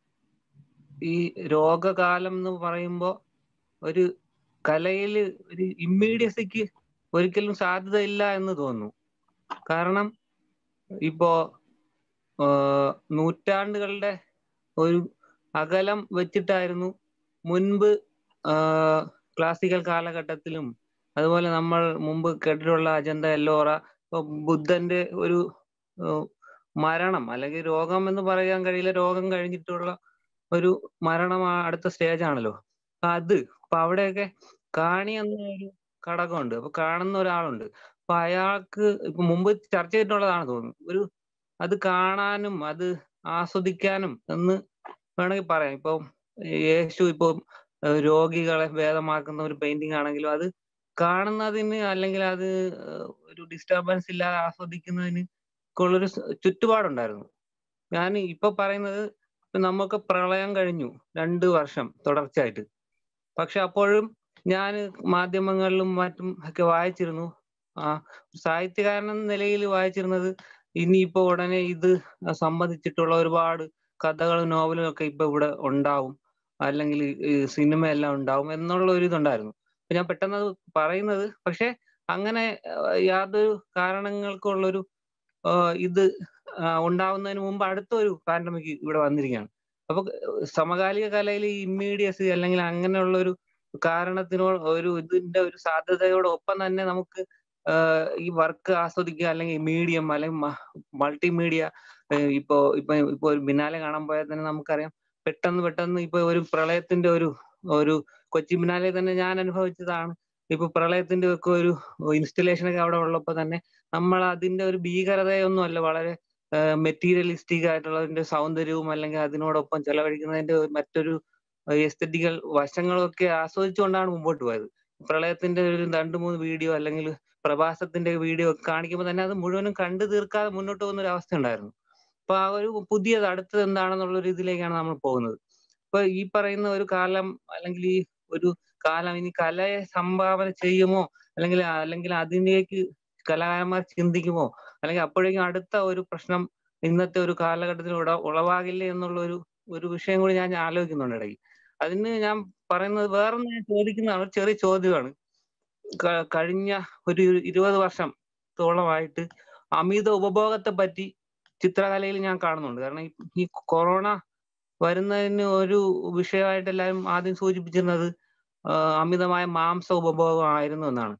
ഈ രോഗകാലം എന്ന് പറയുമ്പോൾ ഒരു കലയിൽ ഒരു ഇമ്മീഡിയസിക്ക് ഒരിക്കലും സാധ്യതയില്ല എന്ന് തോന്നുന്നു. കാരണം ഇപ്പോ നൂറ്റാണ്ടുകളുടെ ഒരു അകലം വെച്ചിട്ടായിരുന്നു മുൻപ് ക്ലാസിക്കൽ കാലഘട്ടത്തിലും അതുപോലെ നമ്മൾ മുമ്പ് കേട്ടിട്ടുള്ള അജന്ത എല്ലോറ, ബുദ്ധന്റെ ഒരു മരണം അല്ലെങ്കിൽ രോഗം എന്ന് പറയാൻ കഴിയില്ല, രോഗം കഴിഞ്ഞിട്ടുള്ള ഒരു മരണം അടുത്ത സ്റ്റേജ് ആണല്ലോ അത്. അപ്പൊ അവിടെയൊക്കെ കാണി എന്ന ഒരു ഘടകമുണ്ട്. അപ്പൊ കാണുന്ന ഒരാളുണ്ട്. അപ്പൊ അയാൾക്ക് ഇപ്പൊ മുമ്പ് ചർച്ച ചെയ്തിട്ടുള്ളതാണ് തോന്നുന്നു, ഒരു അത് കാണാനും അത് ആസ്വദിക്കാനും എന്ന് വേണമെങ്കിൽ പറയാം. ഇപ്പൊ യേശു ഇപ്പൊ രോഗികളെ ഭേദമാക്കുന്ന ഒരു പെയിന്റിംഗ് ആണെങ്കിലും അത് കാണുന്നതിന് അല്ലെങ്കിൽ അത് ഒരു ഡിസ്റ്റർബൻസ് ഇല്ലാതെ ആസ്വദിക്കുന്നതിന് ഉള്ളൊരു ചുറ്റുപാടുണ്ടായിരുന്നു. ഞാൻ ഇപ്പൊ പറയുന്നത് നമുക്ക് പ്രളയം കഴിഞ്ഞു രണ്ടു വർഷം തുടർച്ചയായിട്ട്. പക്ഷെ അപ്പോഴും ഞാൻ മാധ്യമങ്ങളിലും മറ്റും ഒക്കെ വായിച്ചിരുന്നു, ആ സാഹിത്യകാരൻ എന്ന നിലയിൽ വായിച്ചിരുന്നത് ഇനിയിപ്പോ ഉടനെ ഇത് സംബന്ധിച്ചിട്ടുള്ള ഒരുപാട് കഥകളും നോവലും ഒക്കെ ഇപ്പൊ ഇവിടെ ഉണ്ടാവും, അല്ലെങ്കിൽ സിനിമയെല്ലാം ഉണ്ടാവും എന്നുള്ള ഒരു ഇതുണ്ടായിരുന്നു. ഞാൻ പെട്ടെന്ന് അത് പറയുന്നത്, പക്ഷെ അങ്ങനെ യാതൊരു കാരണങ്ങൾക്കുള്ളൊരു ഇത് ഉണ്ടാവുന്നതിന് മുമ്പ് അടുത്തൊരു പാൻഡമിക് ഇവിടെ വന്നിരിക്കുകയാണ്. അപ്പൊ സമകാലിക കലയിൽ ഈ ഇമ്മീഡിയസി അല്ലെങ്കിൽ അങ്ങനെയുള്ള ഒരു കാരണത്തിനോ ഒരു ഇതിന്റെ ഒരു സാധ്യതയോടൊപ്പം തന്നെ നമുക്ക് ഈ വർക്ക് ആസ്വദിക്കുക, അല്ലെങ്കിൽ മീഡിയം അല്ലെങ്കിൽ മൾട്ടിമീഡിയ ഇപ്പോ ഇപ്പൊ ഇപ്പൊ ഒരു ബിനാലെ കാണാൻ പോയാൽ തന്നെ നമുക്കറിയാം, പെട്ടെന്ന് പെട്ടെന്ന് ഇപ്പൊ ഒരു പ്രളയത്തിന്റെ ഒരു ഒരു കൊച്ചി ബിനാലെ തന്നെ ഞാൻ അനുഭവിച്ചതാണ്. ഇപ്പൊ പ്രളയത്തിന്റെ ഒക്കെ ഒരു ഇൻസ്റ്റലേഷൻ ഒക്കെ അവിടെ ഉള്ളപ്പോ തന്നെ നമ്മൾ അതിന്റെ ഒരു ഭീകരതയൊന്നും അല്ല, വളരെ മെറ്റീരിയലിസ്റ്റിക് ആയിട്ടുള്ളതിന്റെ സൗന്ദര്യവും അല്ലെങ്കിൽ അതിനോടൊപ്പം ചെലവഴിക്കുന്നതിന്റെ മറ്റൊരു എസ്തെറ്റിക്കൽ വശങ്ങളൊക്കെ ആസ്വദിച്ചുകൊണ്ടാണ് മുമ്പോട്ട് പോയത്. പ്രളയത്തിന്റെ ഒരു രണ്ടു മൂന്ന് വീഡിയോ അല്ലെങ്കിൽ പ്രവാസത്തിന്റെ വീഡിയോ ഒക്കെ കാണിക്കുമ്പോൾ തന്നെ അത് മുഴുവനും കണ്ടു തീർക്കാതെ മുന്നോട്ട് പോകുന്ന ഒരു അവസ്ഥ ഉണ്ടായിരുന്നു. അപ്പൊ ആ ഒരു പുതിയത് അടുത്തത് എന്താണെന്നുള്ള ഒരു ഇതിലേക്കാണ് നമ്മൾ പോകുന്നത്. ഇപ്പൊ ഈ പറയുന്ന ഒരു കാലം അല്ലെങ്കിൽ ഈ ഒരു കാലം ഇനി കലയെ സംഭാവന ചെയ്യുമോ അല്ലെങ്കിൽ അല്ലെങ്കിൽ അതിലേക്ക് കലാകാരന്മാർ ചിന്തിക്കുമോ, അല്ലെങ്കിൽ അപ്പോഴേക്കും അടുത്ത ഒരു പ്രശ്നം ഇന്നത്തെ ഒരു കാലഘട്ടത്തിൽ ഉട ഉളവാകില്ലേ എന്നുള്ള ഒരു ഒരു വിഷയം കൂടി ഞാൻ ആലോചിക്കുന്നുണ്ട് ഇടയ്ക്ക്. അതിന് ഞാൻ പറയുന്നത് വേറൊന്നും ഞാൻ ചോദിക്കുന്നതാണ്, ഒരു ചെറിയ ചോദ്യമാണ്. കഴിഞ്ഞ ഒരു ഇരുപത് വർഷത്തോളമായിട്ട് അമിത ഉപഭോഗത്തെ പറ്റി ചിത്രകലയിൽ ഞാൻ കാണുന്നുണ്ട്. കാരണം ഈ കൊറോണ വരുന്നതിന് ഒരു വിഷയമായിട്ട് എല്ലാവരും ആദ്യം സൂചിപ്പിച്ചിരുന്നത് അമിതമായ മാംസ ഉപഭോഗം ആയിരുന്നു എന്നാണ്.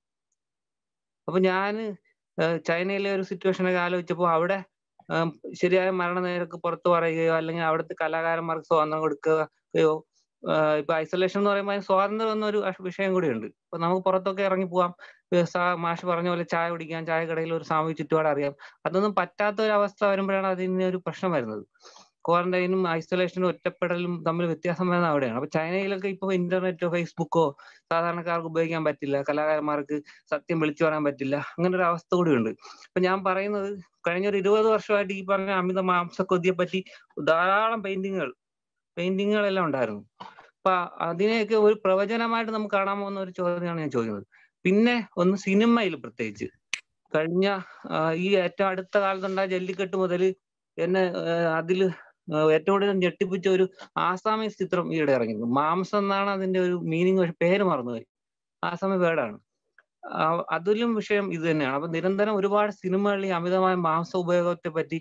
അപ്പൊ ഞാൻ ചൈനയിലെ ഒരു സിറ്റുവേഷനൊക്കെ ആലോചിച്ചപ്പോൾ അവിടെ ശരിയായ മരണനിരക്ക് പുറത്തു പറയുകയോ അല്ലെങ്കിൽ അവിടുത്തെ കലാകാരന്മാർക്ക് സ്വാതന്ത്ര്യം കൊടുക്കുകയോ, ഇപ്പൊ ഐസൊലേഷൻ എന്ന് പറയുമ്പോൾ സ്വാതന്ത്ര്യം എന്നൊരു വിഷയം കൂടിയുണ്ട്. ഇപ്പൊ നമുക്ക് പുറത്തൊക്കെ ഇറങ്ങി പോവാം, മാഷ് പറഞ്ഞ പോലെ ചായ കുടിക്കാൻ, ചായക്കടയിൽ ഒരു സാമൂഹിക ചുറ്റുപാട് അറിയാം. അതൊന്നും പറ്റാത്ത ഒരു അവസ്ഥ വരുമ്പോഴാണ് അതിന് ഒരു പ്രശ്നം വരുന്നത്. ക്വാറന്റൈനും ഐസൊലേഷനും ഒറ്റപ്പെടലും തമ്മിൽ വ്യത്യാസം വരുന്നത് അവിടെയാണ്. അപ്പൊ ചൈനയിലൊക്കെ ഇപ്പൊ ഇന്റർനെറ്റോ ഫേസ്ബുക്കോ സാധാരണക്കാർക്ക് ഉപയോഗിക്കാൻ പറ്റില്ല, കലാകാരന്മാർക്ക് സത്യം വിളിച്ചു പറയാൻ പറ്റില്ല, അങ്ങനെ ഒരു അവസ്ഥ കൂടിയുണ്ട്. അപ്പൊ ഞാൻ പറയുന്നത് കഴിഞ്ഞൊരു ഇരുപത് വർഷമായിട്ട് ഈ പറഞ്ഞ അമിത മാംസക്കൊതിയെ പറ്റി ധാരാളം പെയിന്റിങ്ങുകൾ പെയിന്റിങ്ങുകളെല്ലാം ഉണ്ടായിരുന്നു. അപ്പൊ അതിനെയൊക്കെ ഒരു പ്രവചനമായിട്ട് നമുക്ക് കാണാമോ എന്ന ഒരു ചോദ്യമാണ് ഞാൻ ചോദിക്കുന്നത്. പിന്നെ ഒന്ന് സിനിമയിൽ പ്രത്യേകിച്ച് കഴിഞ്ഞ ഈ ഏറ്റവും അടുത്ത കാലത്തുണ്ടായ ജല്ലിക്കെട്ട് മുതൽ എന്നെ അതിൽ ഏറ്റവും കൂടുതൽ ഞെട്ടിപ്പിച്ച ഒരു ആസാമീസ് ചിത്രം ഈയിടെ ഇറങ്ങിയിരുന്നു. മാംസം എന്നാണ് അതിന്റെ ഒരു മീനിങ്, പക്ഷെ പേര് മറന്നുപോയി. ആസാമി വേർഡാണ്. അതിലും വിഷയം ഇത് തന്നെയാണ്. അപ്പൊ നിരന്തരം ഒരുപാട് സിനിമകളിൽ ഈ അമിതമായ മാംസ ഉപയോഗത്തെ പറ്റി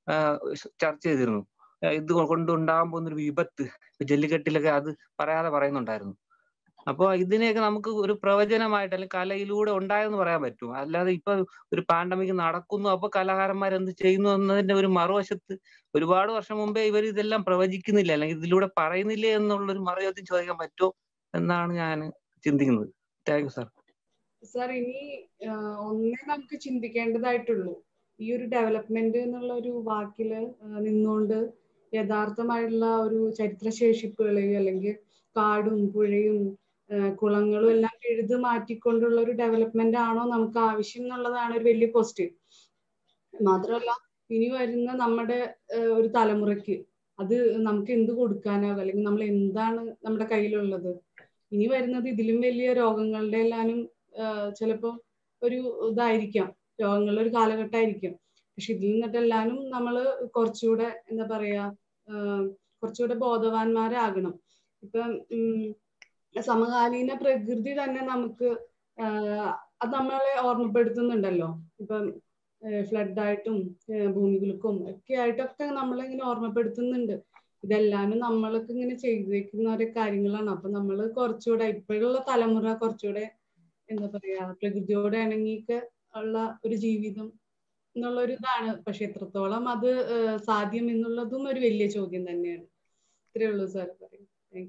ചർച്ച ചെയ്തിരുന്നു. ഇത് കൊണ്ടുണ്ടാകാൻ പോകുന്ന ഒരു വിപത്ത് ജല്ലിക്കെട്ടിലൊക്കെ അത് പറയാതെ പറയുന്നുണ്ടായിരുന്നു. അപ്പോൾ ഇതിനെയൊക്കെ നമുക്ക് ഒരു പ്രവചനമായിട്ട് അല്ലെങ്കിൽ കലയിലൂടെ ഉണ്ടായെന്ന് പറയാൻ പറ്റും. അല്ലാതെ ഇപ്പൊ ഒരു പാൻഡമിക് നടക്കുന്നു അപ്പൊ കലാകാരന്മാർ എന്ത് ചെയ്യുന്നു എന്നതിന്റെ ഒരു മറുവശത്ത് ഒരുപാട് വർഷം മുമ്പേ ഇവർ ഇതെല്ലാം പ്രവചിക്കുന്നില്ല അല്ലെങ്കിൽ ഇതിലൂടെ പറയുന്നില്ലേ എന്നുള്ളൊരു മറുചോദ്യം ചോദിക്കാൻ പറ്റുമോ എന്നാണ് ഞാൻ ചിന്തിക്കുന്നത്. Thank you sir. സാർ ഇനി ഒന്നേ നമുക്ക് ചിന്തിക്കേണ്ടതായിട്ടുള്ളൂ, ഈ ഒരു ഡെവലപ്മെന്റ് എന്നുള്ള ഒരു വാക്കില് നിന്നുകൊണ്ട് യഥാർത്ഥമായിട്ടുള്ള ഒരു ചരിത്രശേഷിപ്പുകളെയോ അല്ലെങ്കിൽ കാടും പുഴയും കുളങ്ങളും എല്ലാം എഴുതി മാറ്റിക്കൊണ്ടുള്ള ഒരു ഡെവലപ്മെന്റ് ആണോ നമുക്ക് ആവശ്യം എന്നുള്ളതാണ് ഒരു വലിയ ക്വസ്റ്റ്യൻ. മാത്രമല്ല ഇനി വരുന്ന നമ്മുടെ ഒരു തലമുറയ്ക്ക് അത് നമുക്ക് എന്ത് കൊടുക്കാനാകും, അല്ലെങ്കിൽ നമ്മൾ എന്താണ് നമ്മുടെ കയ്യിലുള്ളത്? ഇനി വരുന്നത് ഇതിലും വലിയ രോഗങ്ങളുടെ എല്ലാനും ചിലപ്പോൾ ഒരു ഇതായിരിക്കാം, രോഗങ്ങളുടെ ഒരു കാലഘട്ടമായിരിക്കും. പക്ഷെ ഇതിൽ നിന്നിട്ടെല്ലാനും നമ്മൾ കുറച്ചുകൂടെ എന്താ പറയാ കുറച്ചുകൂടെ ബോധവാന്മാരാകണം. ഇപ്പം സമകാലീന പ്രകൃതി തന്നെ നമുക്ക് അത് നമ്മളെ ഓർമ്മപ്പെടുത്തുന്നുണ്ടല്ലോ. ഇപ്പം ഫ്ലഡായിട്ടും ഭൂമികുലുക്കും ഒക്കെ ആയിട്ടൊക്കെ നമ്മളിങ്ങനെ ഓർമ്മപ്പെടുത്തുന്നുണ്ട്. ഇതെല്ലാനും നമ്മളൊക്കെ ഇങ്ങനെ ചെയ്തു വെക്കുന്ന ഓരോ കാര്യങ്ങളാണ്. അപ്പൊ നമ്മൾ കുറച്ചുകൂടെ ഇപ്പോഴുള്ള തലമുറ കുറച്ചുകൂടെ എന്താ പറയാ പ്രകൃതിയോടെ ഇണങ്ങിയൊക്കെ ഉള്ള ഒരു ജീവിതം എന്നുള്ളൊരു ഇതാണ്. പക്ഷെ എത്രത്തോളം അത് സാധ്യം എന്നുള്ളതും ഒരു വലിയ ചോദ്യം തന്നെയാണ്. ഇത്രയേ ഉള്ളൂ സാർ പറയും. Thank you.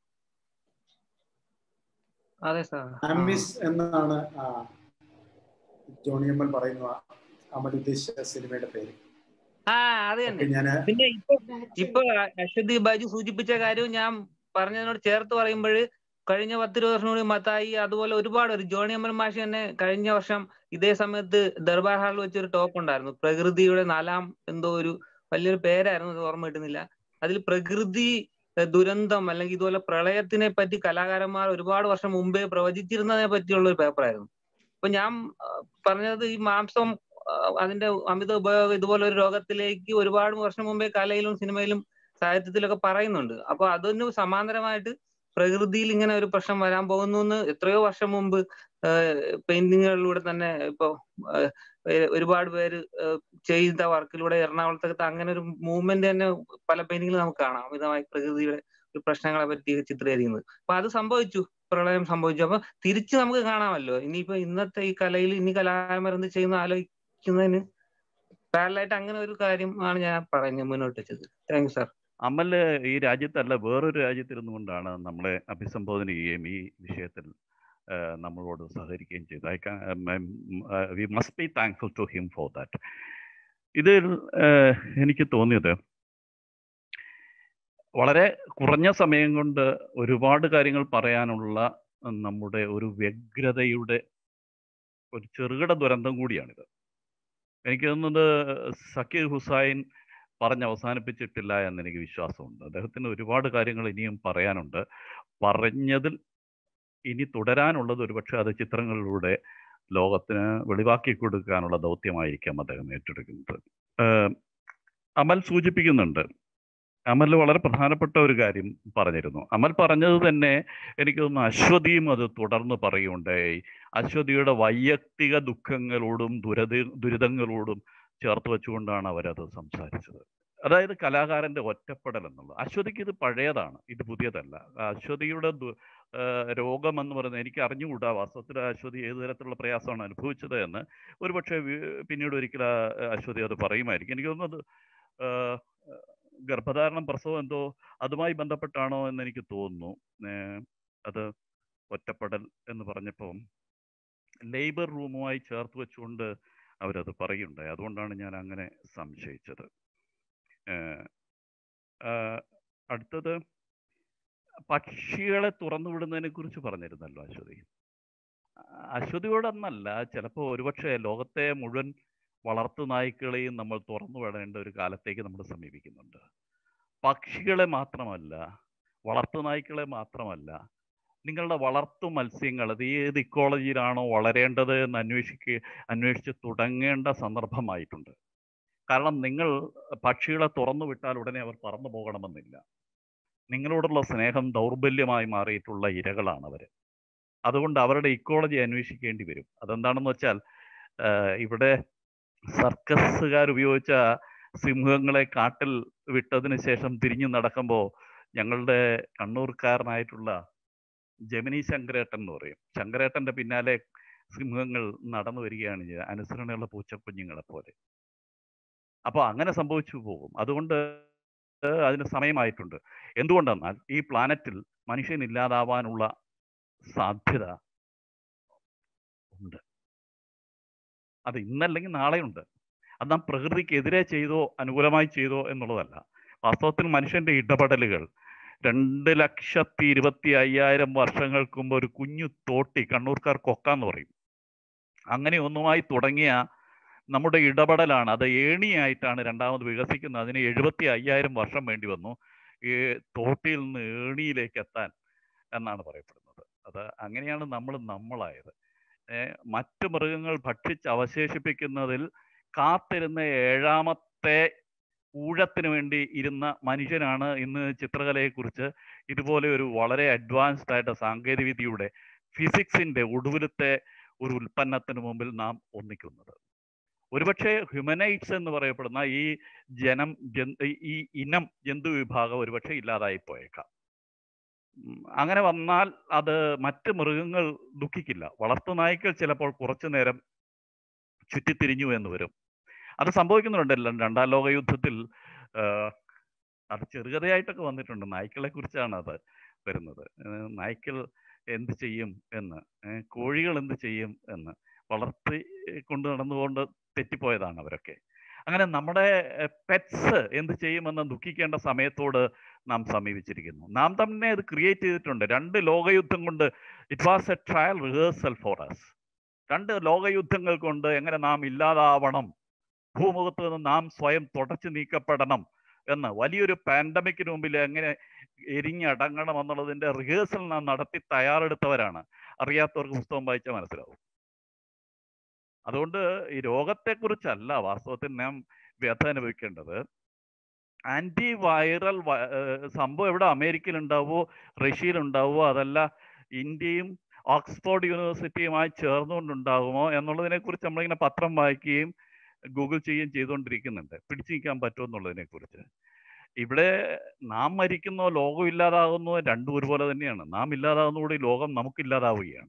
അതെ സാർ, ആംബിസ് എന്നാണ് ജോണിയമ്മൻ പറയുന്ന അമൽ ഉദ്ദേശിച്ച സിനിമയുടെ പേര്. ആ അത് തന്നെ. പിന്നെ ഇപ്പൊ ഇപ്പൊ അശ്വതി ബാജു സൂചിപ്പിച്ച കാര്യവും ഞാൻ പറഞ്ഞതിനോട് ചേർത്ത് പറയുമ്പോൾ കഴിഞ്ഞ പത്തിരുപത് വർഷം കൂടി മത്തായി അതുപോലെ ഒരുപാട് ഒരു ജോണി അമ്മൻ മാഷി തന്നെ കഴിഞ്ഞ വർഷം ഇതേ സമയത്ത് ദർബാർ ഹാളിൽ വെച്ചൊരു ടോക്ക് ഉണ്ടായിരുന്നു. പ്രകൃതിയുടെ നാലാം എന്തോ ഒരു വലിയൊരു പേരായിരുന്നു, അത് ഓർമ്മ കിട്ടുന്നില്ല. അതിൽ പ്രകൃതി ദുരന്തം അല്ലെങ്കിൽ ഇതുപോലെ പ്രളയത്തിനെ പറ്റി കലാകാരന്മാർ ഒരുപാട് വർഷം മുമ്പേ പ്രവചിച്ചിരുന്നതിനെ പറ്റിയുള്ള ഒരു പേപ്പറായിരുന്നു. അപ്പൊ ഞാൻ പറഞ്ഞത് ഈ മാംസം അതിന്റെ അമിത ഉപയോഗം ഇതുപോലെ ഒരു രോഗത്തിലേക്ക് ഒരുപാട് വർഷം മുമ്പേ കലയിലും സിനിമയിലും സാഹിത്യത്തിലൊക്കെ പറയുന്നുണ്ട്. അപ്പൊ അതിന് സമാന്തരമായിട്ട് പ്രകൃതിയിൽ ഇങ്ങനെ ഒരു പ്രശ്നം വരാൻ പോകുന്നു എന്ന് എത്രയോ വർഷം മുമ്പ് പെയിന്റിങ്ങുകളിലൂടെ തന്നെ ഇപ്പൊ ഒരുപാട് പേര് ചെയ്ത വർക്കിലൂടെ എറണാകുളത്തൊക്കെ അങ്ങനെ ഒരു മൂവ്മെന്റ് തന്നെ പല പെയിന്റിങ്ങിലും നമുക്ക് കാണാം. അമിതമായി പ്രകൃതിയുടെ ഒരു പ്രശ്നങ്ങളെ പറ്റി ചിത്രീകരിക്കുന്നത്. അപ്പൊ അത് സംഭവിച്ചു, പ്രളയം സംഭവിച്ചു. അപ്പൊ തിരിച്ച് നമുക്ക് കാണാമല്ലോ. ഇനിയിപ്പോ ഇന്നത്തെ ഈ കലയിൽ ഇനി കലാകാരന്മാർ എന്ത് ചെയ്യുന്ന ആലോചിക്കുന്നതിന് പാരലായിട്ട് അങ്ങനെ ഒരു കാര്യം ആണ് ഞാൻ പറഞ്ഞത് മുന്നോട്ട് വെച്ചത്. Thank you sir. അമല് ഈ രാജ്യത്തല്ല വേറൊരു രാജ്യത്തിരുന്നു കൊണ്ടാണ് നമ്മളെ അഭിസംബോധന ചെയ്യുകയും ഈ വിഷയത്തിൽ നമ്മളോട് സഹകരിക്കുകയും ചെയ്തു. I can we must be thankful to him for that. ഇതിൽ എനിക്ക് തോന്നിയത് വളരെ കുറഞ്ഞ സമയം കൊണ്ട് ഒരുപാട് കാര്യങ്ങൾ പറയാനുള്ള നമ്മുടെ ഒരു വ്യഗ്രതയുടെ ഒരു ചെറുകിട ദുരന്തം കൂടിയാണിത്. എനിക്ക് തോന്നുന്നത് സക്കീർ ഹുസൈൻ പറഞ്ഞ് അവസാനിപ്പിച്ചിട്ടില്ല എന്നെനിക്ക് വിശ്വാസമുണ്ട്. അദ്ദേഹത്തിന് ഒരുപാട് കാര്യങ്ങൾ ഇനിയും പറയാനുണ്ട്. പറഞ്ഞതിൽ ഇനി തുടരാനുള്ളത് ഒരുപക്ഷെ അത് ചിത്രങ്ങളിലൂടെ ലോകത്തിന് വെളിവാക്കി കൊടുക്കാനുള്ള ദൗത്യമായിരിക്കാം അദ്ദേഹം ഏറ്റെടുക്കുന്നത്. അമൽ സൂചിപ്പിക്കുന്നുണ്ട്, അമൽ വളരെ പ്രധാനപ്പെട്ട ഒരു കാര്യം പറഞ്ഞിരുന്നു. അമൽ പറഞ്ഞത് തന്നെ എനിക്ക് തോന്നുന്നു അശ്വതിയും അത് തുടർന്ന് പറയുകയുണ്ടായി. അശ്വതിയുടെ വൈയക്തിക ദുഃഖങ്ങളോടും ദുരത ദുരിതങ്ങളോടും ചേർത്ത് വെച്ചുകൊണ്ടാണ് അവരത് സംസാരിച്ചത്. അതായത് കലാകാരൻ്റെ ഒറ്റപ്പെടൽ എന്നുള്ളത്. അശ്വതിക്ക് ഇത് പഴയതാണ്, ഇത് പുതിയതല്ല. അശ്വതിയുടെ രോഗം എന്ന് പറയുന്നത് എനിക്ക് അറിഞ്ഞുകൂടാ വാസ്തവത്തിൽ അശ്വതി ഏത് തരത്തിലുള്ള പ്രയാസമാണ് അനുഭവിച്ചത് എന്ന്. ഒരുപക്ഷെ പിന്നീട് ഒരിക്കൽ അശ്വതി അത് പറയുമായിരിക്കും. എനിക്ക് തോന്നുന്നത് ഗർഭധാരണം പ്രസവം എന്തോ അതുമായി ബന്ധപ്പെട്ടാണോ എന്ന് എനിക്ക് തോന്നുന്നു. അത് ഒറ്റപ്പെടൽ എന്ന് പറഞ്ഞപ്പോൾ ലേബർ റൂമുമായി ചേർത്ത് വെച്ചുകൊണ്ട് അവരത് പറയുണ്ടായി. അതുകൊണ്ടാണ് ഞാൻ അങ്ങനെ സംശയിച്ചത്. അടുത്തത് പക്ഷികളെ തുറന്നു വിടുന്നതിനെ കുറിച്ച് പറഞ്ഞിരുന്നല്ലോ അശ്വതി. അശ്വതിയോടൊന്നല്ല, ചിലപ്പോൾ ഒരുപക്ഷെ ലോകത്തെ മുഴുവൻ വളർത്തു നായ്ക്കളെയും നമ്മൾ തുറന്നു വിടേണ്ട ഒരു കാലത്തേക്ക് നമ്മൾ സമീപിക്കുന്നുണ്ട്. പക്ഷികളെ മാത്രമല്ല, വളർത്തു നായ്ക്കളെ മാത്രമല്ല, നിങ്ങളുടെ വളർത്തു മത്സ്യങ്ങൾ അത് ഏത് ഇക്കോളജിയിലാണോ വളരേണ്ടത് എന്ന് അന്വേഷിക്കുക അന്വേഷിച്ച് തുടങ്ങേണ്ട സന്ദർഭമായിട്ടുണ്ട്. കാരണം നിങ്ങൾ പക്ഷികളെ തുറന്നു വിട്ടാൽ ഉടനെ അവർ പറന്നു പോകണമെന്നില്ല. നിങ്ങളോടുള്ള സ്നേഹം ദൗർബല്യമായി മാറിയിട്ടുള്ള ഇരകളാണ് അവർ. അതുകൊണ്ട് അവരുടെ ഇക്കോളജി അന്വേഷിക്കേണ്ടി വരും. അതെന്താണെന്ന് വെച്ചാൽ ഇവിടെ സർക്കസുകാർ ഉപയോഗിച്ച സിംഹങ്ങളെ കാട്ടിൽ വിട്ടതിന് ശേഷം തിരിഞ്ഞു നടക്കുമ്പോൾ ഞങ്ങളുടെ കണ്ണൂർക്കാരനായിട്ടുള്ള ജമിനി ശങ്കരേട്ടൻ എന്ന് പറയും. ശങ്കരേട്ടന്റെ പിന്നാലെ സിംഹങ്ങൾ നടന്നു വരികയാണ് ചെയ്യുക, അനുസരണയുള്ള പൂച്ചക്കുഞ്ഞുങ്ങളെ പോലെ. അപ്പോൾ അങ്ങനെ സംഭവിച്ചു പോകും. അതുകൊണ്ട് അതിന് സമയമായിട്ടുണ്ട്. എന്തുകൊണ്ടെന്നാൽ ഈ പ്ലാനറ്റിൽ മനുഷ്യൻ ഇല്ലാതാവാനുള്ള സാധ്യത ഉണ്ട്. അത് ഇന്നല്ലെങ്കിൽ നാളെയുണ്ട്. അത് നാം പ്രകൃതിക്കെതിരെ ചെയ്തോ അനുകൂലമായി ചെയ്തോ എന്നുള്ളതല്ല. വാസ്തവത്തിൽ മനുഷ്യന്റെ ഇടപെടലുകൾ രണ്ട് ലക്ഷത്തി ഇരുപത്തി അയ്യായിരം വർഷങ്ങൾക്ക് മുമ്പ് ഒരു കുഞ്ഞു തോട്ടി, കണ്ണൂർക്കാർ കൊക്കാന്ന് പറയും, അങ്ങനെ ഒന്നുമായി തുടങ്ങിയ നമ്മുടെ ഇടപെടലാണ് അത് ഏണിയായിട്ടാണ് രണ്ടാമത് വികസിക്കുന്നത്. അതിന് എഴുപത്തി അയ്യായിരം വർഷം വേണ്ടി വന്നു ഈ തോട്ടിയിൽ നിന്ന് ഏണിയിലേക്ക് എത്താൻ എന്നാണ് പറയപ്പെടുന്നത്. അത് അങ്ങനെയാണ് നമ്മൾ നമ്മളായത്. മറ്റു മൃഗങ്ങൾ ഭക്ഷിച്ച് അവശേഷിപ്പിക്കുന്നതിൽ കാത്തിരുന്ന ഏഴാമത്തെ ഊഴത്തിന് വേണ്ടി ഇരുന്ന മനുഷ്യനാണ് ഇന്ന് ചിത്രകലയെക്കുറിച്ച് ഇതുപോലെ ഒരു വളരെ അഡ്വാൻസ്ഡ് ആയിട്ട് സാങ്കേതികവിദ്യയുടെ ഫിസിക്സിന്റെ ഒടുവിലത്തെ ഒരു ഉൽപ്പന്നത്തിന് മുമ്പിൽ നാം ഒന്നിക്കുന്നത്. ഒരുപക്ഷെ ഹ്യൂമനൈറ്റ്സ് എന്ന് പറയപ്പെടുന്ന ഈ ജനം ജന്തു ഈ ഇനം ജന്തു വിഭാഗം ഒരുപക്ഷെ ഇല്ലാതായി പോയേക്കാം. അങ്ങനെ വന്നാൽ അത് മറ്റ് മൃഗങ്ങൾ ദുഃഖിക്കില്ല. വളർത്തു നായ്ക്കൾ ചിലപ്പോൾ കുറച്ചു നേരം ചുറ്റിത്തിരിഞ്ഞു എന്ന് വരും. അത് സംഭവിക്കുന്നുണ്ടല്ലോ. രണ്ടാം ലോക യുദ്ധത്തിൽ അത് ചെറുകഥയായിട്ടൊക്കെ വന്നിട്ടുണ്ട്. നായ്ക്കളെ കുറിച്ചാണ് അത് വരുന്നത്. നായ്ക്കൾ എന്ത് ചെയ്യും എന്ന്, കോഴികൾ എന്ത് ചെയ്യും എന്ന് വളർത്തി കൊണ്ട് നടന്നുകൊണ്ട് തെറ്റിപ്പോയതാണ് അവരൊക്കെ. അങ്ങനെ നമ്മുടെ പെറ്റ്സ് എന്ത് ചെയ്യുമെന്ന് ദുഃഖിക്കേണ്ട സമയത്തോട് നാം സമീപിച്ചിരിക്കുന്നു. നാം തന്നെ അത് ക്രിയേറ്റ് ചെയ്തിട്ടുണ്ട്. രണ്ട് ലോകയുദ്ധം കൊണ്ട് it was a trial rehearsal for us. രണ്ട് ലോകയുദ്ധങ്ങൾ കൊണ്ട് എങ്ങനെ നാം ഇല്ലാതാവണം, ഭൂമുഖത്ത് നിന്ന് നാം സ്വയം തുടച്ചു നീക്കപ്പെടണം എന്ന്, വലിയൊരു പാൻഡമിക്കിന് മുമ്പിൽ എങ്ങനെ എരിഞ്ഞടങ്ങണം എന്നുള്ളതിൻ്റെ റിഹേഴ്സൽ നാം നടത്തി തയ്യാറെടുത്തവരാണ്. അറിയാത്തവർക്ക് പുസ്തകം വായിച്ചാൽ മനസ്സിലാവും. അതുകൊണ്ട് ഈ രോഗത്തെക്കുറിച്ചല്ല വാസ്തവത്തിൽ നാം വ്യഥ അനുഭവിക്കേണ്ടത്. ആൻറ്റി വൈറൽ സംഭവം എവിടെ അമേരിക്കയിൽ ഉണ്ടാവുമോ റഷ്യയിൽ ഉണ്ടാവുമോ അതല്ല ഇന്ത്യയും ഓക്സ്ഫോർഡ് യൂണിവേഴ്സിറ്റിയുമായി ചേർന്നുകൊണ്ടുണ്ടാകുമോ എന്നുള്ളതിനെക്കുറിച്ച് നമ്മളിങ്ങനെ പത്രം വായിക്കുകയും ഗൂഗിൾ ചെയ്യുകയും ചെയ്തുകൊണ്ടിരിക്കുന്നുണ്ട്. പിടിച്ചു നിൽക്കാൻ പറ്റുമോ എന്നുള്ളതിനെ കുറിച്ച്. ഇവിടെ നാം മരിക്കുന്നോ ലോകം ഇല്ലാതാകുന്നോ രണ്ടും ഒരുപോലെ തന്നെയാണ്. നാം ഇല്ലാതാകുന്നതോടെ ലോകം നമുക്കില്ലാതാവുകയാണ്.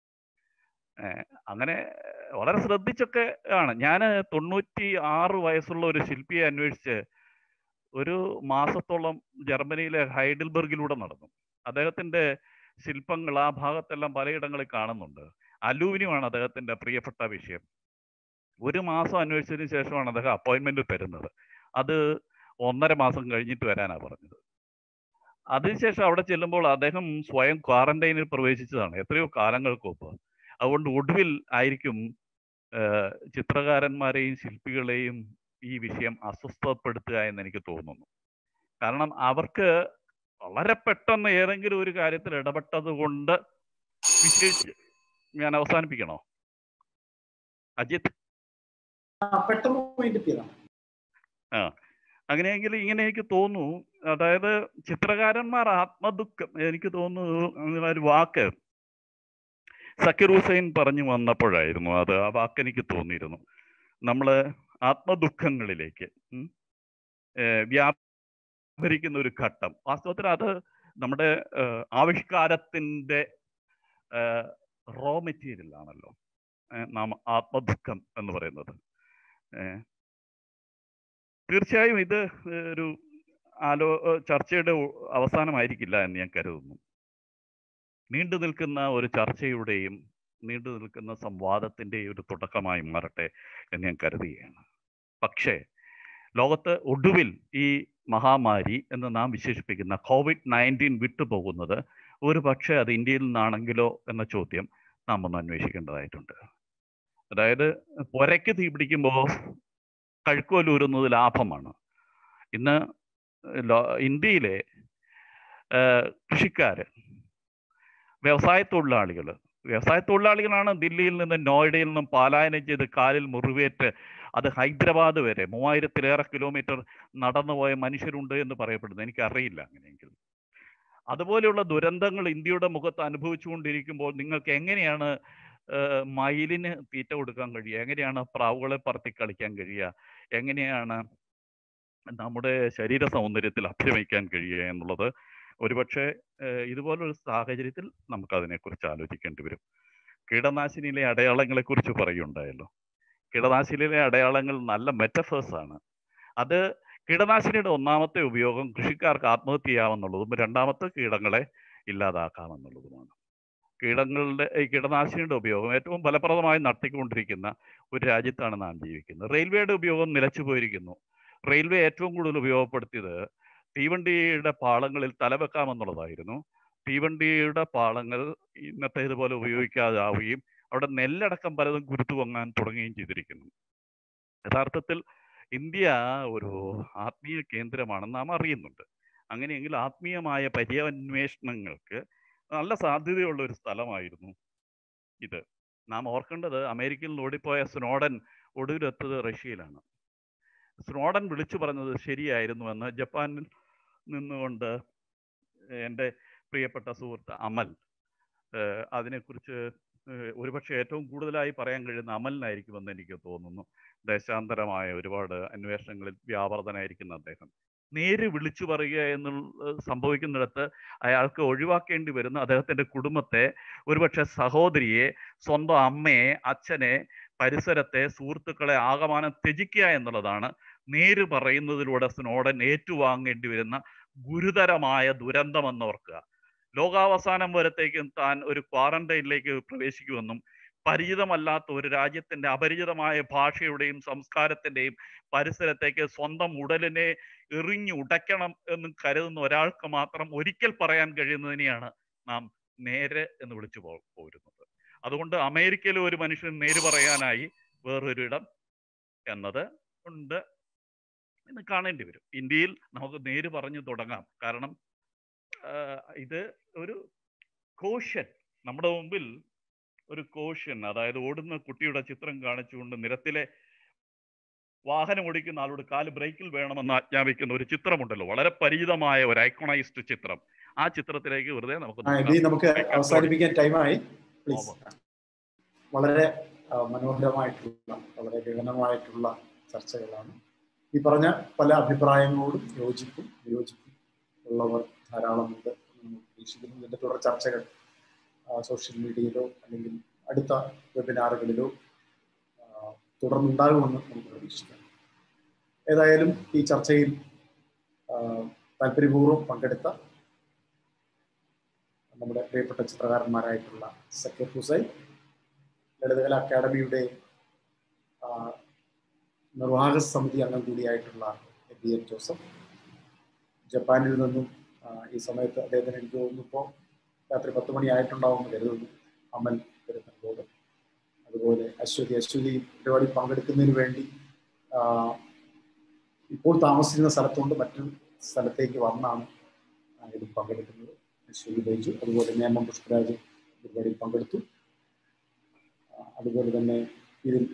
അങ്ങനെ വളരെ ശ്രദ്ധിച്ചൊക്കെ ആണ്. ഞാൻ തൊണ്ണൂറ്റി ആറ് വയസ്സുള്ള ഒരു ശില്പിയെ അന്വേഷിച്ച് ഒരു മാസത്തോളം ജർമ്മനിയിലെ ഹൈഡൽബർഗിലൂടെ നടന്നു. അദ്ദേഹത്തിന്റെ ശില്പങ്ങൾ ആ ഭാഗത്തെല്ലാം പലയിടങ്ങളിൽ കാണുന്നുണ്ട്. അലൂമിനിയമാണ് അദ്ദേഹത്തിന്റെ പ്രിയപ്പെട്ട വിഷയം. ഒരു മാസം അന്വേഷിച്ചതിന് ശേഷമാണ് അദ്ദേഹം അപ്പോയിൻമെന്റ് തരുന്നത്. അത് ഒന്നര മാസം കഴിഞ്ഞിട്ട് വരാനാണ് പറഞ്ഞത്. അതിനുശേഷം അവിടെ ചെല്ലുമ്പോൾ അദ്ദേഹം സ്വയം ക്വാറന്റൈനിൽ പ്രവേശിച്ചതാണ് എത്രയോ കാലങ്ങൾക്ക് മുമ്പ്. അതുകൊണ്ട് ഒടുവിൽ ആയിരിക്കും ചിത്രകാരന്മാരെയും ശില്പികളെയും ഈ വിഷയം അസ്വസ്ഥപ്പെടുത്തുക എന്ന് എനിക്ക് തോന്നുന്നു. കാരണം അവർക്ക് വളരെ പെട്ടെന്ന് ഏതെങ്കിലും ഒരു കാര്യത്തിൽ ഇടപെട്ടത് കൊണ്ട് വിശേഷിച്ച് ഞാൻ അവസാനിപ്പിക്കണോ അജിത്? ആ അങ്ങനെയെങ്കിൽ ഇങ്ങനെ എനിക്ക് തോന്നുന്നു. അതായത് ചിത്രകാരന്മാർ ആത്മദുഃഖം, എനിക്ക് തോന്നുന്നു ഒരു വാക്ക് സക്കീർ ഹുസൈൻ പറഞ്ഞു വന്നപ്പോഴായിരുന്നു അത്. ആ വാക്ക് എനിക്ക് തോന്നിയിരുന്നു. നമ്മൾ ആത്മദുഃഖങ്ങളിലേക്ക് വ്യാപരിക്കുന്ന ഒരു ഘട്ടം. വാസ്തവത്തിൽ അത് നമ്മുടെ ആവിഷ്കാരത്തിൻ്റെ റോ മെറ്റീരിയൽ ആണല്ലോ നാം ആത്മദുഃഖം എന്ന് പറയുന്നത്. തീർച്ചയായും ഇത് ഒരു ആലോ ചർച്ചയുടെ അവസാനമായിരിക്കില്ല എന്ന് ഞാൻ കരുതുന്നു. നീണ്ടു നിൽക്കുന്ന ഒരു ചർച്ചയുടെയും നീണ്ടു നിൽക്കുന്ന സംവാദത്തിൻ്റെയും ഒരു തുടക്കമായി മാറട്ടെ എന്ന് ഞാൻ കരുതുകയാണ്. പക്ഷേ ലോകത്ത് ഒടുവിൽ ഈ മഹാമാരി എന്ന് നാം വിശേഷിപ്പിക്കുന്ന കോവിഡ് നയൻറ്റീൻ വിട്ടുപോകുന്നത് ഒരു പക്ഷേ അത് ഇന്ത്യയിൽ നിന്നാണെങ്കിലോ എന്ന ചോദ്യം നാം ഒന്ന് അന്വേഷിക്കേണ്ടതായിട്ടുണ്ട്. അതായത് പുരയ്ക്ക് തീ പിടിക്കുമ്പോൾ കഴുക്കോലൂരുന്നത് ലാഭമാണ്. ഇന്ന് ഇന്ത്യയിലെ കൃഷിക്കാർ, വ്യവസായ തൊഴിലാളികൾ വ്യവസായ തൊഴിലാളികളാണ് ദില്ലിയിൽ നിന്നും നോയിഡയിൽ നിന്നും പലായനം ചെയ്ത് കാലിൽ മുറിവേറ്റ് അത് ഹൈദരാബാദ് വരെ മൂവായിരത്തിലേറെ കിലോമീറ്റർ നടന്നുപോയ മനുഷ്യരുണ്ട് എന്ന് പറയപ്പെടുന്നു. എനിക്കറിയില്ല അങ്ങനെയെങ്കിൽ. അതുപോലെയുള്ള ദുരന്തങ്ങൾ ഇന്ത്യയുടെ മുഖത്ത് അനുഭവിച്ചുകൊണ്ടിരിക്കുമ്പോൾ നിങ്ങൾക്ക് എങ്ങനെയാണ് മയിലിന് തീറ്റ കൊടുക്കാൻ കഴിയുക? എങ്ങനെയാണ് പ്രാവുകളെ പറത്തി കളിക്കാൻ കഴിയുക? എങ്ങനെയാണ് നമ്മുടെ ശരീര സൗന്ദര്യത്തിൽ അഭിരമിക്കാൻ കഴിയുക എന്നുള്ളത് ഒരുപക്ഷെ ഇതുപോലൊരു സാഹചര്യത്തിൽ നമുക്കതിനെക്കുറിച്ച് ആലോചിക്കേണ്ടി വരും. കീടനാശിനിയിലെ അടയാളങ്ങളെക്കുറിച്ച് പറയുണ്ടായല്ലോ. കീടനാശിനിയിലെ അടയാളങ്ങൾ നല്ല മെറ്റഫേഴ്സ് ആണ്. അത് കീടനാശിനിയുടെ ഒന്നാമത്തെ ഉപയോഗം കൃഷിക്കാർക്ക് ആത്മഹത്യ ചെയ്യാമെന്നുള്ളതും രണ്ടാമത്തെ കീടങ്ങളെ ഇല്ലാതാക്കാമെന്നുള്ളതുമാണ്. കീടങ്ങളുടെ ഈ കീടനാശിനിയുടെ ഉപയോഗം ഏറ്റവും ഫലപ്രദമായി നടത്തിക്കൊണ്ടിരിക്കുന്ന ഒരു രാജ്യത്താണ് നാം ജീവിക്കുന്നത്. റെയിൽവേയുടെ ഉപയോഗം നിലച്ചു പോയിരിക്കുന്നു. റെയിൽവേ ഏറ്റവും കൂടുതൽ ഉപയോഗപ്പെടുത്തിയത് തീവണ്ടിയുടെ പാളങ്ങളിൽ തലവെക്കാമെന്നുള്ളതായിരുന്നു. തീവണ്ടിയുടെ പാളങ്ങൾ ഇന്നത്തെ ഇതുപോലെ ഉപയോഗിക്കാതാവുകയും അവിടെ നെല്ലടക്കം പലതും കുരുത്തു പൊങ്ങാൻ തുടങ്ങുകയും ചെയ്തിരിക്കുന്നു. യഥാർത്ഥത്തിൽ ഇന്ത്യ ഒരു ആത്മീയ കേന്ദ്രമാണെന്ന് നാം അറിയുന്നുണ്ട്. അങ്ങനെയെങ്കിൽ ആത്മീയമായ പര്യാന്വേഷണങ്ങൾക്ക് നല്ല സാധ്യതയുള്ള ഒരു സ്ഥലമായിരുന്നു ഇത്. നാം ഓർക്കേണ്ടത് അമേരിക്കയിൽ ഓടിപ്പോയ സ്നോഡൻ ഒടുവിലെത്തത് റഷ്യയിലാണ്. സ്നോഡൻ വിളിച്ചു പറഞ്ഞത് ശരിയായിരുന്നുവെന്ന് ജപ്പാനിൽ നിന്നുകൊണ്ട് എൻ്റെ പ്രിയപ്പെട്ട സുഹൃത്ത് അമൽ അതിനെക്കുറിച്ച് ഒരുപക്ഷെ ഏറ്റവും കൂടുതലായി പറയാൻ കഴിയുന്ന അമലിനായിരിക്കുമെന്ന് എനിക്ക് തോന്നുന്നു. ദേശാന്തരമായ ഒരുപാട് അന്വേഷണങ്ങളിൽ വ്യാപൃതനായിരിക്കുന്ന അദ്ദേഹം നേര് വിളിച്ചു പറയുക എന്നുള്ള സംഭവിക്കുന്നിടത്ത് അയാൾക്ക് ഒഴിവാക്കേണ്ടി വരുന്ന അദ്ദേഹത്തിൻ്റെ കുടുംബത്തെ, ഒരുപക്ഷെ സഹോദരിയെ, സ്വന്തം അമ്മയെ, അച്ഛനെ, പരിസരത്തെ, സുഹൃത്തുക്കളെ ആകമാനം ത്യജിക്കുക എന്നുള്ളതാണ് നേര് പറയുന്നതിലൂടെ സ്നോഡൻ ഏറ്റുവാങ്ങേണ്ടി വരുന്ന ഗുരുതരമായ ദുരന്തമെന്നോർക്കുക. ലോകാവസാനം വരത്തേക്കും താൻ ഒരു ക്വാറന്റൈനിലേക്ക് പ്രവേശിക്കുമെന്നും പരിചിതമല്ലാത്ത ഒരു രാജ്യത്തിൻ്റെ അപരിചിതമായ ഭാഷയുടെയും സംസ്കാരത്തിൻ്റെയും പരിസരത്തേക്ക് സ്വന്തം ഉടലിനെ എറിഞ്ഞു ഉടയ്ക്കണം എന്ന് കരുതുന്ന ഒരാൾക്ക് മാത്രം ഒരിക്കൽ പറയാൻ കഴിയുന്നതിനെയാണ് നാം നേര് എന്ന് വിളിച്ചു പോരുന്നത്. അതുകൊണ്ട് അമേരിക്കയിൽ ഒരു മനുഷ്യൻ നേര് പറയാനായി വേറൊരിടം എന്നത് ഉണ്ട് എന്ന് കാണേണ്ടി വരും. ഇന്ത്യയിൽ നമുക്ക് നേര് പറഞ്ഞു തുടങ്ങാം. കാരണം ഇത് ഒരു കോഷ്യൻ, നമ്മുടെ മുമ്പിൽ ഒരു കോഷ്യൻ, അതായത് ഓടുന്ന കുട്ടിയുടെ ചിത്രം കാണിച്ചുകൊണ്ട് നിരത്തിലെ വാഹനം ഓടിക്കുന്ന ആളോട് കാല് ബ്രേക്കിൽ വേണമെന്ന് ആജ്ഞാപിക്കുന്ന ഒരു ചിത്രമുണ്ടല്ലോ, വളരെ പരിചിതമായ ഒരു ഐക്കണൈസ്ഡ് ചിത്രം. ആ ചിത്രത്തിലേക്ക് വെറുതെ നമുക്ക് നമുക്ക് അവസാനിപ്പിക്കാൻ ടൈമായി. വളരെ മനോഹരമായിട്ടുള്ള, വളരെ ഗഹനമായിട്ടുള്ള ചർച്ചകളാണ്. ഈ പറഞ്ഞ പല അഭിപ്രായങ്ങളോടും യോജിപ്പും വിയോജിപ്പും ഉള്ളവർ ധാരാളമുണ്ട് എന്ന് പ്രതീക്ഷിക്കുന്നു. ഇതിൻ്റെ തുടർ ചർച്ചകൾ സോഷ്യൽ മീഡിയയിലോ അല്ലെങ്കിൽ അടുത്ത വെബിനാറുകളിലോ തുടർന്നുണ്ടാകുമെന്ന് നമുക്ക് പ്രതീക്ഷിക്കാം. ഏതായാലും ഈ ചർച്ചയിൽ താല്പര്യപൂർവ്വം പങ്കെടുത്ത നമ്മുടെ പ്രിയപ്പെട്ട ചിത്രകാരന്മാരായിട്ടുള്ള സക്കീർ ഹുസൈൻ, ലളിതകല അക്കാദമിയുടെ നിർവാഹക സമിതി അംഗം കൂടിയായിട്ടുള്ള ബി എൻ ജോസഫ്, ജപ്പാനിൽ നിന്നും ഈ സമയത്ത് അദ്ദേഹത്തിന് എനിക്ക് തോന്നുന്നിപ്പോൾ രാത്രി പത്ത് മണി ആയിട്ടുണ്ടാവുമെന്ന് കരുതുന്നു, അമൽ പെരുത്തൻകോട്. അതുപോലെ അശ്വതി അശ്വതി പരിപാടി പങ്കെടുക്കുന്നതിന് വേണ്ടി ഇപ്പോൾ താമസിക്കുന്ന സ്ഥലത്തുകൊണ്ട് മറ്റൊരു സ്ഥലത്തേക്ക് വന്നാണ് ഇതിൽ പങ്കെടുക്കുന്നത്. അശ്വതി ബൈജു, അതുപോലെ നേമം പുഷ്പരാജ് പരിപാടിയിൽ പങ്കെടുത്തു. അതുപോലെ തന്നെ ഇതിൽ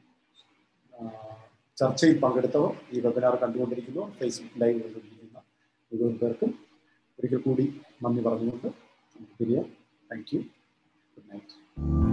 ചർച്ചയിൽ പങ്കെടുത്തവർ, ഈ വെബിനാർ കണ്ടുകൊണ്ടിരിക്കുന്നവർ, ഫേസ്ബുക്ക് ലൈവ് കണ്ടുകൊണ്ടിരിക്കുന്ന മുഴുവൻ പേർക്കും ഒരിക്കൽ കൂടി നന്ദി പറഞ്ഞുകൊണ്ട് നമുക്ക് പിരിയാം. Thank you. Good night.